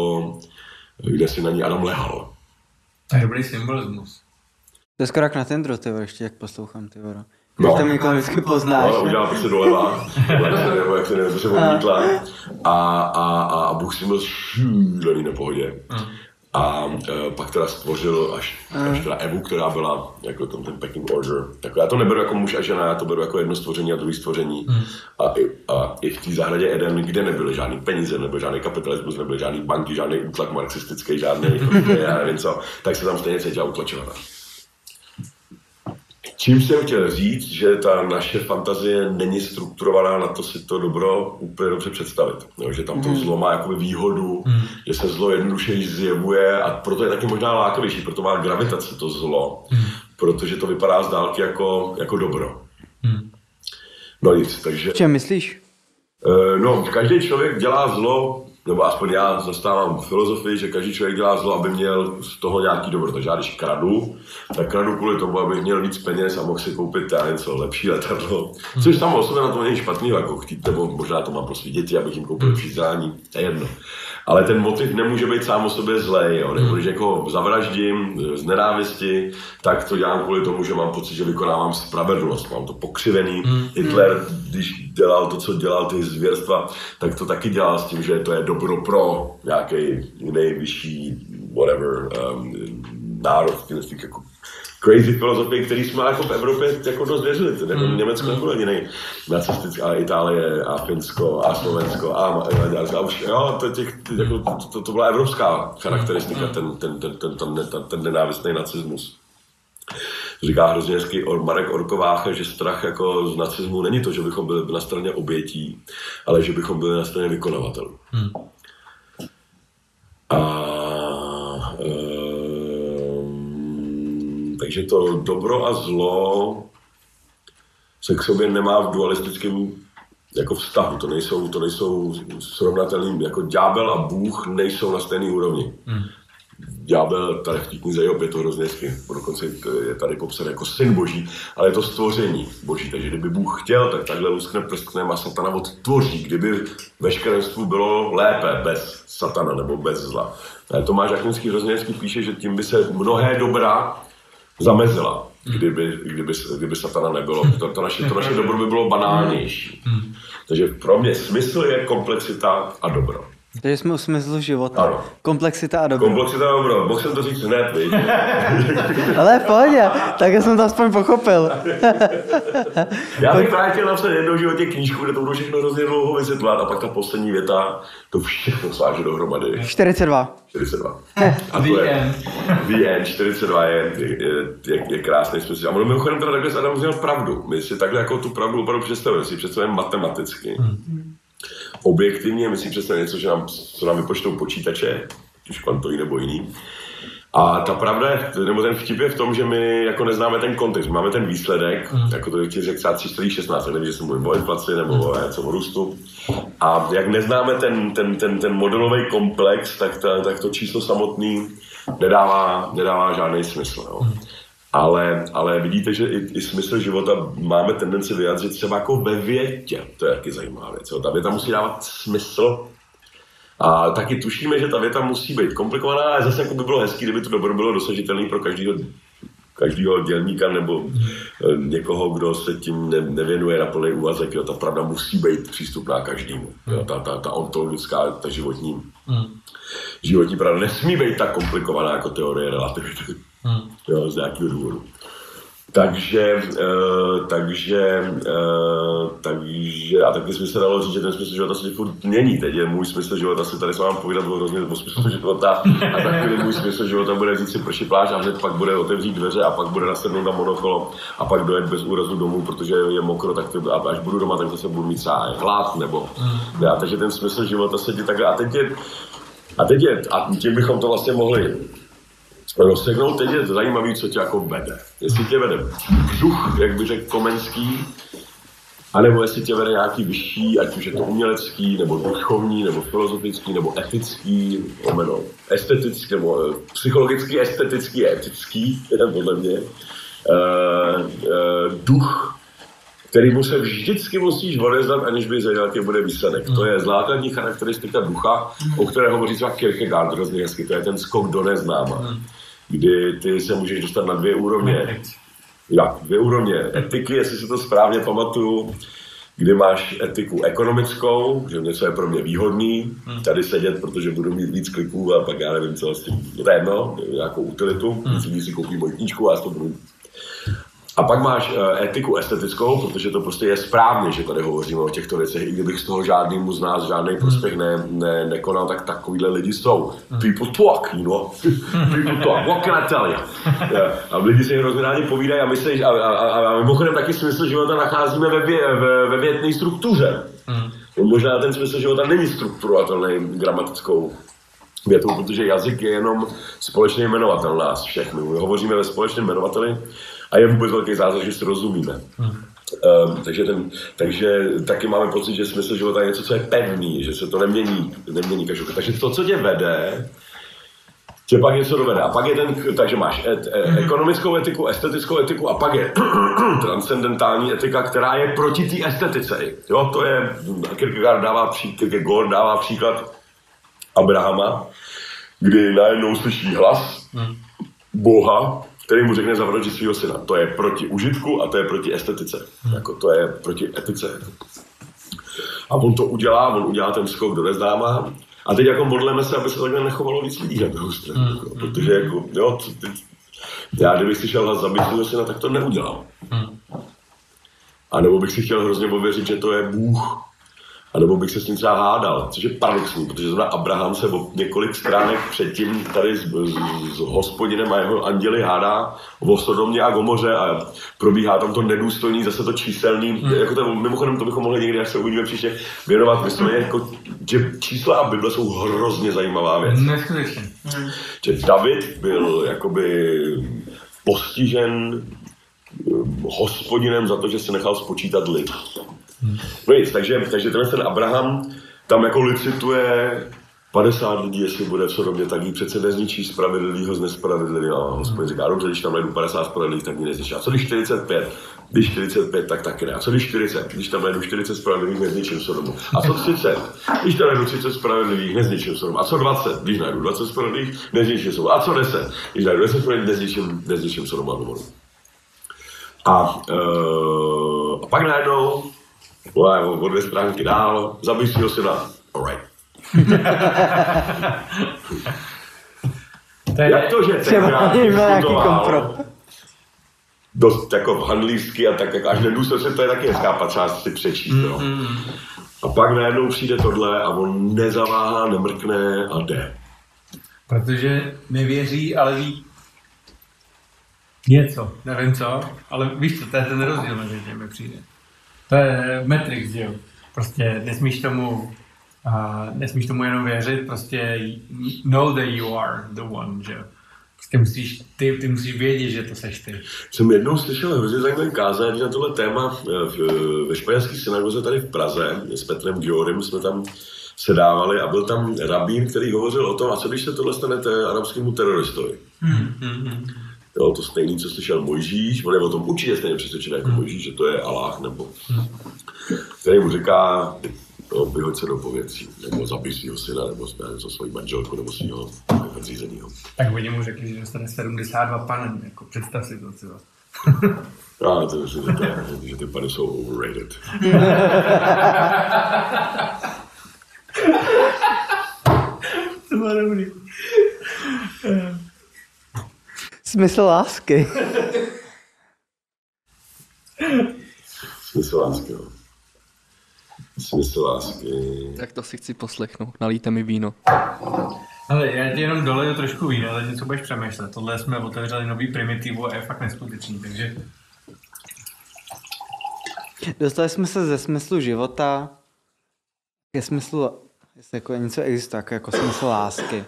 lehal. To je dobrý symbolismus. To je skoro jak na Tinderu, ještě jak poslouchám, ty voro. No. Tam někoho vždycky poznáš. No, udělal prostě doleva, nebo jak se nevím, to se odmítla. A Bůh si byl šílený na pohodě. A pak teda stvořil až teda Evu, která byla jako ten pecking order. Tak já to neberu jako muž a žena, já to beru jako jedno stvoření a druhé stvoření. A i v té zahradě Eden, kde nebyly žádný peníze, nebyl žádný kapitalismus, nebyl žádný banky, žádný útlak marxistický, žádný, já nevím co, tak se tam stejně cítila utlačovaná. Čím jsem chtěl říct, že ta naše fantazie není strukturovaná na to si to dobro úplně dobře představit. Jo, že tam to zlo má jakoby výhodu, že se zlo jednodušeji zjevuje a proto je taky možná lákavější, proto má gravitaci to zlo, protože to vypadá z dálky jako dobro. No nic, takže... Čem myslíš? No, každý člověk dělá zlo nebo aspoň já zastávám filozofii, že každý člověk dělá zlo, aby měl z toho nějaký dobro. Takže já když kradu, tak kradu kvůli tomu, abych měl víc peněz a mohl si koupit něco lepší letadlo. Což samo o sobě na to není špatný, jako chtít, nebo možná to mám pro svý děti, abych jim koupil lepší zrání, to je jedno. Ale ten motiv nemůže být sám o sobě zlej, jo. Nebo když někoho zavraždím z nenávisti, tak to dělám kvůli tomu, že mám pocit, že vykonávám spravedlnost. Mám to pokřivený. Hitler, když dělal to, co dělal, ty zvěrstva, tak to taky dělal s tím, že to je dobro pro nějaký nejvyšší whatever národ, jako crazy filozofie, který jsme jako v Evropě jako dost věřili. Německo nebylo jediný nacistický, a Itálie, a Finsko, a Slovensko, a Maďarsko. A už, jo, to byla evropská charakteristika, ten nenávistný nacismus. Říká hrozně hezky Marek Orkovácha, že strach jako z nacismu není to, že bychom byli na straně obětí, ale že bychom byli na straně vykonavatelů. Takže to dobro a zlo se k sobě nemá v dualistickém jako vztahu. To nejsou srovnatelný, jako ďábel a Bůh nejsou na stejné úrovni. Ďábel, tady v té knize Job je to hrozně hezky, dokonce je tady popsán jako syn boží, ale je to stvoření boží, takže kdyby Bůh chtěl, tak takhle luskne prsknem a satana odtvoří, kdyby veškerenstvu bylo lépe bez satana nebo bez zla. Ale Tomáš Akvinský hrozně hezky píše, že tím by se mnohé dobra zamezila, kdyby satana nebylo. To naše dobro by bylo banálnější. Takže pro mě smysl je komplexita a dobro. Takže jsme u smyslu života. Ano. Komplexita a dobro. Komplexita a dobro. Mohl jsem to říct hned, viď? Ale v pohodě, tak jsem to aspoň pochopil. Já bych právě chtěl napsat jednou v životě knížku, kde to budu všechno hrozně dlouho vysvětlovat a pak ta poslední věta to všechno sváže dohromady. 42. A to je the end. 42 je krásný smysl. A mimochodem teda takhle Adam měl pravdu. My si takhle jako tu pravdu opravdu představujeme. Si představujeme matematicky. Objektivně, my si představujeme něco, co nám vypočtou počítače, už kvantový nebo jiný. A ta pravda je, nebo ten vtip je v tom, že my jako neznáme ten kontext. Máme ten výsledek, jako to ti řekl 3,16, nevím, že se mluvím o inflaci nebo o růstu. A jak neznáme ten modelový komplex, tak to číslo samotný nedává žádný smysl. Jo. Ale vidíte, že i smysl života máme tendenci vyjádřit třeba jako ve větě. To je taky zajímavá věc. Ta věta musí dávat smysl. A taky tušíme, že ta věta musí být komplikovaná, ale zase jako by bylo hezký, kdyby to dobro bylo dosažitelné pro každého dělníka nebo někoho, kdo se tím nevěnuje na plný úvazek. Jo. Ta pravda musí být přístupná každému. Jo. Ta ontologická, ta životní pravda nesmí být tak komplikovaná jako teorie relativity. Jo, z nějakého důvodu. Takže a taky smysl dalo říct, že ten smysl života se furt mění. Teď je můj smysl života, si tady s vámi povídat o smyslu života a tak chvíli můj smysl života bude vzít si prší pláž a hned pak bude otevřít dveře a pak bude nasednout na monokolo a pak dojet bez úrazu domů, protože je mokro, tak to, a až budu doma, tak zase budu mít hlad nebo. Ja, takže ten smysl života se ti takhle a tím bychom to vlastně mohli rozseknout. Teď je zajímavý, co tě jako vede. Jestli tě vede břuch, jak by řekl Komenský, anebo jestli tě vede nějaký vyšší, ať už je to umělecký, nebo duchovní, nebo filozofický, nebo etický, estetický, nebo psychologický, estetický, etický, podle mě. Duch, kterýmu se vždycky musíš odevzdat, aniž by věděl, jaký bude výsledek. To je základní charakteristika ducha, o které hovoří třeba Kierkegaard hrozně hezky. To je ten skok do neznáma, kdy ty se můžeš dostat na dvě úrovně. Dvě úrovně etiky, jestli si to správně pamatuju, kdy máš etiku ekonomickou, že něco je pro mě výhodný, tady sedět, protože budu mít víc kliků a pak já nevím, co s tím, to je jedno, nějakou utilitu, když si koupím moji knížku a já to budu. A pak máš etiku estetickou, protože to prostě je správně, že tady hovoříme o těchto věcech, i kdybych z toho žádnému z nás žádný prospěch nekonal, tak takovýhle lidi jsou. People talk, you know? People talk, what can I tell you? A lidi se hrozně rádi povídají a myslí, a mimochodem taky smysl života nacházíme ve větné struktuře. Možná ten smysl života není strukturovatelný gramatickou větou, protože jazyk je jenom společný jmenovatel nás všech. My hovoříme ve společném jmenovateli a je vůbec velký zázrak, že si rozumíme. Takže taky máme pocit, že smysl života je něco, co je pevný, že se to nemění každou. Takže to, co tě vede, tě pak něco dovede. A pak je takže máš ekonomickou etiku, estetickou etiku a pak je transcendentální etika, která je proti té estetice. Jo, to je, Kierkegaard dává příklad Abrahama, kdy najednou slyší hlas Boha, který mu řekne zavraždit svého syna. To je proti užitku a to je proti estetice. Jako to je proti etice. A on to udělá, ten skok do neznáma. A teď jako modleme se, aby se takhle nechovalo víc lidí na druhou stranu. Protože jako, jo, já kdybych slyšel hlas zabít svého syna, tak to neudělám. A nebo bych si chtěl hrozně ověřit, že to je Bůh. A nebo bych se s ním třeba hádal, což je paradoxní, protože zrovna Abraham se o několik stránek předtím tady s Hospodinem a jeho anděli hádá o Sodomě a Gomoře a probíhá tam to nedůstojný, zase to číselný, jako to, mimochodem to bychom mohli někdy, až se uvidíme příště, věnovat vysloveně, jako, že čísla a Bible jsou hrozně zajímavá věc. Neskutečně. Že David byl jakoby postižen Hospodinem za to, že se nechal spočítat lid. No nic, takže ten Abraham tam jako licituje 50 lidí, jestli bude v Sodomě, tak jí přece nezničí spravedlivýho z nespravedlivého. A Hospodin říká, dobře, když tam najdu 50 spravedlivých, tak mě nezničí. A co když 45? Když 45, tak taky ne. A co když 40? Když tam najdu 40 spravedlivých, nezničím Sodomu. A co 30? Když tam najdu 30 spravedlivých, nezničím Sodomu. A co 20? Když najdu 20 spravedlivých, nezničím Sodomu. A co 10? Když najdu 10 spravedlivých, nezničím Sodomu a Gomoru. A pak najednou o 2 stránky dál, zabij svýho syna, alright. Jak to, že tenkrát diskutoval dost jako handlířsky a tak jako až nedůsledně, to je taky hezká patřást si přečíst, jo. A pak najednou přijde tohle a on nezaváhá, nemrkne a jde. Protože nevěří, ale ví něco, nevím co, ale víš co, to je ten rozdíl mezi těmi přijde. To je Matrix, že jo. Prostě nesmíš tomu jenom věřit, prostě know that you are the one, že jo. Prostě ty musíš vědět, že to seš ty. Jsem jednou slyšel hrozně zajímavý kázání na tohle téma ve španělské synagoze tady v Praze s Petrem Giorem jsme tam sedávali a byl tam rabín, který hovořil o tom, a co když se tohle stane arabskému teroristovi. Jo, to stejný, co slyšel Mojžíš, on je o tom určitě stejně přesvědčený jako Mojžíš, že to je Allah, nebo který mu říká, no, vyhoď se do pověcí, nebo zabij svýho syna, nebo svoji manželku, nebo svýho nadřízenýho. Tak oni mu řekli, že dostane 72 panen, jako představ si to třeba. Já to myslím, že ty pany jsou overrated. To bylo dobrý. Smysl lásky. Smysl lásky, jo. Smysl lásky. Tak to si chci poslechnout. Nalíte mi víno. Ale já ti jenom doleju trošku vína, ale něco budeš přemýšlet. Tohle jsme otevřeli nový primitivu a je fakt neskutečný, takže... Dostali jsme se ze smyslu života ke smyslu, jestli jako něco existuje, jako smysl lásky.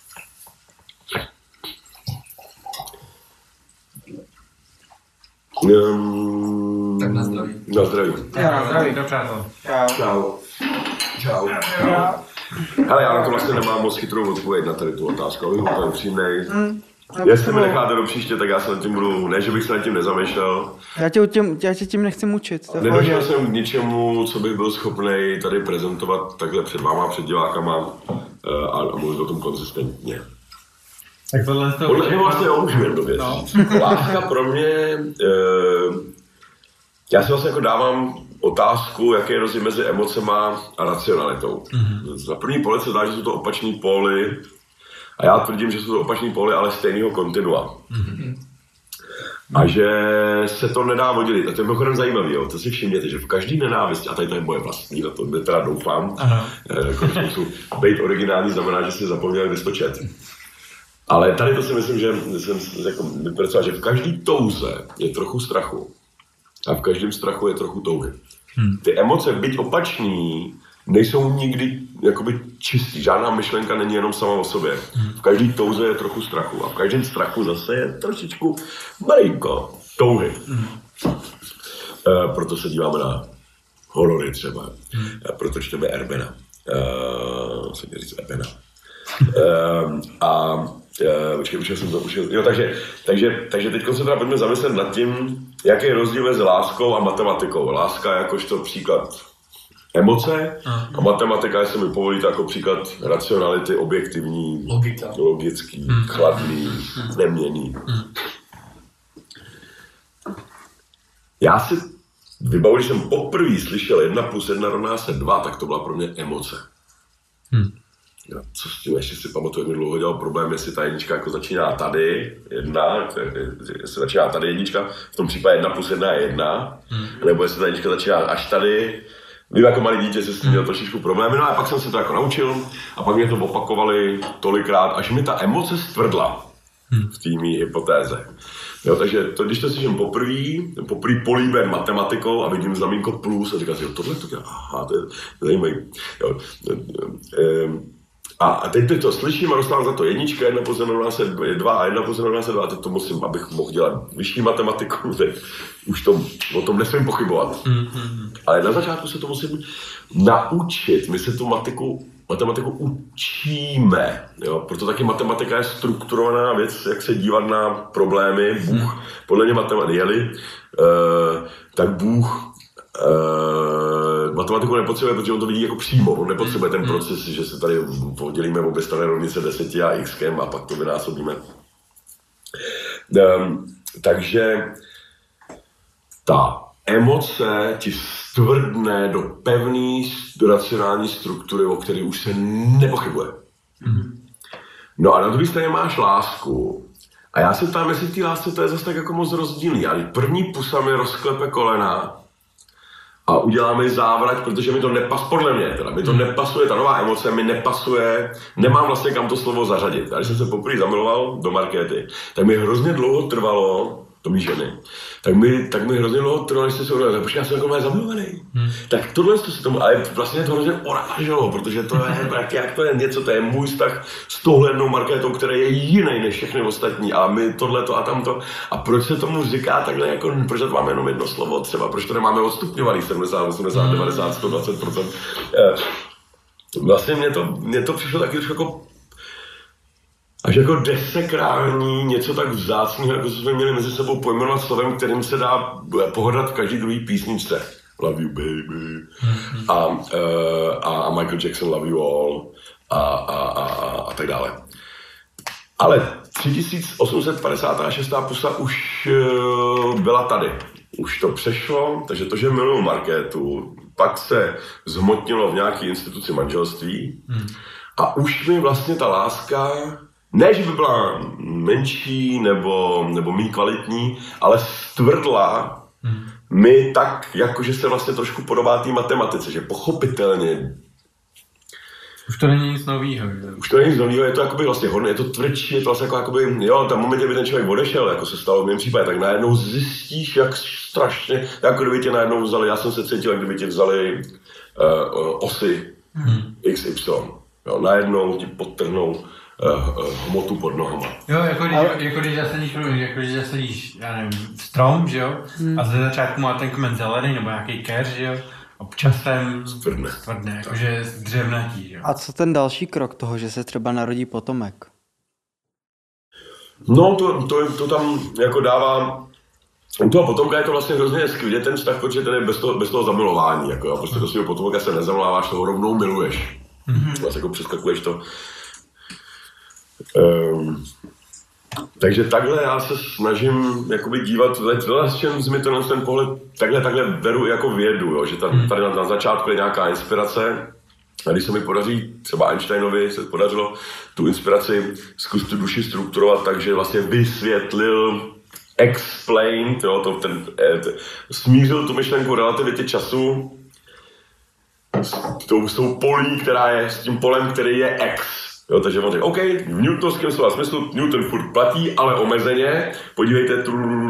Tak na zdraví. Na zdraví. Na zdraví, do přátel. Čau. Čau. Hele, já na to vlastně nemám moc chytrou odpověď na tady tu otázku, ale úplně upřímnej. Jestli mi necháte do příště, tak já se nad tím budu, ne, že bych se nad tím nezamýšlel. Já tě tím nechci mučit. Nedošel jsem k ničemu, co bych byl schopný tady prezentovat takhle před váma, před divákama a mluvit o tom konzistentně. Tak tohle to... Podle mě vlastně můžu jen době říct. Láska pro mě, já si vlastně jako dávám otázku, jaký je rozdíl mezi emocema a racionalitou. Za první pohled se zdá, že jsou to opačný póly a já tvrdím, že jsou to opačný póly, ale stejného kontinua. A že se to nedá oddělit. A to je mimochodem zajímavý, jo? To si všimněte, že v každý nenávisti, a tady to je moje vlastní, na to teda doufám, být originální znamená, že si zapomněl, kde jsi to čet. Ale tady to si myslím, že jsem jako vypracoval, že v každý touze je trochu strachu a v každém strachu je trochu touhy. Ty emoce, byť opační, nejsou nikdy jakoby čistý. Žádná myšlenka není jenom sama o sobě. V každý touze je trochu strachu a v každém strachu zase je trošičku malinko touhy. Proto se díváme na horory třeba. Proto čteme Erbena. Jsem měl říct Ebena. Učil jsem to. Jo, takže teď se teda pojďme zamyslet nad tím, jaký je rozdíl mezi láskou a matematikou. Láska jakožto příklad emoce a matematika, jestli mi povolíte, jako příklad racionality, objektivní, logický, chladný, neměnný. Já si vybavuji, když jsem poprvé slyšel 1 + 1 rovná se 2, tak to byla pro mě emoce. Co s tím ještě si pamatuju, jak mi dlouho dělal problém, jestli ta jednička jako začíná tady, 1, jestli začíná tady jednička, v tom případě 1 + 1 je 1, nebo jestli ta jednička začíná až tady. Vím, jako malý dítě se s tím měl trošičku problémy, no a pak jsem se to jako naučil a pak mě to opakovali tolikrát, až mi ta emoce stvrdla v té mý hypotéze. Jo, takže to, když to slyším poprvé políben matematikou a vidím znamínko plus a říkám si, jo, tohle to dělá, aha, to je zajímavý. Jo, a teď to slyším a dostávám za to jednička, 1 + 1 = 2 a 1 + 1 = 2, teď to musím, abych mohl dělat vyšší matematiku, teď už o tom nesmím pochybovat. Ale na začátku se to musím naučit, my se tu matematiku učíme, jo? Proto taky matematika je strukturovaná věc, jak se dívat na problémy. Bůh, podle mě tak Bůh matematiku nepotřebuje, protože on to vidí jako přímo, on nepotřebuje ten proces, že se tady podělíme obě strany rovnice 10 a x a pak to vynásobíme. Takže ta emoce ti stvrdne do pevné racionální struktury, o které už se nepochybuje. No a na druhé straně máš lásku. A já se ptám, jestli v té lásce to je zase tak jako moc rozdílný. Ale první pusa mi rozklepe kolena a udělá mi závrať, protože mi to nepasuje, podle mě teda, mi to nepasuje, ta nová emoce mi nepasuje, nemám vlastně kam to slovo zařadit. A když jsem se poprvé zamiloval do Markéty, tak mi hrozně dlouho trvalo, to mý ženy, tak mi hrozně dlouho trvalo, než jsem se uvědomil, počkej, já jsem jako zamilovaný. Tak tohle se tomu, ale vlastně to hrozně uráželo, protože to je, jak to je něco, to je můj vztah s touhle jednou Markétou, který je jiný než všechny ostatní a my tohleto a tamto. A proč se tomu říká takhle, jako, proč to máme jenom jedno slovo třeba, proč to nemáme odstupňovaný 70, 80, 90, 120%. Vlastně mně to přišlo taky trošku jako až jako desekrální, něco tak vzácného, jako jsme měli mezi sebou pojmenovat slovem, kterým se dá pohodat v každý druhý písničce. Love you baby. A Michael Jackson Love you all. A tak dále. Ale 3856. pusa už byla tady. Už to přešlo, takže to, že miluju Markétu, pak se zhmotnilo v nějaké instituci manželství a už mi vlastně ta láska ne, že by byla menší nebo méně kvalitní, ale stvrdla mi tak, jakože se vlastně trošku podobá té matematice, že pochopitelně. Už to není nic novýho. Už to není nic novýho, je to jakoby vlastně hodně, je to tvrdší, je to vlastně jakoby, jo, tam momentě, kdy ten člověk odešel, jako se stalo v mém případě, tak najednou zjistíš, jak strašně, jako kdyby tě najednou vzali, já jsem se cítil, jak kdyby tě vzali osy XY, jo, najednou ti podtrhnou hmotu pod nohama. Jo, jako když zasadíš, já nevím, strom, že jo? A ze začátku má ten kmen zelený nebo nějaký keř, že jo? Občas ten stvrdne, jakože dřevnatý, že jo? A co ten další krok toho, že se třeba narodí potomek? No, to tam jako dává. U toho potomka je to vlastně hrozně hezky vidět ten vztah, protože ten je bez toho zamilování. Jako, jo? Prostě do svého potomka se nezamilováváš, toho rovnou miluješ. Vlastně jako přeskakuješ to. Takže takhle já se snažím jakoby dívat, s čím mi ten pohled takhle beru jako vědu, jo? Že tady na začátku je nějaká inspirace a když se mi podaří, třeba Einsteinovi se podařilo tu inspiraci zkus tu duši strukturovat, takže vlastně vysvětlil, explained, jo? Smířil tu myšlenku relativity času s tou polí, která je s tím polem, který je X. Jo, takže on řekl, OK, v newtonovském slova smyslu Newton furt platí, ale omezeně. Podívejte,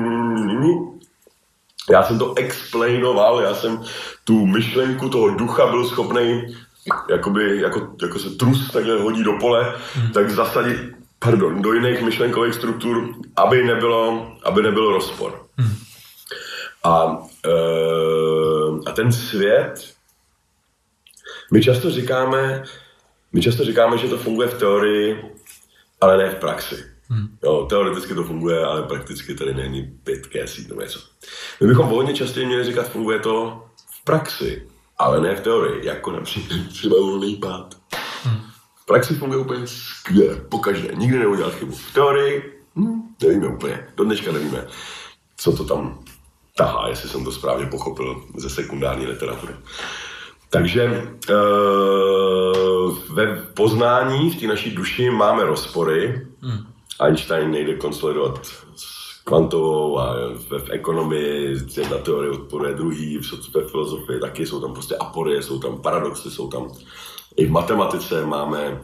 já jsem to explainoval, já jsem tu myšlenku toho ducha byl schopnej, jakoby, jako se trus takhle hodí do pole, tak zasadit, do jiných myšlenkových struktur, aby nebylo rozpor. A ten svět, my často říkáme, že to funguje v teorii, ale ne v praxi. Jo, teoreticky to funguje, ale prakticky tady není 5G síť nebo něco. My bychom hodně častěji měli říkat, funguje to v praxi, ale ne v teorii, jako například třeba volný pád. V praxi funguje úplně skvěle, pokaždé, nikdy neudělal chybu. V teorii nevíme úplně, do dneška nevíme, co to tam tahá, jestli jsem to správně pochopil ze sekundární literatury. Takže ve poznání, v té naší duši máme rozpory. Einstein nejde konsolidovat s kvantovou a v ekonomii jedna teorie odporuje druhý, ve filozofii taky jsou tam prostě aporie, jsou tam paradoxy, jsou tam i v matematice máme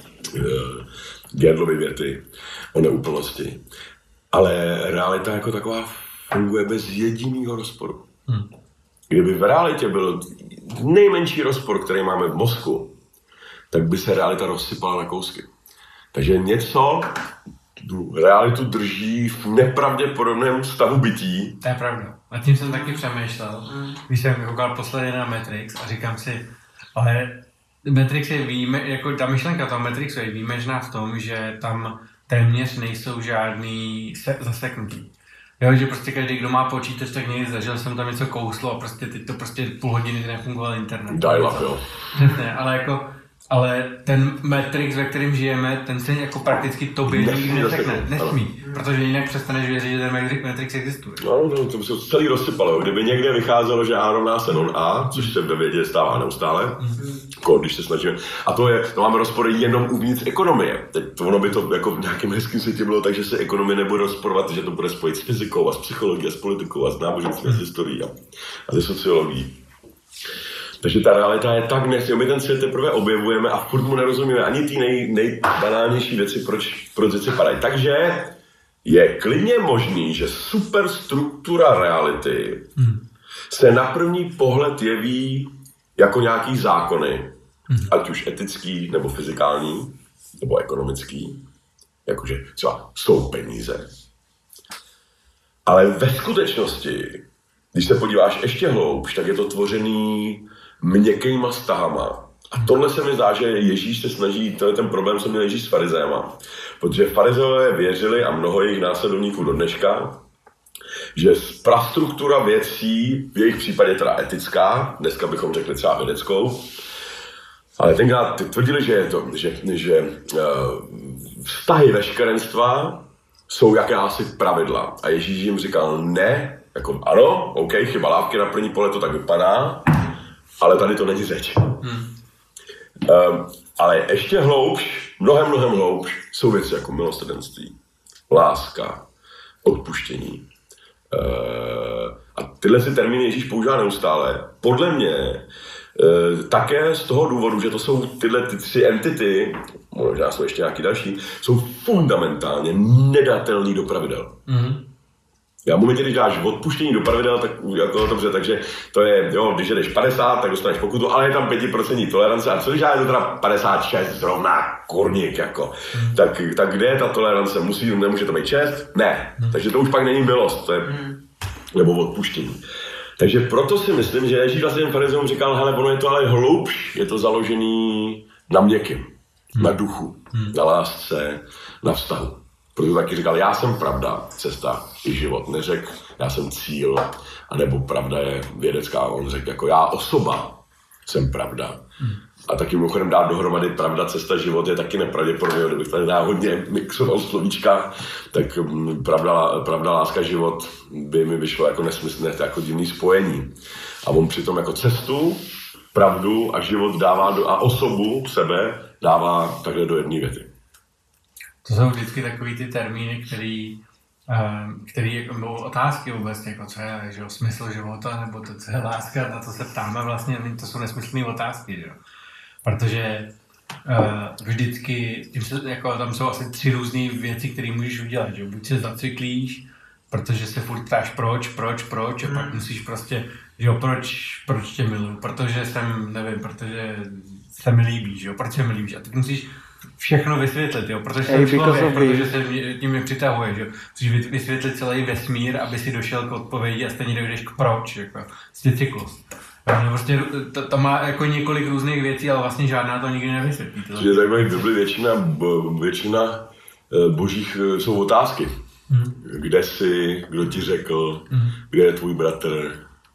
Gödelovy věty o neúplnosti. Ale realita jako taková funguje bez jediného rozporu. Kdyby v realitě byl nejmenší rozpor, který máme v mozku, tak by se realita rozsypala na kousky. Takže něco realitu drží v nepravděpodobném stavu bytí. To je pravda. A tím jsem taky přemýšlel, když jsem koukal posledně na Matrix a říkám si, ale Matrix je jako ta myšlenka toho Matrixu je výjimečná v tom, že tam téměř nejsou žádný zaseknutí. Jo, že prostě každý, kdo má počítač, tak někdy zažil jsem tam něco kouslo a prostě teď to prostě půl hodiny nefungoval internet. Dial-up, jo. Přesně, ale ten Matrix, ve kterém žijeme, ten se jako prakticky tobě nikdy nesekne. Nesmí, protože jinak přestaneš věřit, že ten Matrix existuje. No, to by se celý rozsypalo. Kdyby někde vycházelo, že A rovná se non A, což se ve vědě stává neustále, když se snažíme. A to máme rozpory jenom uvnitř ekonomie. Teď ono by to jako v nějakém hezkém světě bylo tak, že se ekonomie nebude rozporovat, že to bude spojit s fyzikou a s psychologií a s politikou a s náboženstvím, s historií a se sociologií. Takže ta realita je tak my ten svět teprve objevujeme a furt mu nerozumíme ani ty nejbanálnější věci, proč věci padají. Takže je klidně možný, že superstruktura reality se na první pohled jeví jako nějaký zákony, ať už etický, nebo fyzikální, nebo ekonomický, jakože třeba jsou peníze. Ale ve skutečnosti, když se podíváš ještě hloubš, tak je to tvořený měkkýma vztahama. A tohle se mi zdá, že Ježíš se snaží, to je ten problém, co měl Ježíš s farizejema. Protože farizeové věřili, a mnoho jejich následovníků do dneška, že prastruktura věcí, v jejich případě teda etická, dneska bychom řekli třeba vědeckou, ale tenkrát tvrdili, že vztahy veškerenstva jsou jakási pravidla. A Ježíš jim říkal ne, jako ano, OK, chyba lávky na první pohled to tak vypadá, ale tady to není řeč. Ale ještě hloubš, mnohem hloubš, jsou věci jako milosrdenství, láska, odpuštění. A tyhle si termíny Ježíš používá neustále. Podle mě také z toho důvodu, že to jsou tyhle tři entity, možná jsou ještě nějaký další, jsou fundamentálně nedatelný do pravidel. Já v momentě, když dáš odpuštění do pravidel, tak jako dobře, takže to je, jo, když jdeš 50, tak dostaneš pokutu, ale je tam 5% tolerance, a co když já je to teda 56, zrovna kurník, jako. Tak kde je ta tolerance? Nemůže to být 6? Ne. Takže to už pak není milost, to je, nebo odpuštění. Takže proto si myslím, že Ježíš vlastně těm farizeům říkal, hele, ono je to ale hloubš, je to založený na měkkým, na duchu, na lásce, na vztahu. Proto taky říkal, já jsem pravda, cesta i život. Neřekl, já jsem cíl, anebo pravda je vědecká. On řekl, jako já osoba jsem pravda. A taky mimochodem dát dohromady pravda, cesta, život je taky nepravděpodobně. Kdybych tady náhodně mixoval slovíčka, tak pravda, láska, život by mi vyšlo jako nesmyslné, jako divný spojení. A on přitom jako cestu, pravdu a život dává a osobu, sebe, dává takhle do jedné věty. To jsou vždycky takový ty termíny, který jako otázky vůbec, jako co je že, smysl života, nebo to, co je láska, na to se ptáme vlastně, to jsou nesmyslné otázky, že? Protože vždycky, jako, tam jsou asi 3 různé věci, které můžeš udělat, že? Buď se zacyklíš, protože se furt ptáš proč, a pak musíš prostě, že jo, proč tě miluju, protože jsem, nevím, protože se mi líbí, že jo, proč se mi líbíš, a teď musíš všechno vysvětlit, jo, protože jsem člověk, protože se tím nepřitahuje, že? Což vysvětlit celý vesmír, aby si došel k odpovědi a stejně dojdeš k proč, jako cyklus. Prostě to má jako několik různých věcí, ale vlastně žádná to nikdy nevysvětlí. Je takové v Bibli většina božích jsou otázky. Kde jsi, kdo ti řekl, kde je tvůj bratr.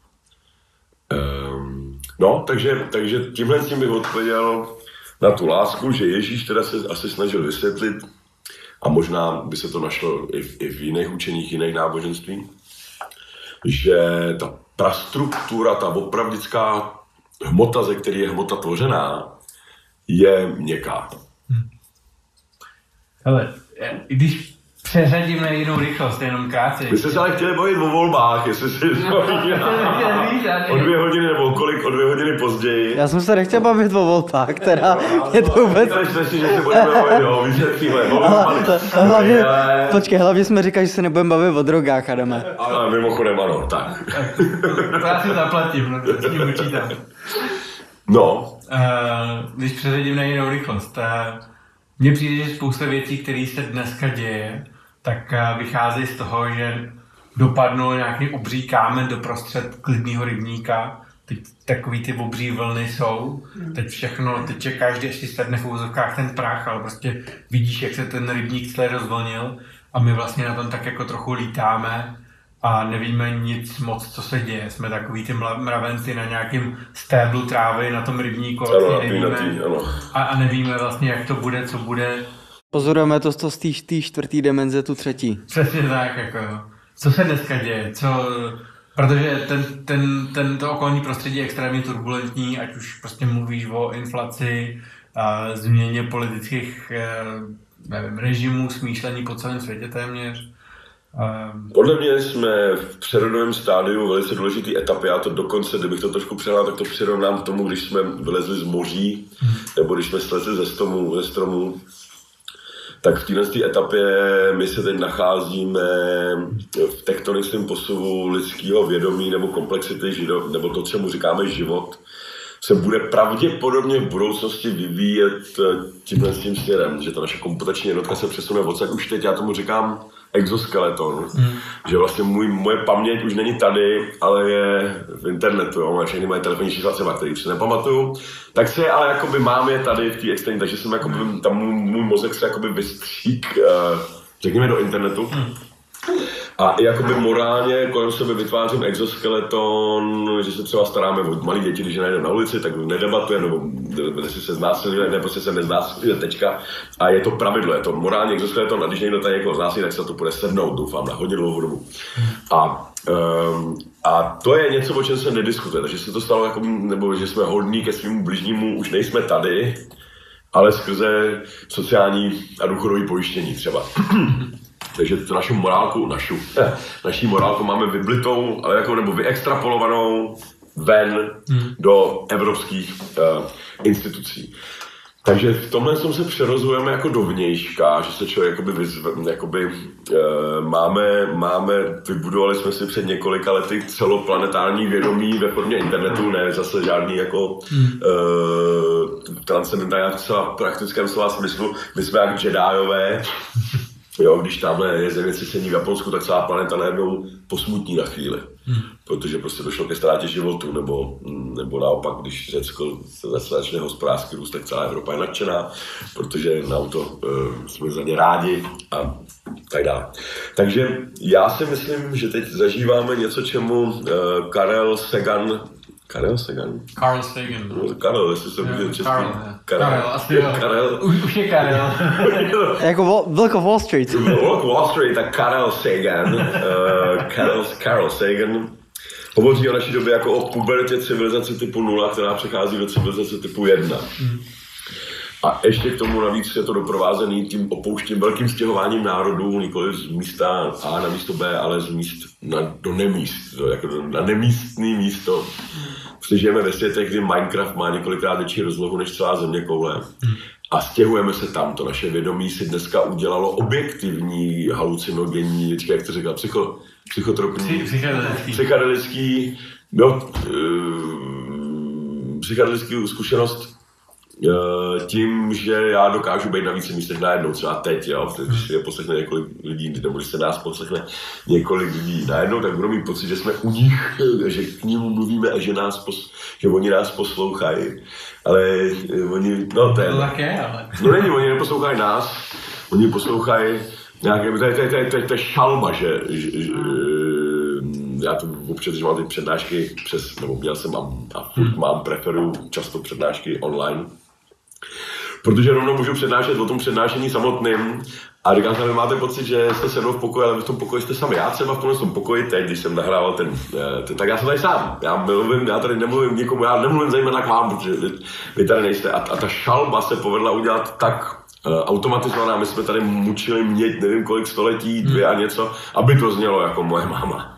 No, takže tímhle s tím bych odpověděl na tu lásku, že Ježíš teda se asi snažil vysvětlit, a možná by se to našlo i v jiných učeních, jiných náboženství, že ta prastruktura, ta opravdická hmota, ze které je hmota tvořená, je měkká. Hele, když přeřadím na jinou rychlost, jenom krátce. My jsme se ale chtěli bavit o volbách, jestli si o 2 hodiny nebo kolik, o 2 hodiny později. Já jsem se nechtěl bavit o volbách, teda je to vůbec... Myslíš si, že se budeme bavit o výsledcích, Počkej, hlavně jsme říkali, že se nebudeme bavit o drogách, Adame. Ale mimochodem ano, tak. To já si zaplatím, no, s tím počítám. No. Když přeřadím na jinou rychlost, mně přijde, že spousta věcí, které se dneska děje, tak vychází z toho, že dopadnul nějaký obří kámen doprostřed klidného rybníka. Teď takový ty obří vlny jsou. Teď čekáš, že si sedne v úvozovkách ten prach, ale prostě vidíš, jak se ten rybník celý rozvolnil a my vlastně na tom tak jako trochu lítáme a nevíme nic moc, co se děje. Jsme takový ty mravenci na nějakém stéblu trávy, na tom rybníku, a nevíme vlastně, jak to bude, co bude. Pozorujeme to z té 4. dimenze, tu 3. Přesně tak, jako co se dneska děje, protože to okolní prostředí je extrémně turbulentní, ať už prostě mluvíš o inflaci, změně politických režimů, smýšlení po celém světě téměř. Podle mě jsme v přerodovém stádiu velice důležitý etapy. Já to dokonce, kdybych to trošku přehnal, tak to přirovnám k tomu, když jsme vylezli z moří, nebo když jsme slezli ze stromů. Tak v této etapě my se teď nacházíme v tektonickém posuvu lidského vědomí nebo komplexity, nebo to, čemu říkáme život, se bude pravděpodobně v budoucnosti vyvíjet tímhle s tím směrem, že ta naše komputační jednotka se přesune odsaď. Už teď já tomu říkám exoskeleton, že vlastně moje paměť už není tady, ale je v internetu, jo? Všechny moje telefonní čísla třeba, který si nepamatuju, tak se ale jakoby mám je tady v té externí, takže jsem jakoby, tam můj mozek se jakoby vystřík, řekněme, do internetu. A i jakoby morálně kolem sebe vytvářím exoskeleton, že se třeba staráme o malé děti, když je najdeme na ulici, tak nedebatujeme, nebo jestli se znásilňuje, nebo prostě se neznásilňuje, tečka. A je to pravidlo, je to morální exoskeleton a když někdo tady někoho znásilí, tak se to bude sednout, doufám, na hodně dlouhou dobu. A to je něco, o čem se nediskutuje, takže se to stalo, jako, nebo že jsme hodní ke svým bližnímu, už nejsme tady, ale skrze sociální a důchodové pojištění třeba. Takže tu naši morálku máme vyblitou, ale jako, nebo vyextrapolovanou ven do evropských institucí. Takže v tomhle se přerozujeme jako do vnějška, že se člověk vybudovali jsme si před několika lety celoplanetární vědomí ve formě internetu, ne zase žádný jako transcendentální v praktickém slova smyslu. My jsme jak Jediové. Jo, když tamhle je zemětřesení v Japonsku, tak celá planeta najednou posmutní na chvíli. Protože prostě došlo ke ztrátě životu, nebo naopak, když Řecko se začne hospodářský růst, tak celá Evropa je nadšená, protože nám to jsme za ně rádi a tak dále. Takže já si myslím, že teď zažíváme něco, čemu Carl Sagan, jestli se bude český. Karel. Už je Karel. Jako Vlk of Wall Street. Vlk Wall Street, tak Carl Sagan hovoří o naší době jako o pubertě civilizace typu 0, která přechází do civilizace typu 1. A ještě k tomu navíc je to doprovázený tím velkým stěhováním národů, nikoli z místa A na místo B, ale z míst do nemíst, jako na nemístný místo. Protože žijeme ve světě, kdy Minecraft má několikrát větší rozlohu než celá zeměkoule. A stěhujeme se tam. To naše vědomí si dneska udělalo objektivní, halucinogenní, jak to říkal, psychotropní, psychedelický zkušenost tím, že já dokážu být na více místech najednou, třeba teď, jo, když je poslechne několik lidí, nebo když se nás poslechne několik lidí najednou, tak budou mít pocit, že jsme u nich, že k ním mluvíme a že oni nás poslouchají, ale oni, no to je... To tak je, ale... No není, oni neposlouchají nás, oni poslouchají nějaké, to je šalba, že já to občas, že mám ty přednášky nebo měl jsem a furt preferuju často přednášky online, protože rovnou můžu přednášet o tom přednášení samotným a říkám se, máte pocit, že jste se mnou v pokoji, ale v tom pokoji jste sami. Já třeba v tom pokoji teď, když jsem nahrával tak já jsem tady sám. Já tady nemluvím nikomu, já nemluvím zejména k vám, protože vy tady nejste. A ta šalba se povedla udělat tak automatizovaná, my jsme tady mučili měť nevím kolik století, 2 a něco, aby to znělo jako moje máma.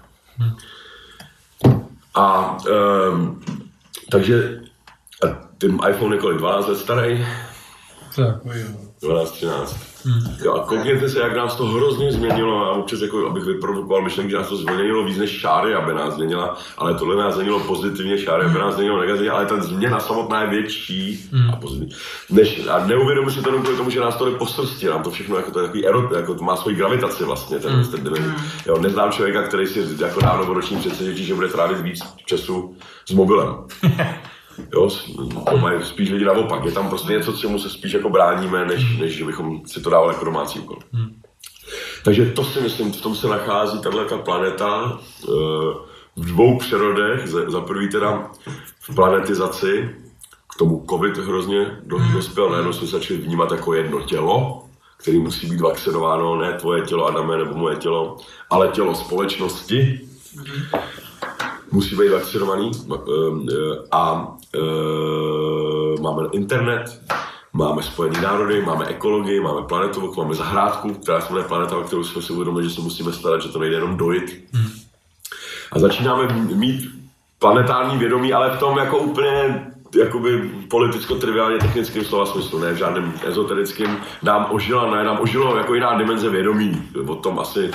Takže ten iPhone je kolik, 12 let starý? Tak, 12, 13. Jo, a koukněte se, jak nás to hrozně změnilo, a občas jako, abych vyprodukoval myšlenky, že nás to změnilo víc než šáry, aby nás změnila, ale tohle nás změnilo pozitivně, šáry, aby nás změnilo negativně, ale ta změna samotná je větší a pozitivní. A neuvědomuji si to kvůli tomu, že nás to jde po srsti, nám to všechno jako to je takový jako to má svoji gravitaci vlastně, jo, neznám člověka, který si jako dá novoroční předsevzetí, že bude trávit víc času s mobilem. Jo, to mají spíš lidi naopak. Je tam prostě něco, čemu se spíš jako bráníme, než že bychom si to dávali jako domácí úkol. Takže to si myslím, v tom se nachází tato planeta v 2 přerodech. Za prvý teda v planetizaci, k tomu covid hrozně dospěl, najednou jsme začali vnímat jako jedno tělo, který musí být vakcinováno, ne tvoje tělo, Adame, nebo moje tělo, ale tělo společnosti. Musí být vakcinovaný a máme internet, máme Spojené národy, máme ekologii, máme planetovou, máme zahrádku, která se jmenuje Planeta, kterou jsme si uvědomili, že se musíme starat, že to nejde jenom dojít. A začínáme mít planetární vědomí, ale v tom jako úplně jakoby politicko-triviálně technickým slova smyslu, ne v žádném ezoterickém. Nám ožilo jako jiná dimenze vědomí, o tom asi.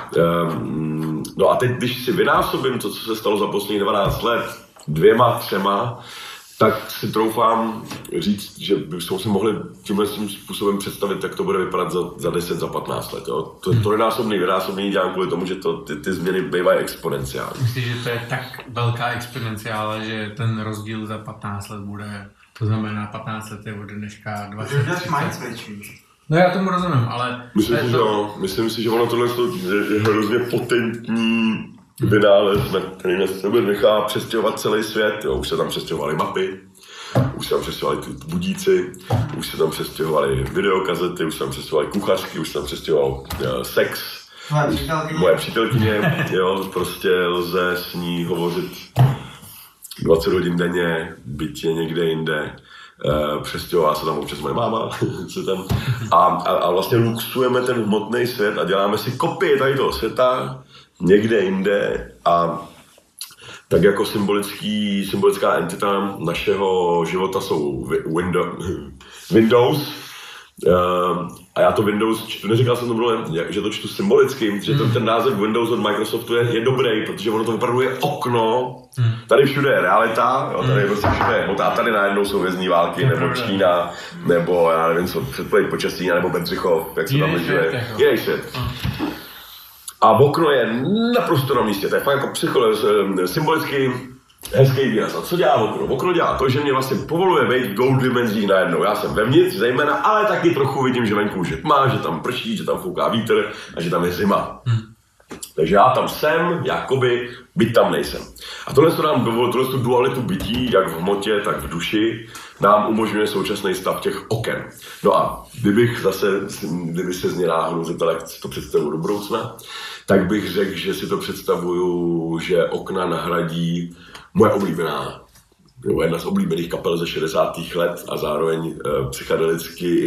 No a teď, když si vynásobím to, co se stalo za poslední 12 let, 2, 3, tak si troufám říct, že bychom si mohli tímhle způsobem představit, jak to bude vypadat za 10, za 15 let. Jo? To vynásobný dělám kvůli tomu, že ty změny bývají exponenciální. Myslím, že to je tak velká exponenciála, že ten rozdíl za 15 let bude, to znamená 15 let je od dneška 20 let. No já tomu rozumím, ale... Myslím si, že ono tohle je hrozně potentní vynález, na který se nechá přestěhovat celý svět. Jo. Už se tam přestěhovaly mapy, už se tam přestěhovali budíci, už se tam přestěhovaly videokazety, už se tam přestěhovaly kuchařky, už se tam přestěhoval sex. Moje přítelkyně, jo, prostě lze s ní hovořit 20 hodin denně, bytě někde jinde. Přestěhová se tam občas moje máma a vlastně luxujeme ten hmotný svět a děláme si kopie tady toho světa někde jinde a tak jako symbolická entita našeho života jsou Windows. A já to Windows, neříkal jsem to bylo, že to čtu symbolicky, že ten název Windows od Microsoftu je dobrý, protože ono to opravdu je okno. Tady všude je realita, jo, tady prostě všude je a tady najednou jsou vězní války, nebo Čína, nebo já nevím co, předpověď počasí, nebo Bedřichov, jak se tam ližuje. Jiný svět. A okno je naprosto na místě, to je fakt jako symbolicky hezký výraz. A co dělá okno? Okno dělá to, že mě vlastně povoluje být v 2 dimenzích najednou. Já jsem vevnitř zejména, ale taky trochu vidím, že venku už je tma, že tam prší, že tam fouká vítr a že tam je zima. Takže já tam jsem, jakoby, byť tam nejsem. A tohle tu dualitu bytí, jak v hmotě, tak v duši, nám umožňuje současný stav těch oken. No a kdyby se z mě náhodou zeptal, jak si to představuju do budoucna, tak bych řekl, že si to představuju, že okna nahradí moje oblíbená, nebo jedna z oblíbených kapel ze 60. let a zároveň psychedelicky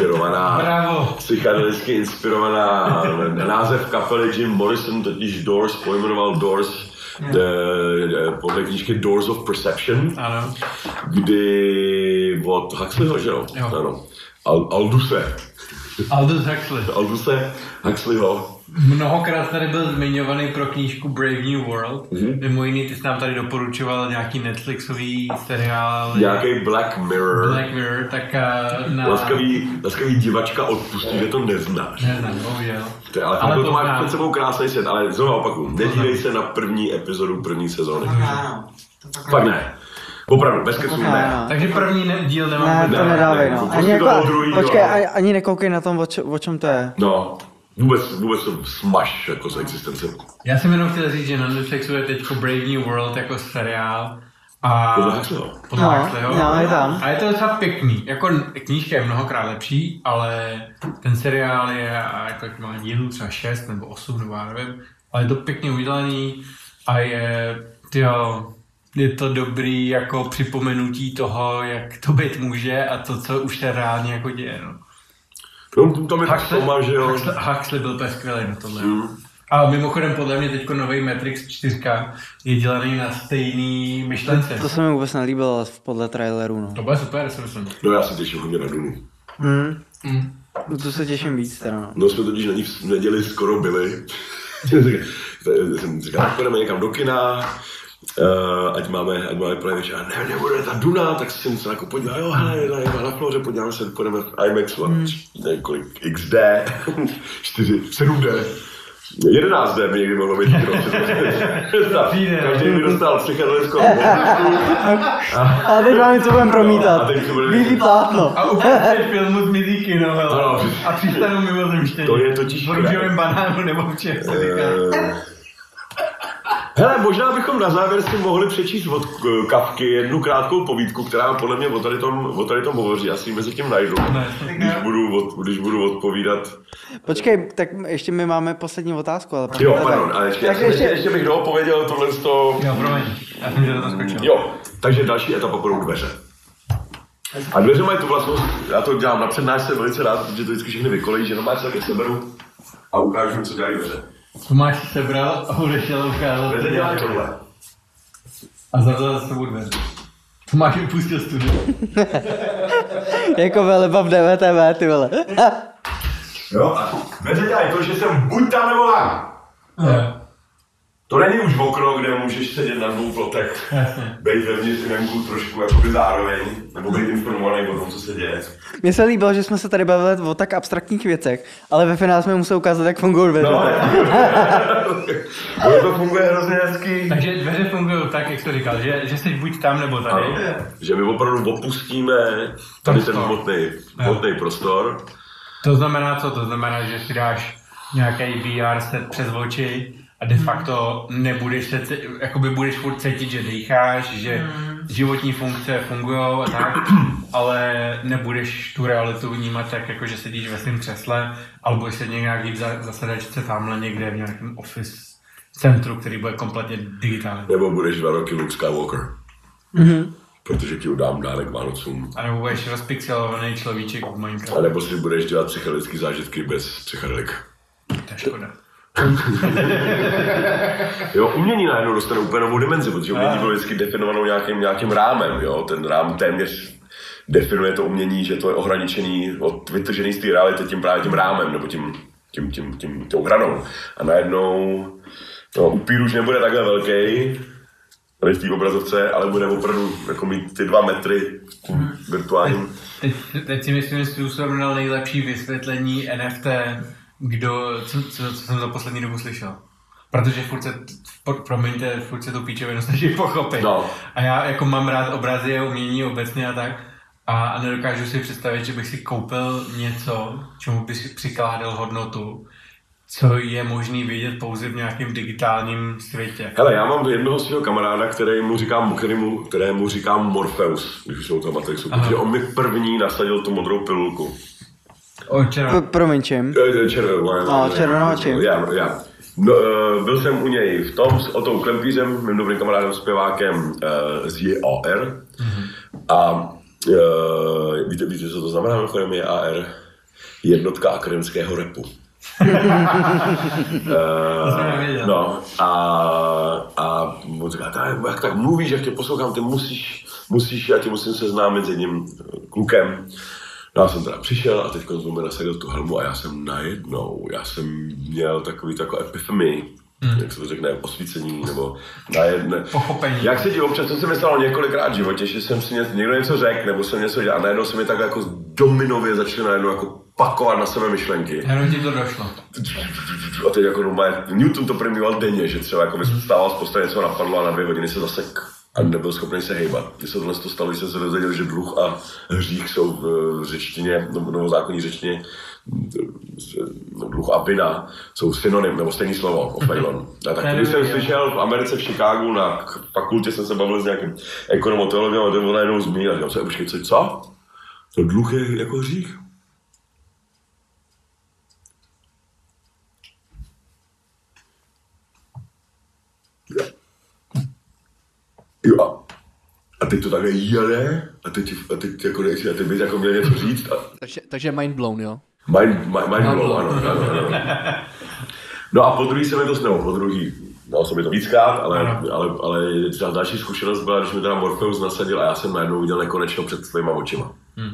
inspirovaná název kapely Jim Morrison, totiž Doors, pojmenoval Doors podle knížky Doors of Perception, ano. Kdy od Huxleyho, že jo? Ano. Alduse Huxleyho Mnohokrát tady byl zmiňovaný pro knížku Brave New World. Mimo jiný, ty jsi nám tady doporučoval nějaký Netflixový seriál. Nějaký Black Mirror. Black Mirror, tak na... Laskavý divačka odpustí, že to neznáš. Neznám, bohužel. Ale to máš před sebou krásný svět, ale znovu opakuju, nedívej se na první epizodu první sezóny. Fakt ne. Opravdu, bez keců ne. Takže první díl nemám. Ne, to nedávej, no. Ani Jako, druhý, počkej, ani nekoukej na tom, o čem to je. No, vůbec to smaž jako z existence. Já jsem jenom chtěl říct, že na Netflixu je teď Brave New World jako seriál. A podle Huxleyho. No, je tam. A je to docela pěkný. Jako knížka je mnohokrát lepší, ale ten seriál je, jako má dílů třeba 6 nebo 8, nebo já nevím, ale je to pěkně udělaný a je to dobrý jako připomenutí toho, jak to být může a to, co už se reálně jako děje. No. To mi tak že jo. Huxley byl skvělý na tohle. A mimochodem podle mě teďko nový Matrix 4 je dělaný na stejný myšlence. To se mi vůbec nelíbilo podle traileru, no. To bude super, si myslím. No já se těším hodně na Dunu. No to se těším víc teda, no. No jsme totiž na ní v neděli skoro byli. Jsem říkal, tak půjdeme někam do kina, ať máme plný večer, a nebude ta Duna, tak jsem se jako podíval, jo, hele, je na Floře, podíváme se, půjdeme v IMAXu a nevím kolik, XD, 7D. 11D by někdy mohlo být kino. Každý by dostal psychedelickou A teď vám něco budeme promítat. Bílý plátno. A úplně filmu zmizí kino, hele. A přistanou mimozemštění. To je totiž... V růžovém banánu nebo v čem se říká. Hele, možná bychom na závěr si mohli přečíst od Kafky jednu krátkou povídku, která podle mě o tady tom hovoří. Já si ji mezi tím najdu, když budu odpovídat. Počkej, tak ještě my máme poslední otázku, ale... Jo, pardon, ale ještě bych dopověděl tohle z toho... Jo, promiň, já jsem, že to skočil. Jo, takže další etapa budou dveře. A dveře mají tu vlastnost, já to dělám na přednášce velice rád, protože to vždycky všechny vykolejí, že normálně se taky seberu a ukážu, co dělají dveře. Tomáš si sebral a odešel a ukázal. Dveře dělají tohle. A zavřel za sebou dveře. Tomáš upustil studiu. Jako veleba v DVTV, ty vole. Jo, a dveře dělají to, že jsem buď tam nebo tam. To není už okno, kde můžeš sedět na dvou plotech, být vevnitř i venku trošku jakoby zároveň, nebo být informovaný o tom, co se děje. Mně se líbilo, že jsme se tady bavili o tak abstraktních věcech, ale ve finále jsme museli ukázat, jak fungují dveře. No, to funguje hrozně hezky. Takže dveře fungují tak, jak jsi to říkal, že jsi buď tam nebo tady. Ano, že my opravdu opustíme tady ten hmotný prostor. To znamená co? To znamená, že si dáš nějaký VR set přes oči a de facto nebudeš se, jakoby budeš furt cítit, že dýcháš, že životní funkce fungujou a tak, ale nebudeš tu realitu vnímat tak, jako že sedíš ve svém křesle, ale budeš sedět nějaký v zasedačce tamhle někde v nějakém office centru, který bude kompletně digitální. Nebo budeš 2 roky Luke Skywalker. Protože ti udám dárek Vánocům. A nebo budeš rozpixelovaný človíček v Minecraftu. A nebo si budeš dělat psychedelické zážitky bez psychedelik. To je škoda. Jo, umění najednou dostane úplně novou dimenzi, protože umění bylo vždycky definovanou nějakým rámem, jo, ten rám téměř definuje to umění, že to je ohraničený, vytržený z té reality tím rámem, nebo tou hranou. A najednou upír už nebude takhle velký, tady v té obrazovce, ale bude opravdu jako mít ty 2 metry virtuálním. Teď si myslím, že jsi usrovnal nejlepší vysvětlení NFT, co jsem za poslední dobu slyšel. Protože furt se tu píčovinu snaží pochopit. No. A já jako mám rád obrazy a umění obecně a tak. A nedokážu si představit, že bych si koupil něco, čemu bych si přikládal hodnotu, co je možný vidět pouze v nějakém digitálním světě. Hele, já mám jednoho svého kamaráda, kterému říkám Morpheus, když už jsou to Matrixu, protože on mi první nasadil tu modrou pilulku. Promiň, čím? Červenou čím? Já. No, byl jsem u něj v tom s Otou Klempířem, mým dobrým kamarádem, zpěvákem z JAR. A víte, co to znamená, mimochodem JAR? Jednotka akademického rapu. No a on říká, jak tak mluvíš, jak tě poslouchám, ty musíš, já tě musím seznámit s jedním klukem. No, já jsem teda přišel a teď jsme nasadil tu helmu a já jsem měl takový jako epifemii, jak se to řekne, osvícení, nebo pochopení. Jak se ti občas, to se mi stalo několikrát v životě, že jsem si někdo něco řekl, nebo jsem něco dělal a najednou se mi tak jako dominově začaly najednou jako pakovat na sebe myšlenky. Jenom ti to došlo. A teď jako Newton to premioval denně, že třeba jako by se stával z postavy, něco napadlo a na 2 hodiny se zasek a nebyl schopný se hejbat. Když se tohle stalo, když jsem se dozvěděl, že dluh a hřích jsou v řečtině, novozákonní řečtině, dluh a vina jsou synonym, nebo stejný slovo, ofejlon. A tak když jsem slyšel v Americe v Chicagu na fakultě, jsem se bavil s nějakým ekonomem, teologem a ten najednou zmínil a říkal se, počkej, co? To dluh je jako hřích. Jo. A teď to takhle jede a teď jako nechci, a teď bys jako měl něco říct. Takže mind blown, jo? Mind blown, ano. No a po druhý se mi to snělo, dalo se mi to víckrát, ale další zkušenost byla, když mi teda Morpheus nasadil a já jsem najednou viděl nekonečno před svýma očima.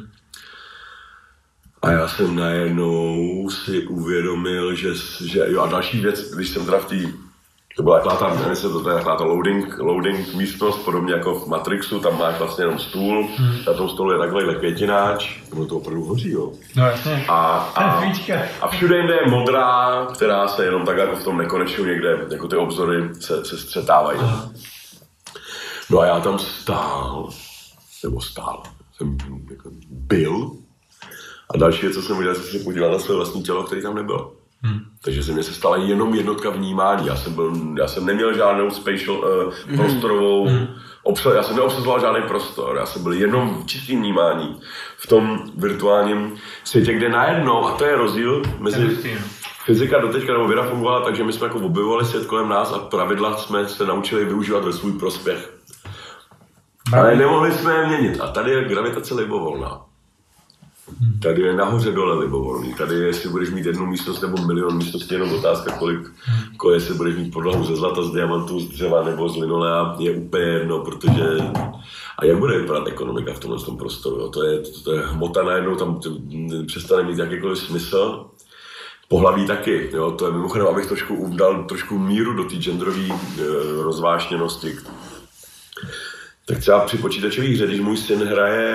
A já jsem najednou si uvědomil, že jo, a další věc, když jsem teda to byla taková ta loading místnost, podobně jako v Matrixu, tam máš vlastně jenom stůl, na tom stolu je takovýhle květináč, to opravdu hoří, jo. No jasně. A všude jinde je modrá, která se jenom tak jako v tom nekonečnu někde, jako ty obzory se střetávají. No a já tam stál, jsem jako byl. A další věc, co jsem viděl, jsem se podíval na své vlastní tělo, který tam nebylo. Takže se mně se stala jenom jednotka vnímání. Já jsem neměl žádnou prostorovou, já jsem neobsazoval žádný prostor, já jsem byl jenom v čistým vnímání v tom virtuálním světě, kde najednou, a to je rozdíl mezi fyzika doteďka nebo věda fungovala, takže my jsme jako objevovali svět kolem nás a pravidla jsme se naučili využívat ve svůj prospěch. Ale nemohli jsme je měnit. A tady je gravitace libovolná. Tady je nahoře dole libovolný. Tady je, jestli budeš mít 1 místnost nebo 1 milion místností, jenom otázka, kolik jestli budeš mít podlahu ze zlata, z diamantů, z dřeva nebo z linolea, je úplně jedno, protože... A jak bude vypadat ekonomika v tomhle prostoru? Jo? To je hmota najednou, tam přestane mít jakýkoliv smysl. Pohlaví taky, jo? To je mimochodem, abych dal trošku míru do té genderové rozvášněnosti. Tak třeba při počítačové hře, když můj syn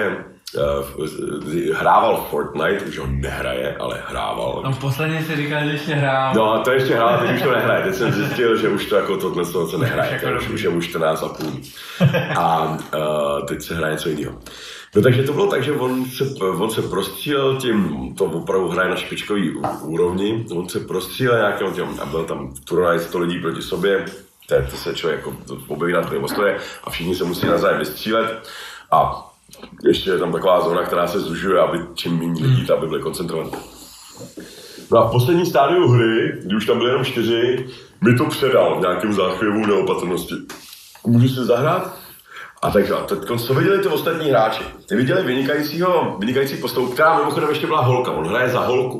hrával Fortnite, už ho nehraje, ale hrával. No posledně si říkal, že ještě hrál. No to ještě hrál, teď už to nehraje. Teď jsem zjistil, že už to jako tohle se nehraje, už je mu 14,5. A teď se hraje něco jiného. No takže to bylo tak, že on se prostřílel tím, to opravdu hraje na špičkový úrovni, on se prostřílel nějakým tím, a byl tam turnaj 100 lidí proti sobě, to se člověk jako objeví na tvém ostroje a všichni se musí navzájem vystřílet. A ještě je tam taková zóna, která se zužuje, aby čím méně lidí, aby byly koncentrované. No a v poslední stádiu hry, kdy už tam byly jenom 4, mi to předal nějakým záchvěvu neopatrnosti. Můžu si zahrát? A takže, teď co viděli ty ostatní hráči? Ty viděli vynikající postavu, která mimochodem ještě byla holka, on hraje za holku.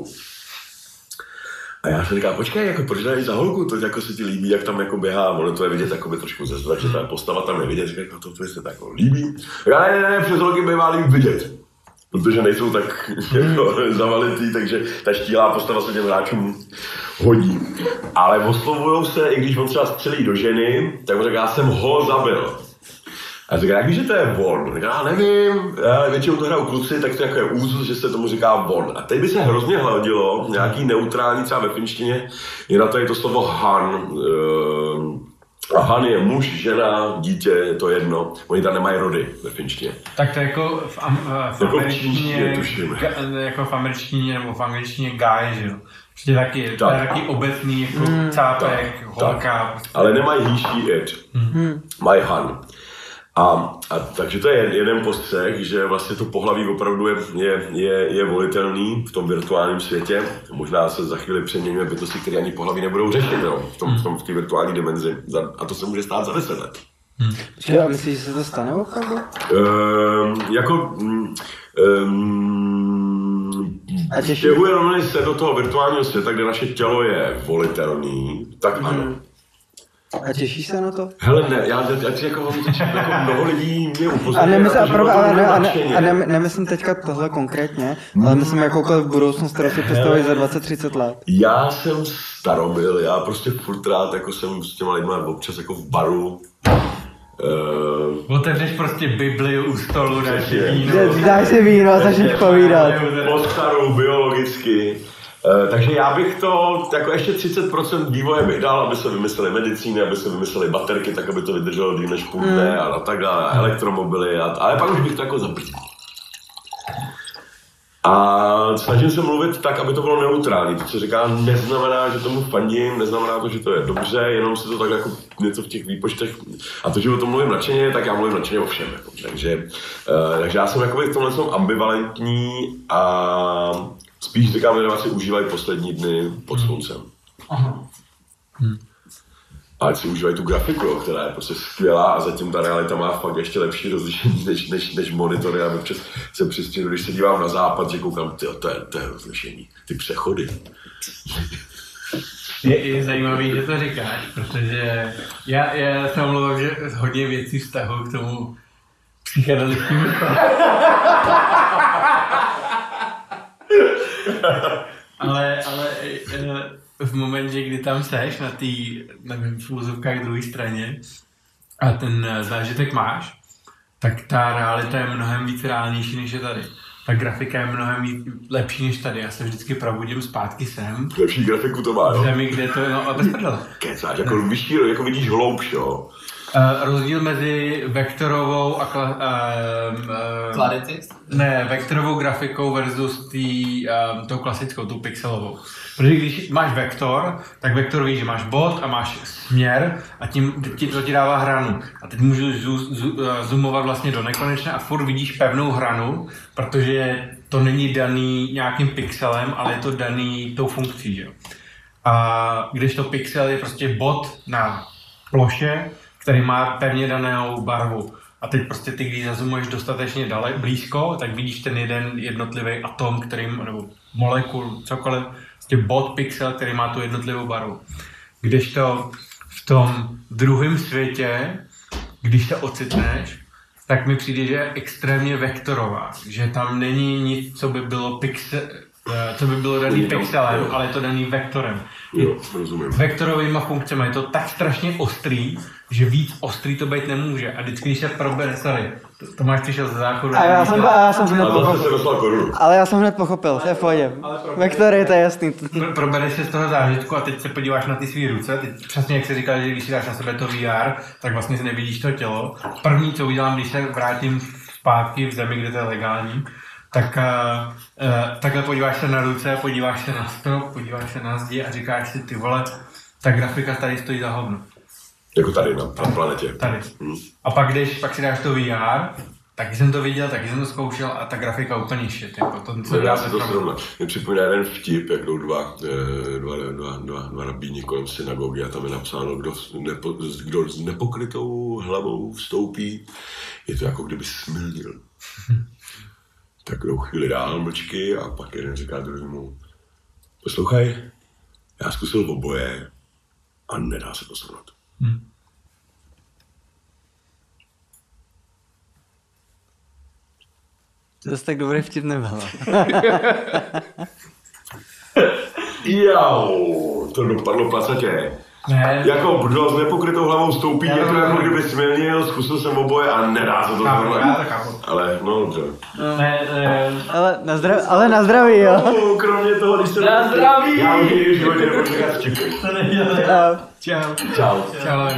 A já jsem říkal, počkej, jako proč hraje za holku, to jako se ti líbí, jak tam jako běhá, ono to je vidět jakoby trošku ze zda, že ta postava tam je vidět, říkal, no to se tak jako líbí. Já ne, přes holky bývá líbí vidět, protože nejsou tak jako zavalitý, takže ta štíhlá postava se těm hráčům hodí. Ale oslovujou se, i když on třeba střelí do ženy, tak on říká, já jsem ho zabil. A já říkám, jak víš, že to je on? Já nevím, většinou to hrajou kluci, tak to jako je úzus, že se tomu říká on. A teď by se hrozně hledilo, nějaký neutrální, třeba ve finštině, je na to slovo han. A han je muž, žena, dítě, je to jedno. Oni tam nemají rody ve finštině. Tak to jako v američtině, jako v američtině nebo v angličtině guy, že jo? To je taky obecný, jako cápek, holka. Ale nemají he, she, it. Mají han. A takže to je jeden postřeh, že vlastně to pohlaví opravdu je volitelný v tom virtuálním světě. Možná se za chvíli přeměňuje bytosti, které ani pohlaví nebudou řešit, jo, v té virtuální dimenzi. A to se může stát za 10 let. A myslíš, že se to stane opravdu? Stěhujeme se do toho virtuálního světa, kde naše tělo je volitelný, tak ano. A těšíš se na to? Hele, ne, já ti jako mnoho lidí mě upozorňuje. A nemyslím teďka tohle konkrétně, ale myslím jakoukoliv budoucnost, kterou si představuješ za 20-30 let. Já jsem starobil, já prostě furt rád jako jsem s těma lidma občas jako v baru. Otevřeš prostě Bibli u stolu, dáš si víno. Dáš si víno a začneš povídat. Postaru, biologicky. Takže já bych to jako ještě 30% vývoje bych dal, aby se vymyslely medicíny, aby se vymyslely baterky, tak aby to vydrželo díl než půl dne a tak dále, elektromobily, ale pak už bych to jako zabrzdil. A snažím se mluvit tak, aby to bylo neutrální. To, co říká, neznamená, že tomu fandím, neznamená to, že to je dobře, jenom si to tak jako něco v těch výpočtech. A to, že o tom mluvím nadšeně, tak já mluvím nadšeně o všem. Jako. Takže já jsem jakoby v tomhle jsem ambivalentní a spíš říkám lidem, si užívají poslední dny pod sluncem. A ať si užívají tu grafiku, která je prostě skvělá a zatím ta realita má fakt ještě lepší rozlišení než monitory. Já občas se přistihnu, když se dívám na západ, že koukám, to je rozlišení, ty přechody. Je zajímavý, že to říkáš, protože já se omlouvám, že hodně věcí vztahu k tomu psychedelickému stavu. ale v momentě, kdy tam seš na té, nevím, v úzovkách druhé straně a ten zážitek máš, tak ta realita je mnohem víc reálnější, než je tady. Ta grafika je mnohem lepší než tady. Já se vždycky probudím zpátky sem. Lepší grafiku to má, jo? V zemi, kde to je, no a bez prdele. Kecáš, jako vyšší, jako vidíš hloubš, jo? Rozdíl mezi vektorovou a vektorovou grafikou versus tou klasickou, tou pixelovou. Protože když máš vektor, tak vektor ví, že máš bod a máš směr a tím ti dává hranu. A teď můžu zoomovat vlastně do nekonečna a furt vidíš pevnou hranu, protože to není daný nějakým pixelem, ale je to daný tou funkcí, že? A když to pixel je prostě bod na ploše, který má pevně danou barvu. A teď prostě ty, když zazumuješ dostatečně blízko, tak vidíš ten jeden jednotlivý atom, nebo molekul, cokoliv, prostě bod, pixel, který má tu jednotlivou barvu. Kdežto v tom druhém světě, když se ocitneš, tak mi přijde, že je extrémně vektorová, že tam není nic, co by bylo daný pixelem, ale je to daný vektorem. Jo, rozumím. Vektorovýma funkcemi je to tak strašně ostrý, že víc ostrý to být nemůže. A vždycky, když se probere, sorry, Tomáš přišel ze záchodu. A já jsem hned pochopil. Ale já jsem hned pochopil, to je v pohodě. Vektory, to je jasný. Probereš se z toho zážitku a teď se podíváš na ty svý ruce. Teď přesně jak jsi říkal, že když si dáš na sebe to VR, tak vlastně si nevidíš to tělo. První, co udělám, když se vrátím zpátky v zemi, kde to je legální, tak takhle podíváš se na ruce, podíváš se na strop, podíváš se na zdi a říkáš si, ty vole, ta grafika tady stojí za hovno. Jako tady na planetě. Tady. A pak si dáš to VR, taky jsem to viděl, taky jsem to zkoušel a ta grafika úplně shit. Jako to, co dá se to srovnat. Mě připomíná jeden vtip, jak jdou dva rabíni kolem synagogy a tam je napsáno, kdo s nepokrytou hlavou vstoupí, je to jako kdyby smilnil. Tak jdou chvíli dál mlčky a pak jeden říká druhému, poslouchaj, já zkusil oboje a nedá se to srovnat. Zase tak dobrý vtip nebyl. Jau, to dopadlo placatě. Ne. Jako kdo s nepokrytou hlavou stoupí, je to jako kdyby smělnil, zkusil jsem oboje a nedá se to srovnat. Ale no dobře. Ale na zdraví, jo. Kromě toho, když se na zdraví. Já už v životě nebudu říkat vtipy. Čau.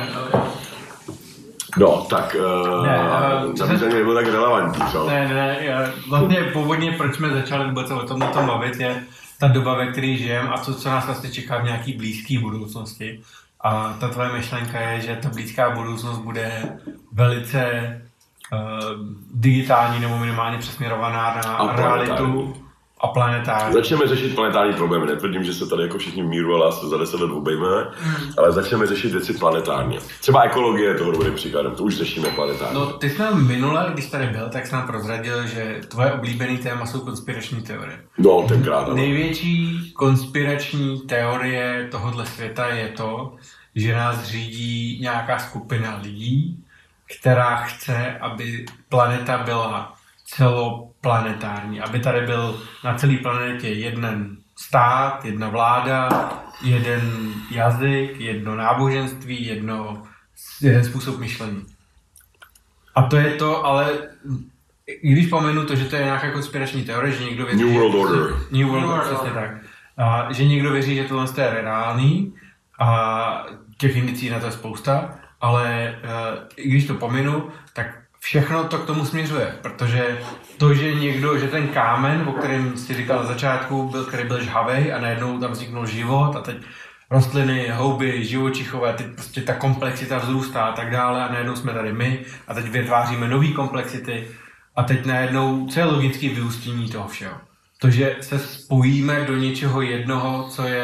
No, tak nabízení nebyl tak relevantní, co? Ne, vlastně původně, proč jsme začali vůbec o tom bavit, je ta doba, ve které žijeme a co nás vlastně čeká v nějaký blízké budoucnosti. A ta tvoje myšlenka je, že ta blízká budoucnost bude velice digitální nebo minimálně přesměrovaná na realitu a planetární. Začneme řešit planetární problémy. Netvrdím, že se tady jako všichni v míru a lásce za 10 let obejmeme, ale začneme řešit věci planetárně. Třeba ekologie je toho dobrým příkladem, to už řešíme planetárně. No, ty jsi nám minule, když tady byl, tak jsi nám prozradil, že tvoje oblíbený téma jsou konspirační teorie. No, tenkrát. Největší konspirační teorie tohohle světa je to, že nás řídí nějaká skupina lidí, která chce, aby planeta byla celoplanetární, aby tady byl na celé planetě jeden stát, jedna vláda, jeden jazyk, jedno náboženství, jeden způsob myšlení. A to je to, ale když pomenu to, že to je nějaká konspirační teorie, že někdo věří... New World Order. New World Order, přesně tak. A že někdo věří, že tohle je reálný a těch indicí na to je spousta, ale i když to pominu, tak všechno to k tomu směřuje, protože to, že že ten kámen, o kterém si říkal na začátku, který byl žhavej a najednou tam vzniknul život a teď rostliny, houby, živočichové, teď prostě ta komplexita vzrůstá a tak dále a najednou jsme tady my a teď vytváříme nový komplexity a teď najednou co je logické vyústění toho všeho. To, že se spojíme do něčeho jednoho,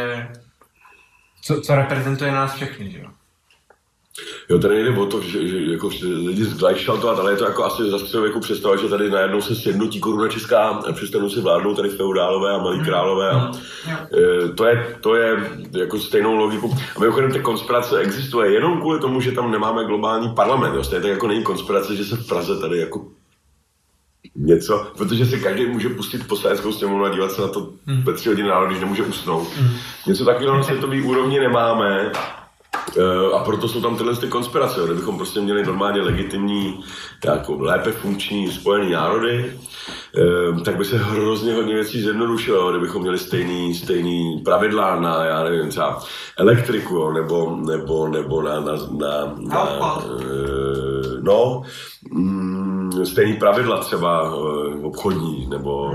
co reprezentuje nás všechny, že jo? Jo, tady nejde o to, že jako lidi zglajšaltovat, ale je to jako asi zase jako představa, že tady najednou se sjednotí koruna česká a přestanou si vládnout tady feudálové a malí králové. A, to je jako stejnou logiku. A mimochodem ta konspirace existuje jenom kvůli tomu, že tam nemáme globální parlament. Jo. Stejně tak jako není konspirace, že se v Praze tady jako něco, protože si každý může pustit Poslaneckou sněmovnu a dívat se na to ve 3 hodiny ráno, když nemůže usnout. Něco takového na světové úrovni nemáme. A proto jsou tam tyhle konspirace, kdybychom prostě měli normálně legitimní, jako lépe funkční spojený národy, tak by se hrozně hodně věcí zjednodušilo, kdybychom měli stejný pravidla na, já nevím, třeba elektriku, nebo stejný pravidla třeba obchodní, nebo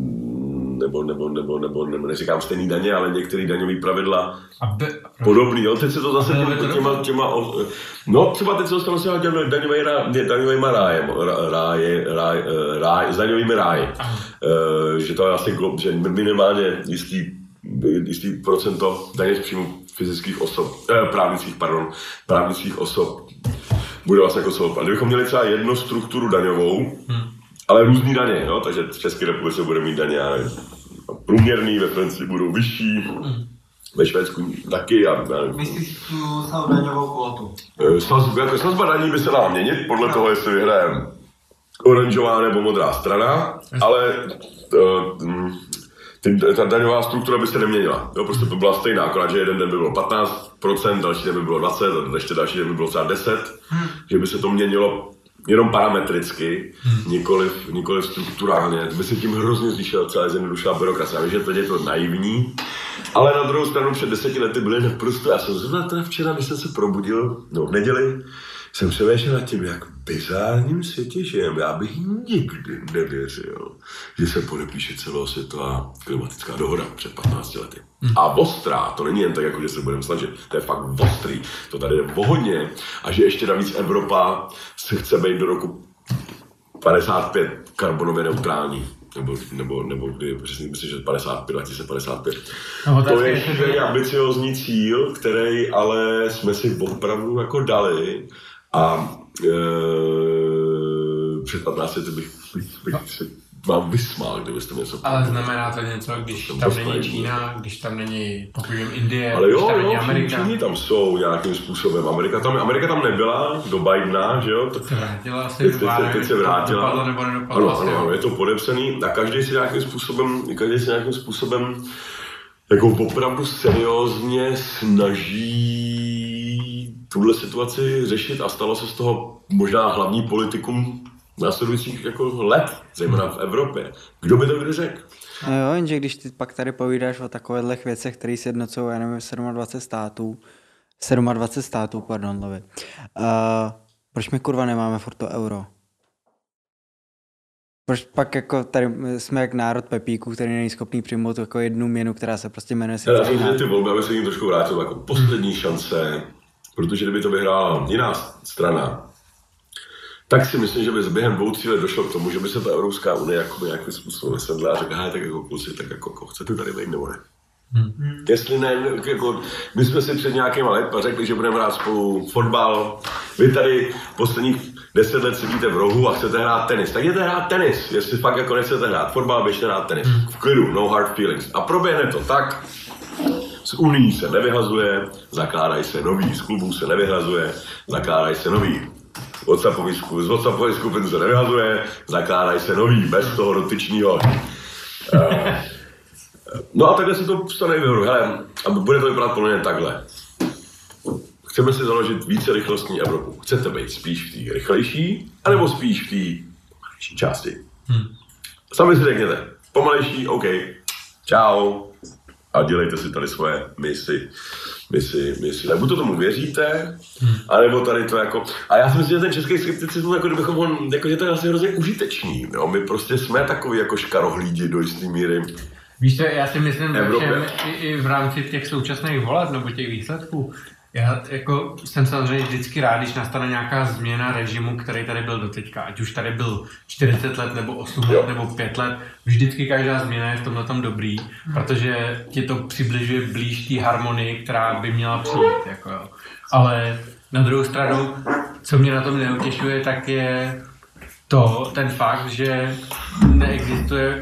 neříkám stejný daně, ale některé daňové pravidla podobný. Jo? Teď se to zase těma no třeba teď se dostanu se daňovými ráji. Že to je asi že minimálně jistý procento daně z příjmu fyzických osob, právnických osob bude vlastně jako solop. A kdybychom měli třeba jednu strukturu daňovou, ale různý daně, jo? Takže v České republice bude mít daně průměrný, ve Francii budou vyšší, ve Švédsku taky. Myslíš tu daňovou kvotu? Sazba daní by se dala měnit podle toho, jestli vyhraje oranžová nebo modrá strana, ale ta daňová struktura by se neměnila. Jo? Prostě to byla stejná, akorát, že jeden den by bylo 15%, další den by bylo 20%, a ještě další den by bylo třeba 10%, že by se to měnilo jenom parametricky, nikoliv strukturálně. By se tím hrozně zvýšila celá zjednodušená byrokracie. Já vím, že teď je to naivní, ale na druhou stranu před 10 lety byly naprosto. Já jsem zrovna teda včera, když jsem se probudil, v neděli, jsem přemýšlel nad tím, jak v bizárním světě žijem. Já bych nikdy nevěřil, že se podepíše celosvětová klimatická dohoda před 15 lety. A ostrá, to není jen tak, jako že se budeme snažit, to je fakt ostrý, to tady je vohodně. A že ještě navíc Evropa se chce být do roku 55 karbonově neutrální. Nebo kdy, přesně myslím, že 2055. No, to je šíleně ambiciozní cíl, který ale jsme si opravdu jako dali a před 15 lety bych si vám vysmál, kdybyste mě něco. Ale znamená to něco, když tam není Čína, když tam není, pokud vím, Indie, ale když tam není Amerika. Číny tam jsou nějakým způsobem. Amerika tam nebyla do Bidena, že jo? Teď se vrátila asi teď se vrátila. Dopadlo nebo nedopadlo. Ano, je to podepsaný a každý si nějakým způsobem jako opravdu seriózně snaží tuhle situaci řešit a stalo se z toho možná hlavní politikum následujících jako let, zejména v Evropě. Kdo by to kdy řekl? No jo, jenže když ty pak tady povídáš o takových věcech, které sjednocují, já nevím, 27 států, Lovi. Proč my kurva nemáme furt to euro? Proč pak jako tady jsme jak národ Pepíků, který není schopný přijmout jako jednu měnu, která se prostě jmenuje Já myslím, že ty volby, aby se jim trošku vrátil jako poslední šance, protože kdyby to vyhrála jiná strana, tak si myslím, že by během 2-3 let došlo k tomu, že by se ta Evropská unie jako nějakým způsobem nesedla a řekla, tak jako kluci, tak jako chcete tady vejít nebo ne? Jestli ne, jako, my jsme si před nějakýma letma řekli, že budeme hrát spolu fotbal, vy tady posledních 10 let sedíte v rohu a chcete hrát tenis, tak jděte hrát tenis, jestli fakt jako nechcete hrát fotbal, běžte hrát tenis, v klidu, no hard feelings. A proběhne to tak, Z uní se nevyhazuje, zakládají se nový, z klubů se nevyhazuje, zakládají se nový. Z WhatsAppové skupiny se nevyhazuje, zakládají se nový, bez toho dotyčního. No a takhle se to stane i vyhoru. Hele, a bude to vypadat podle mě takhle. Chceme si založit více rychlostní Evropu. Chcete být spíš v té rychlejší, anebo spíš v té pomalejší části? Sami si řekněte. Pomalejší, OK. Čau. A dělejte si tady svoje misy. Tak buď to tomu věříte, anebo tady to jako... A já si myslím, že ten český skepticismus, jako kdybychom ho, jako, že to je vlastně hrozně užitečný. No? My prostě jsme takový jako škarohlídi do jistý míry. Víš co, já si myslím, že i v rámci těch současných voleb nebo těch výsledků, já jako jsem samozřejmě vždycky rád, když nastane nějaká změna režimu, který tady byl doteďka. Ať už tady byl 40 let, nebo 8 let, nebo 5 let. Vždycky každá změna je v tomhle tom dobrý, protože ti to přibližuje blíž té harmonii, která by měla přijít. Jako jo. Ale na druhou stranu, co mě na tom neutěšuje, tak je ten fakt, že neexistuje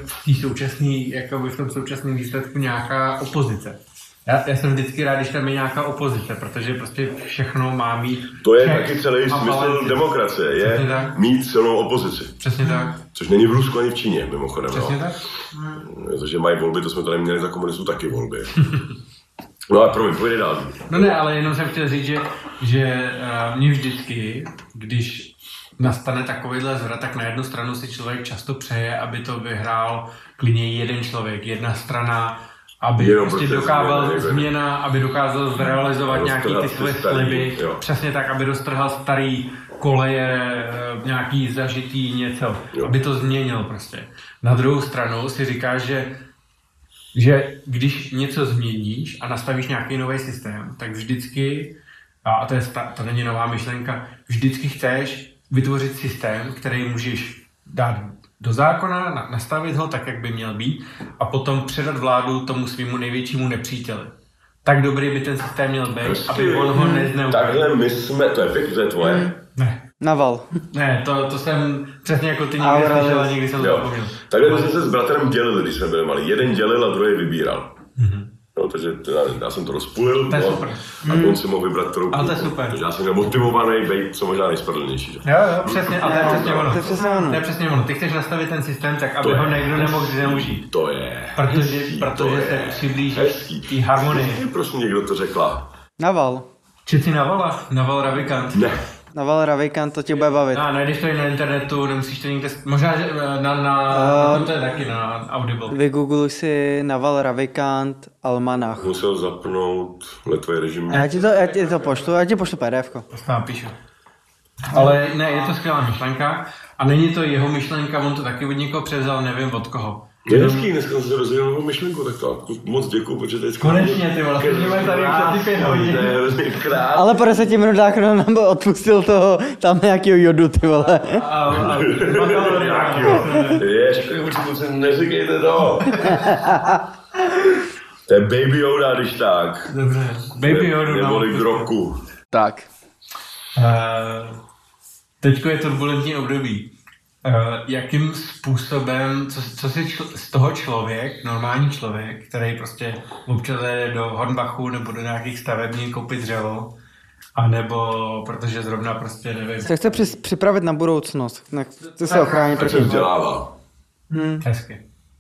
v tom současném výsledku nějaká opozice. Já jsem vždycky rád, když tam je nějaká opozice, protože prostě všechno má mít... To je taky celý smysl demokracie, je mít silnou opozici. Přesně tak. Což není v Rusku ani v Číně, mimochodem. Přesně tak. Protože mají volby, to jsme tady měli za komunistů taky volby. No a promiň, pojď dál. No ne, ale jenom jsem chtěl říct, že mě vždycky, když nastane takovýhle zvrat, tak na jednu stranu si člověk často přeje, aby to vyhrál klidně jeden člověk, jedna strana, aby prostě dokázal změna, aby dokázal zrealizovat nějaký ty svoje sliby, přesně tak, aby roztrhal starý koleje, nějaký zažitý něco, aby to změnil prostě. Na druhou stranu si říkáš, že když něco změníš a nastavíš nějaký nový systém, tak vždycky, a to není nová myšlenka, vždycky chceš vytvořit systém, který můžeš dát do zákona, nastavit ho tak, jak by měl být a potom předat vládu tomu svýmu největšímu nepříteli. Tak dobrý by ten systém měl být, aby on ho nezneužil. Takhle my jsme, to je pěkně, to je tvoje. Ne. Naval. Ne, to jsem přesně jako ty nikdy slyšel a nikdy jsem to zapomněl. Takhle jsme se s bratrem dělili, když jsme byli malí. Jeden dělil a druhý vybíral. No, takže já jsem to rozpůlil a on si mohl vybrat, kterou. Ale to je super. Takže já jsem motivovaný být co možná nejspravedlnější. Jo, přesně, a to je přesně ono. To je přesně ono. Ty chceš nastavit ten systém tak, aby ho někdo nemohl zneužít. To je. Protože se přiblížíš té harmonii. Prostě někdo to řekla. Naval. Čet si Navala? Naval Ravikant? Ne. Naval Ravikant, to tě bude bavit. Najdeš to i na internetu, nemusíš to někde... Možná, že na to je taky na Audible. Vygoogluj si Naval Ravikant Almanach. Musel zapnout letový režim. Já ti to pošlu, PDF-ko. To napíšu. Ale ne, je to skvělá myšlenka a není to jeho myšlenka, on to taky od někoho převzal, nevím od koho. Je hezký, dneska jsem se rozdělil novou myšlenku, tak to moc děkuju, protože to je skvělý. Konečně, ty vole, jsme tady už 5 hodin. To je hrozně krásný. Ale po 10 minutách nám odpustil toho tam nějakýho jodu, ty vole. Ježku, neříkejte to. To je Baby Yoda, když tak. Dobře, Baby Yoda. Neboli k roku. Tak. Teďko je turbulentní období. Jakým způsobem, co si z toho člověk, normální člověk, který prostě občas jde do Hornbachu nebo do nějakých stavebních koupit dřevo, anebo protože zrovna prostě nevím. Se chce připravit na budoucnost, chce se ochránit proti. Vzdělává. Hezky.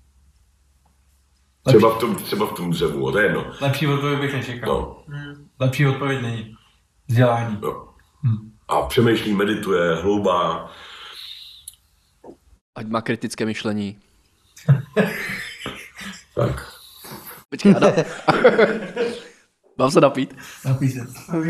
Třeba v tom dřevu, to je jedno. Lepší odpověď bych nečekal. No. Lepší odpověď není. Vzdělání. No. A přemýšlí, medituje, hloubá. Ať má kritické myšlení. Tak. Počkej, Adam. Mám se napít? Napij se.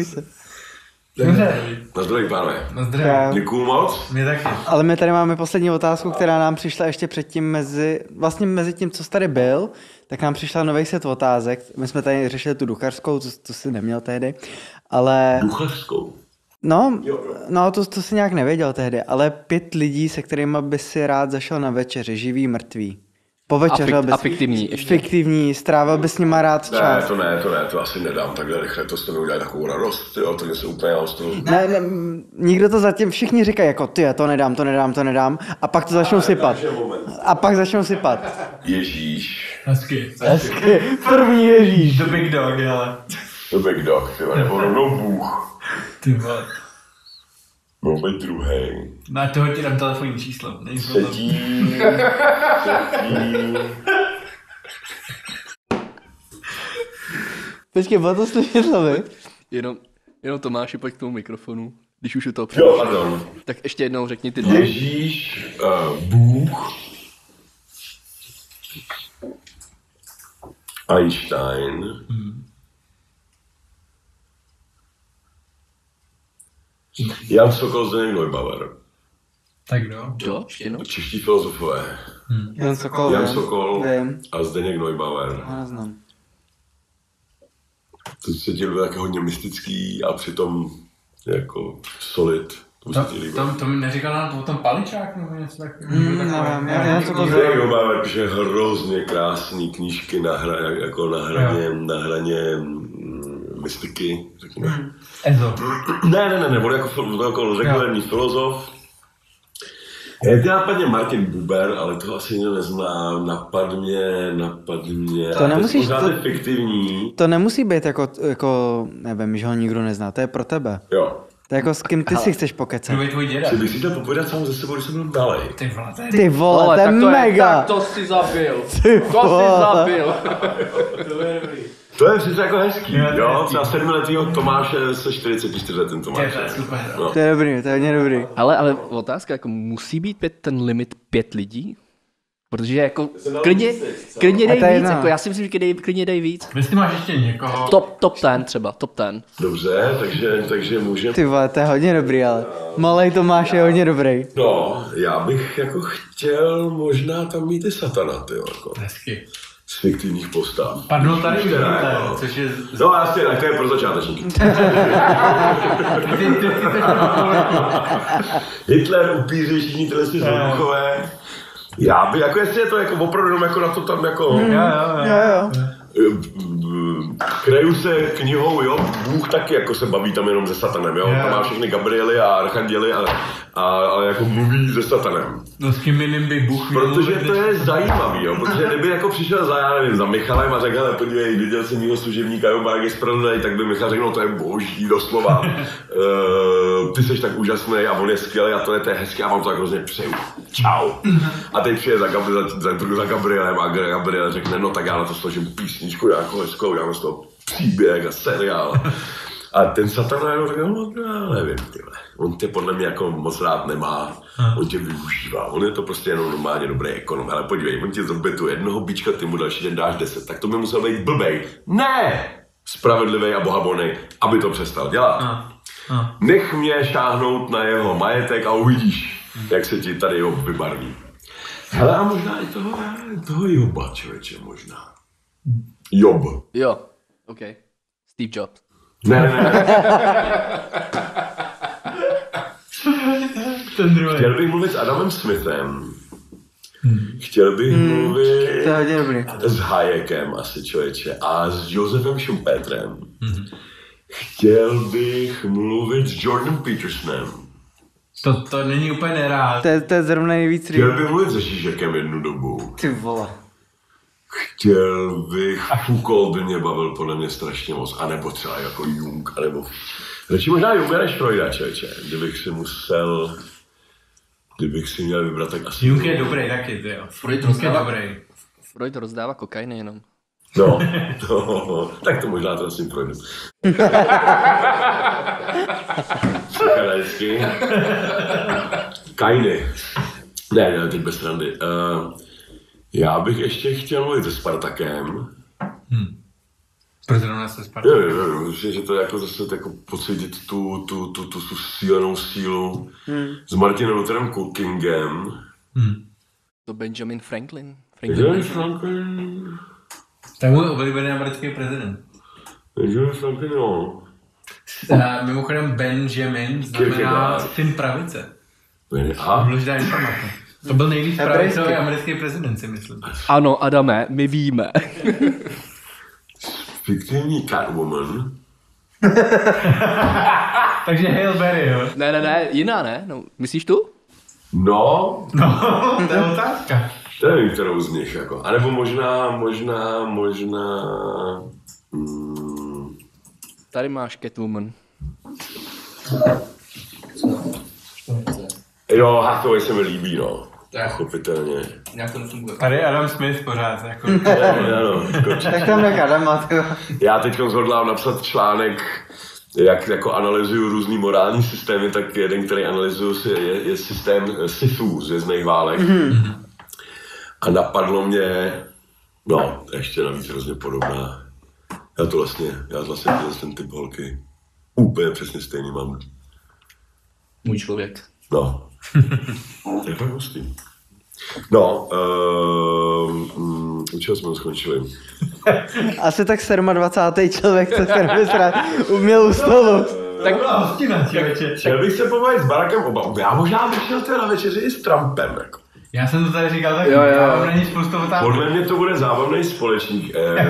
Na zdraví, pánové. Na zdraví. Děkuju moc. Mě taky. Ale my tady máme poslední otázku, která nám přišla ještě předtím mezi tím, co jsi tady byl, tak nám přišla nový set otázek. My jsme tady řešili tu duchařskou, to si neměl tehdy, ale... Duchařskou? No, to si nějak nevěděl tehdy, ale 5 lidí, se kterými by si rád zašel na večeři, živý, mrtví. Povečeřil bys. A fiktivní ještě. Fiktivní, strávil bys s nima rád čas. To asi nedám takhle rychle, to jste mi udělali takovou radost, jo, to mě se úplně ostru. Ne, nikdo to zatím, všichni říkají jako ty, to nedám a pak to začnou sypat. Ježíš. Hezky. První Ježíš. The Big Dog, ale. The Big Dog, tyhle, nebo rovnou Bůh. Ty vole. Mohl být druhej. Na toho ti dám telefonní číslo. Třetí. Počkej, bylo to slyšet, vy? Jenom Tomáši, pojď k tomu mikrofonu, když už u toho Jo, přemýšlíš. pardon. Tak ještě jednou řekni ty dva. Ježíš, Bůh, Einstein, Jan Sokol, Zdeněk Neubauer. Tak kdo? Jo, ještě jednou. Čeští filozofové. Jan Sokol, Jan vím. Sokol Vím. a Zdeněk Neubauer. Já neznám. To se ti líbilo také hodně mystický a přitom jako solid. To se ti líbilo. To mi neříkal nám o tom Paličák nebo něco takového? Nevím, Jan Sokol. Zdeněk Neubauer píše hrozně krásný knížky na hraně mystiky, řekněme. Ezo. Ne, on jako regulární filozof. Je to nápadně Martin Buber, ale to asi nikdo nezná. Napadně. To nemusíš, to je fiktivní. to nemusí být jako, nevím, že ho nikdo nezná, to je pro tebe. Jo. To je jako s kým ty si chceš pokecat. Kdo je tvůj děda? Ty bych si chtěl popovídat sám ze sebou, když jsem byl dalej. Ty vole, to je... Ty vole, to je mega. to si zabil. vole. To je přece jako hezký, jo? Třeba 7letýho Tomáše se 44 letým To Tomášem. je super. No. To je dobrý, to je hodně dobrý. Ale otázka, jako musí být ten limit 5 lidí? Protože jako klidně A dej to je víc, jedno. jako já si myslím, že klidně dej víc. Jestli máš ještě někoho... Top 10 třeba, top 10. Dobře, takže můžeme... Ty vole, to je hodně dobrý, ale malej Tomáš je hodně dobrý. No, já bych jako chtěl možná tam mít i satana, tyjo, jako. Hezky. Z fiktivních postav. Padnul tady Teda, Hitler, jako. což je... No jasně, tak to je pro začátečníky. Hitler, upíři, všichni tyhle si zloduchové. Já bych, jako jestli je to jako opravdu jenom jako na to tam jako... Jo. Kryju se knihou, jo, Bůh taky jako se baví tam jenom se satanem, jo, tam má všechny Gabriely a archanděly a jako mluví se satanem. No s kým jiným by Bůh měl Protože mluvit, to než- je zajímavý, jo, protože kdyby jako přišel za, já nevím, za Michalem a řekl, hele, podívej, viděl jsem mýho služebníka, jo, Marek je spravedlivý, tak by Michal řekl, no to je boží, doslova. Ty jsi tak úžasný a on je skvělý a to je hezké a vám to tak hrozně přeju. Čau. A teď přijde za Gabrielem a Gabriel řekne, no tak já na to složím písničku nějakou hezkou, já z toho příběh a seriál. A ten satan jenom řekl, no já nevím, tyhle. On tě podle mě jako moc rád nemá, on tě využívá, on je to prostě jenom normálně dobrý ekonom. Ale podívej, on ti zobětu jednoho bíčka, ty mu další den dáš 10, tak to by musel být blbej. Ne! Spravedlivý a bohabojný, aby to přestal dělat. Nech mě šáhnout na jeho majetek a uvidíš, jak se ti tady Job vybarví. Hele, a možná i toho Joba, člověče, možná. Job. Jo, OK. Steve Jobs. Ne. Ten druhý. Chtěl bych mluvit s Adamem Smithem. Chtěl bych mluvit To je hodně dobrý. s Hayekem asi, člověče. A s Josefem Schumpeterem. Chtěl bych mluvit s Jordanem Petersonem. To není úplně nereál. To je zrovna nejvíc Chtěl bych mluvit se Žižekem jednu dobu. Ty vole. Chtěl bych, Foucault by mě bavil podle mě strašně moc, anebo třeba jako Jung, anebo... Radši možná Junga než Freuda, člověče. Kdybych si měl vybrat, tak asi... Jung je dobrý taky, ty jo. Jung je dobrý. Freud rozdává kokainy jenom. No, tak to možná to asi Freudem. Psychanalyticky. Kainy. Ne, teď bez srandy. Já bych ještě chtěl mluvit se Spartakem. Proč zrovna se Sparta? Jo, myslím, že to je jako zase jako pocítit tu sílenou sílu s Martinem Lutherem Kingem. To Benjamin Franklin. Benjamin Franklin. To je můj oblíbený americký prezident. Benjamin Franklin, jo. Mimochodem Benjamin znamená Kierkegaard. syn pravice. Aha. Důležitá informace. To byl nejvíc Hebrejsky. pravicový americký prezident, si myslím. Ano, Adame, my víme. Fiktivní Catwoman. Takže Hail Berry, jo? Ne, jiná ne? No, myslíš tu? No, To je otázka. to nevím, kterou z nich, jako. A nebo možná, Tady máš Catwoman. jo, Hathaway se mi líbí, no. Pochopitelně. Nějak to nefunguje. Tady Adam Smith pořád, jako. Ano, Tak tam nech Adam má to. já teď hodlám napsat článek, jak jako analyzuju různý morální systémy, tak jeden, který analyzuju, je systém Sithů z Vězných válek. A napadlo mě, no, ještě navíc hrozně podobná. Já vlastně ten typ holky úplně přesně stejný mám. Můj člověk. No. To je fakt hustý. No, u čeho jsme skončili? Asi tak 27. člověk, co se uměl u stolu. Tak byla hostina, člověče. Chtěl bych se pobavit s Barackem Obamou. Já možná bych šel teda na večeři i s Trumpem. Jako. Já jsem to tady říkal taky, Jo. já mám na ní spoustu otázek. Podle mě to bude zábavný společník.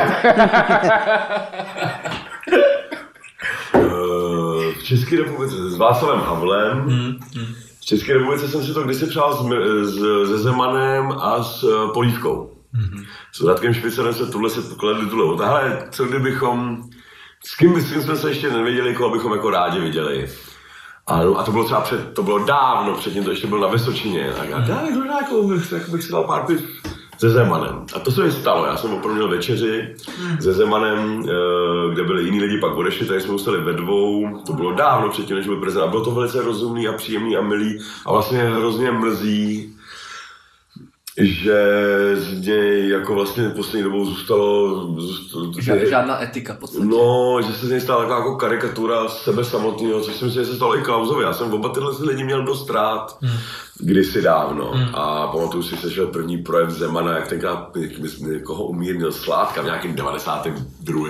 V České republice s Václavem Havlem. V České republice jsem si to kdysi přál se Zemanem a s Polívkou. S Radkem Špicerem se kladli tuhle otázku. Ale co kdybychom, s kým jsme se ještě nevěděli, koho bychom jako rádi viděli. A to bylo třeba to bylo dávno předtím, to ještě bylo na Vysočině. A já jako bych si dal pár piv se Zemanem. A to se mi stalo, já jsem opravdu měl večeři se Zemanem, kde byli jiní lidi, pak odešli, tady jsme museli ve dvou. To bylo dávno předtím, než byl prezident. A bylo to velice rozumný a příjemný a milý. A vlastně hrozně mrzí, že z něj jako vlastně poslední dobou zůstalo Žádná etika v podstatě. no, že se z něj stala taková jako karikatura sebe samotného, což si myslím, že se stalo i Klausovi. Já jsem oba tyhle lidi měl dost rád kdysi dávno. A pamatuju si, sešel první projev Zemana, jak tenkrát někoho umírnil Sládka v nějakým 92.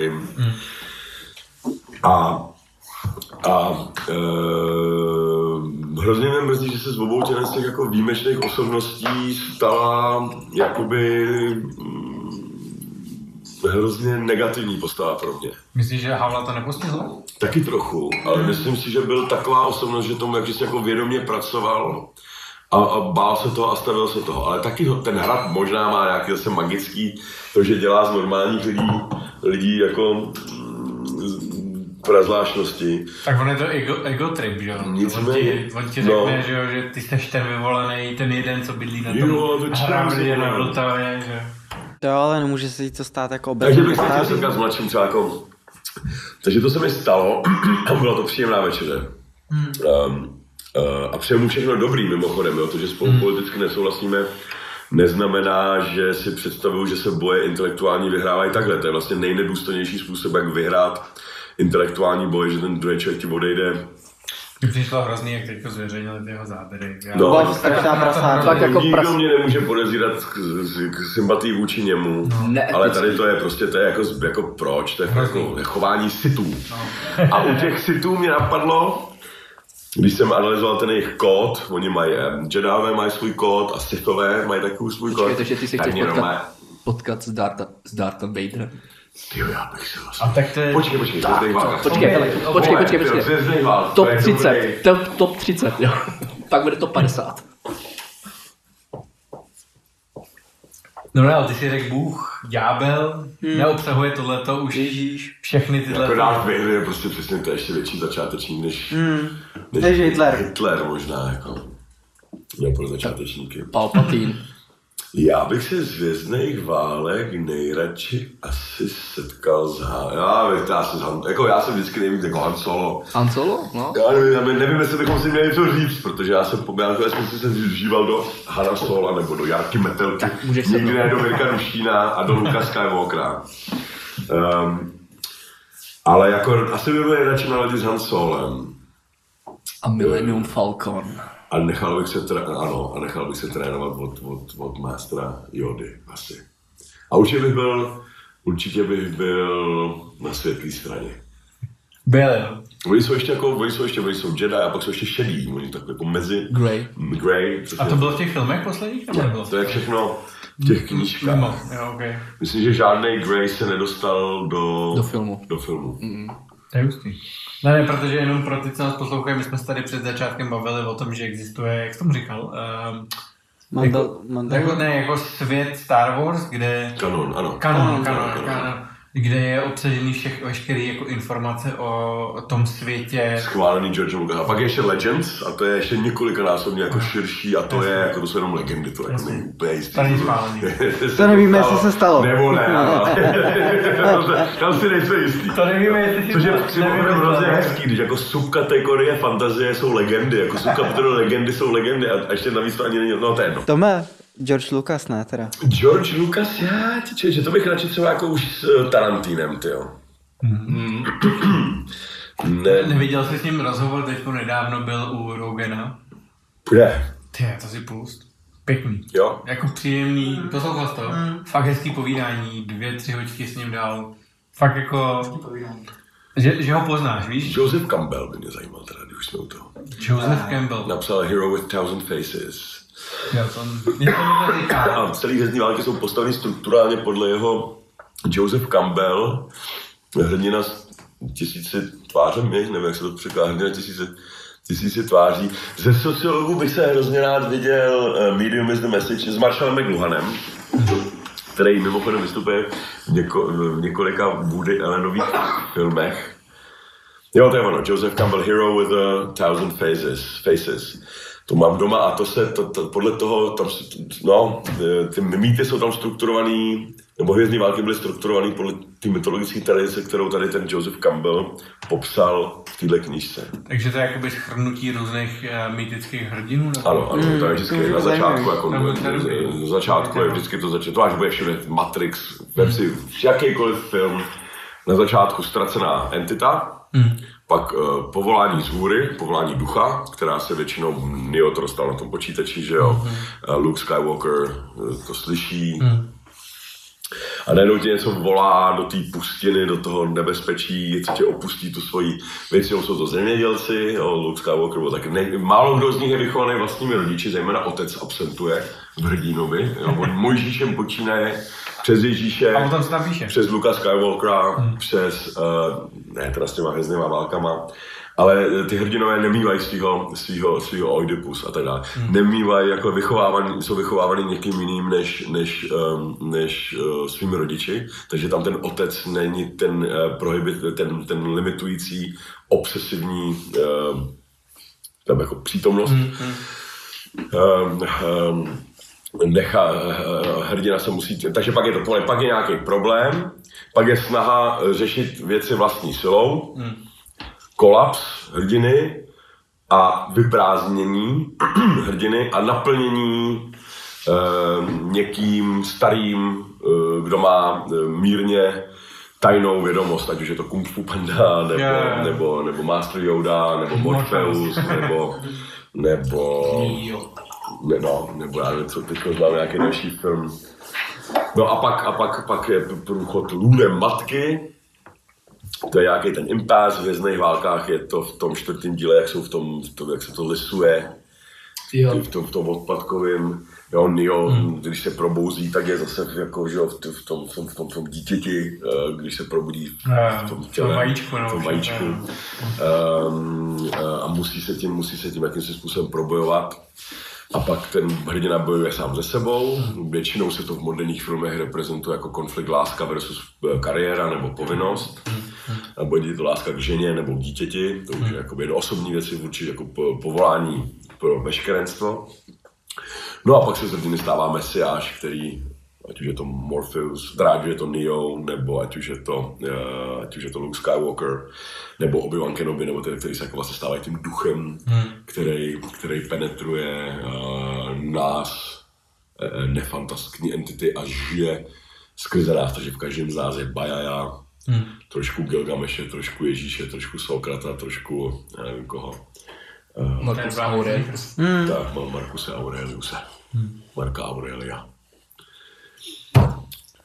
Hrozně mě mrzí, že se z obou těch jako výjimečných osobností stala jakoby hrozně negativní postava pro mě. Myslíš, že Havla to nepostihlo? Taky trochu, ale myslím si, že byl taková osobnost, že tomu jakž jako vědomě pracoval a bál se toho a stavil se toho. Ale taky ten hrad možná má nějaký zase magický, to, že dělá z normálních lidí jako prazvláštnosti. Tak on je to ego trip, že jo? On ti řekne, že jo, že ty jsi ten vyvolený, ten jeden, co bydlí na tom hrámlě na Vltavě, že jo? To ale nemůže se jí to stát jako Takže obecně. bych se chtěl setkat s mladším čákem. Takže to se mi stalo a byla to příjemná večeře. A přeju mu všechno dobrý mimochodem, jo? To, že spolu politicky nesouhlasíme, neznamená, že si představuju, že se boje intelektuální vyhrávají takhle. To je vlastně nejnedůstojnější způsob, jak vyhrát intelektuální boj, že ten druhý člověk ti odejde. Mi přišlo hrozný, jak teďko zveřejnili ty jeho záběry. Byla strašná prasátka. Tak jako Nikdo mě nemůže podezírat k sympatii vůči němu, ale tady to je prostě, to je jako proč, to je jako chování Sithů. A u těch Sithů mě napadlo, když jsem analyzoval ten jejich kód, oni mají, Jediové mají svůj kód a Sithové mají takový svůj kód. Počkej, takže ty si chceš potkat s Darthem Vaderem. Tyjo, já bych se vlastně... A tak to je... Počkej, Počkej. Top 30, top 30, jo. Pak bude top 50. No, ale ty si řekl Bůh, ďábel, neobsahuje tohleto už všechny tyhle... Jako Darth Vader je prostě přesně to ještě větší začátečník než Hitler. Hitler možná, jako. Ne pro začátečníky. Palpatine. Já bych se z Vězných válek nejradši asi setkal s já jsem vždycky nejvíc jako Han Solo. Han Solo? No. Já nevím, jestli bychom si měli co říct, protože já jsem se vžíval do Hana Sola nebo do Jarky Metelky. Nikdy ne do Mirka Ruštína a do Luka Skywalkera. Ale jako asi bych byl nejradši na lidi s Han Solem. A Millennium Falcon. A nechal bych se trénovat od mástra Jody asi. A určitě bych byl na světlé straně. Byli. Oni jsou Jedi a pak jsou ještě šedí, oni tak jako mezi... Grey. A to bylo v těch filmech posledních? Nebo nebylo? To je všechno v těch knížkách. Jo, okay. Myslím, že žádný Grey se nedostal do filmu. To je hustý. Ne, protože jenom pro ty, co nás poslouchají, my jsme se tady před začátkem bavili o tom, že existuje, jak jsi tomu říkal? Jako svět Star Wars, kde... Kanon. Kde je obsažený veškerý jako informace o tom světě. Schválený George Lucas. A pak je ještě Legends, a to je ještě několikanásobně jako širší, a to je jako to jsou jenom legendy, to jako není úplně jistý. To není schválený. To nevíme, jestli se stalo. Nebo ne, tam si nejsme jistý. To nevíme, jestli což je přimochodem hrozně hezký, když jako subkategorie fantazie jsou legendy, jako subkategorie legendy jsou legendy a ještě navíc to ani není, no to je jedno. Tome, George Lucas ne teda. George Lucas, že to bych radši třeba jako už s Tarantinem, tyjo. Neviděl jsi s ním rozhovor, teďko nedávno byl u Rogana. Kde? To si pust. Pěkný. Jo. Jako příjemný, poslouchal jsi to? Fakt hezký povídání, 2-3 hoďky s ním dal. Fakt jako... Že ho poznáš, víš? Joseph Campbell by mě zajímal teda, když už jsme u toho. Joseph Campbell. Napsal Hero with Thousand Faces. A celý hvězdní války jsou postaveny strukturálně podle jeho Joseph Campbell, hrdina s 1000 tvářemi, nevím, jak se to překládá, hrdina 1000 tváří. Ze sociologů bych se hrozně rád viděl Medium is the Message s Marshallem McLuhanem, který mimochodem vystupuje v několika Woody Allenových filmech. Jo, to je ono, Joseph Campbell, Hero with a Thousand Faces. To mám doma a podle toho, tam, ty mýty jsou tam strukturovaný, nebo hvězdní války byly strukturovaný podle té mytologické tradice, kterou tady ten Joseph Campbell popsal v této knížce. Takže to je jakoby shrnutí různých mýtických hrdinů? Nebo? Ano, to je vždycky na začátku, jako na začátku je vždycky to až bude všude Matrix, vem si jakýkoliv film, na začátku ztracená entita, pak povolání z hůry, povolání ducha, která se většinou Neo to dostal na tom počítači, že jo, Luke Skywalker to slyší. A najednou tě něco volá do té pustiny, do toho nebezpečí, co tě opustí tu svoji, většinou jsou to zemědělci, jo, Luke Skywalker byl taky, málo kdo z nich je vychovaný vlastními rodiči, zejména otec absentuje v hrdínovi, jo, od Mojžíšem počínaje, přes Ježíše, přes Luka Skywalkera, přes, ne teda s těma hvězdnýma válkama, ale ty hrdinové nemývají svýho Oidipus a tak dále. Nemývají jako jsou vychovávaný někým jiným než svými rodiči, takže tam ten otec není ten ten limitující, obsesivní tam jako přítomnost. Hrdina se musí, takže pak je to tohle, pak je nějaký problém, pak je snaha řešit věci vlastní silou, kolaps hrdiny a vyprázdnění hrdiny a naplnění někým starým, kdo má mírně tajnou vědomost, ať už je to Kung Fu Panda, nebo Master Yoda, nebo Morpheus, nebo já nevím, co teďko znám nějaký další film. No a pak je průchod lůnem matky, to je nějaký ten impás v hvězdných válkách, je to v tom 4. díle, jak se to lisuje, v tom odpadkovém. Jo, Neo, když se probouzí, tak je zase jako, že v tom dítěti, když se probudí v tom těle, v tom vajíčku. A musí se tím jakýmsi způsobem probojovat. A pak ten hrdina bojuje sám se sebou. Většinou se to v moderních filmech reprezentuje jako konflikt láska versus kariéra nebo povinnost. Nebo je to láska k ženě nebo k dítěti. To už je jako osobní věci, určitě jako povolání pro veškerenstvo. No a pak se z hrdiny stává mesiáš, který, ať už je to Morpheus, ať už je to Neo, nebo ať už je to Luke Skywalker, nebo Obi-Wan Kenobi, nebo který se jako vlastně stávají tím duchem, který penetruje nás, nefantastický entity a žije skrze nás, takže v každém z nás je Bajaja, trošku Gilgameše, trošku Ježíše, trošku Sokrata, trošku, já nevím koho. Marcus Aurelius. Tak, mám Marcuse Aureliuse. Marka Aurelia.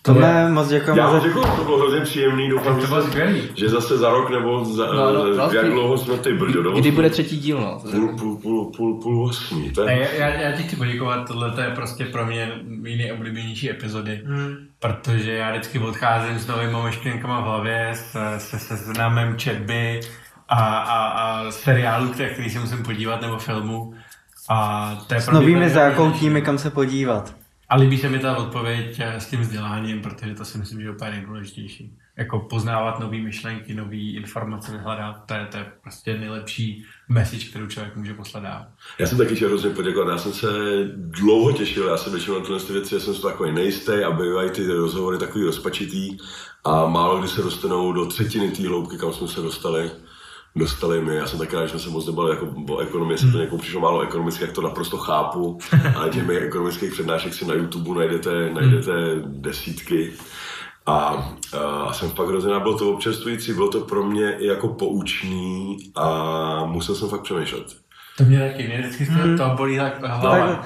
To mě moc děkujeme. Já děkuji, to bylo hrozně příjemný, doufám, To bylo skvělý. že zase za rok nebo jak dlouho jsme ty brďo. Kdy bude třetí díl, no? Půl osmí, to je... Já ti chci poděkovat, tohle je prostě pro mě mý nejoblíbenější epizody, protože já vždycky odcházím s novýma myšlenkama v hlavě, se seznamem četby a seriálu, který si musím podívat, nebo filmu. A to je S novými zákoutními, kam se podívat. A líbí se mi ta odpověď s tím vzděláním, protože to si myslím, že je úplně nejdůležitější. Jako poznávat nové myšlenky, nové informace vyhledat, to je prostě nejlepší message, kterou člověk může poslat dál. Já jsem taky chtěl hrozně poděkovat, já jsem se dlouho těšil, já jsem většinou na tyhle věci, já jsem si takový nejistý a bývají ty rozhovory takový rozpačitý a málo kdy se dostanou do třetiny té hloubky, kam jsme se dostali my. Já jsem taky rád, že jsme se moc nebali jako o ekonomii, se to někomu přišlo málo ekonomicky, jak to naprosto chápu, ale těch mých ekonomických přednášek si na YouTube najdete desítky. A jsem fakt hrozně, bylo to občerstvující, bylo to pro mě i jako poučný a musel jsem fakt přemýšlet. To mě taky, mě vždycky to bolí tak hlava.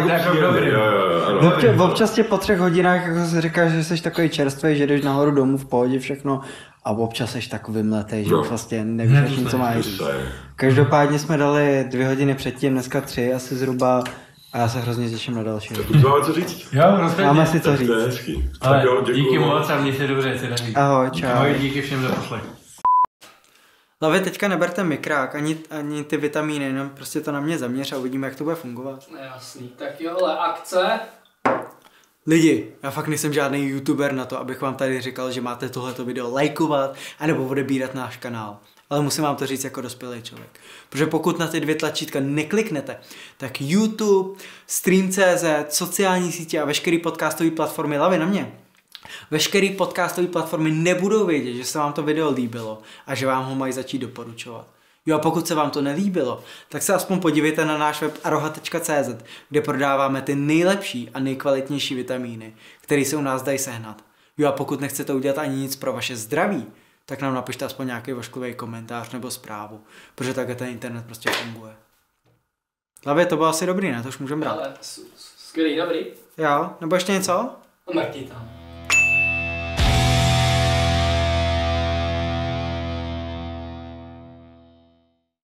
Občas tě po 3 hodinách jako si říkáš, že jsi takový čerstvý, že jdeš nahoru domů v pohodě všechno a občas jsi tak vymletej, že vlastně nevíš, co má jít. Každopádně jsme dali 2 hodiny předtím, dneska 3 asi zhruba a já se hrozně těším na další. Tak už máme co říct? Jo, rozhodně. Máme si co říct. To je hezký. Ale díky moc a měj se dobře, si daří. Ahoj, čau. Ahoj, díky všem za poslech. Hlavě teďka neberte mikrák, ani ty vitamíny, jenom prostě to na mě zaměř a uvidíme, jak to bude fungovat. Jasný, tak jo, ale akce. Lidi, já fakt nejsem žádný youtuber na to, abych vám tady říkal, že máte tohleto video lajkovat anebo odebírat náš kanál. Ale musím vám to říct jako dospělý člověk. Protože pokud na ty 2 tlačítka nekliknete, tak YouTube, Stream.cz, sociální sítě a veškeré podcastové platformy, hlavě na mě, veškeré podcastové platformy nebudou vědět, že se vám to video líbilo a že vám ho mají začít doporučovat. Jo a pokud se vám to nelíbilo, tak se aspoň podívejte na náš web aroha.cz, kde prodáváme ty nejlepší a nejkvalitnější vitamíny, které se u nás dají sehnat. Jo a pokud nechcete udělat ani nic pro vaše zdraví, tak nám napište aspoň nějaký vošklivý komentář nebo zprávu, protože takhle ten internet prostě funguje. Hlavě to bylo asi dobrý, ne? To už můžeme brát. Ale skvělý, dobrý. Jo, nebo ještě něco? Mrtý tam.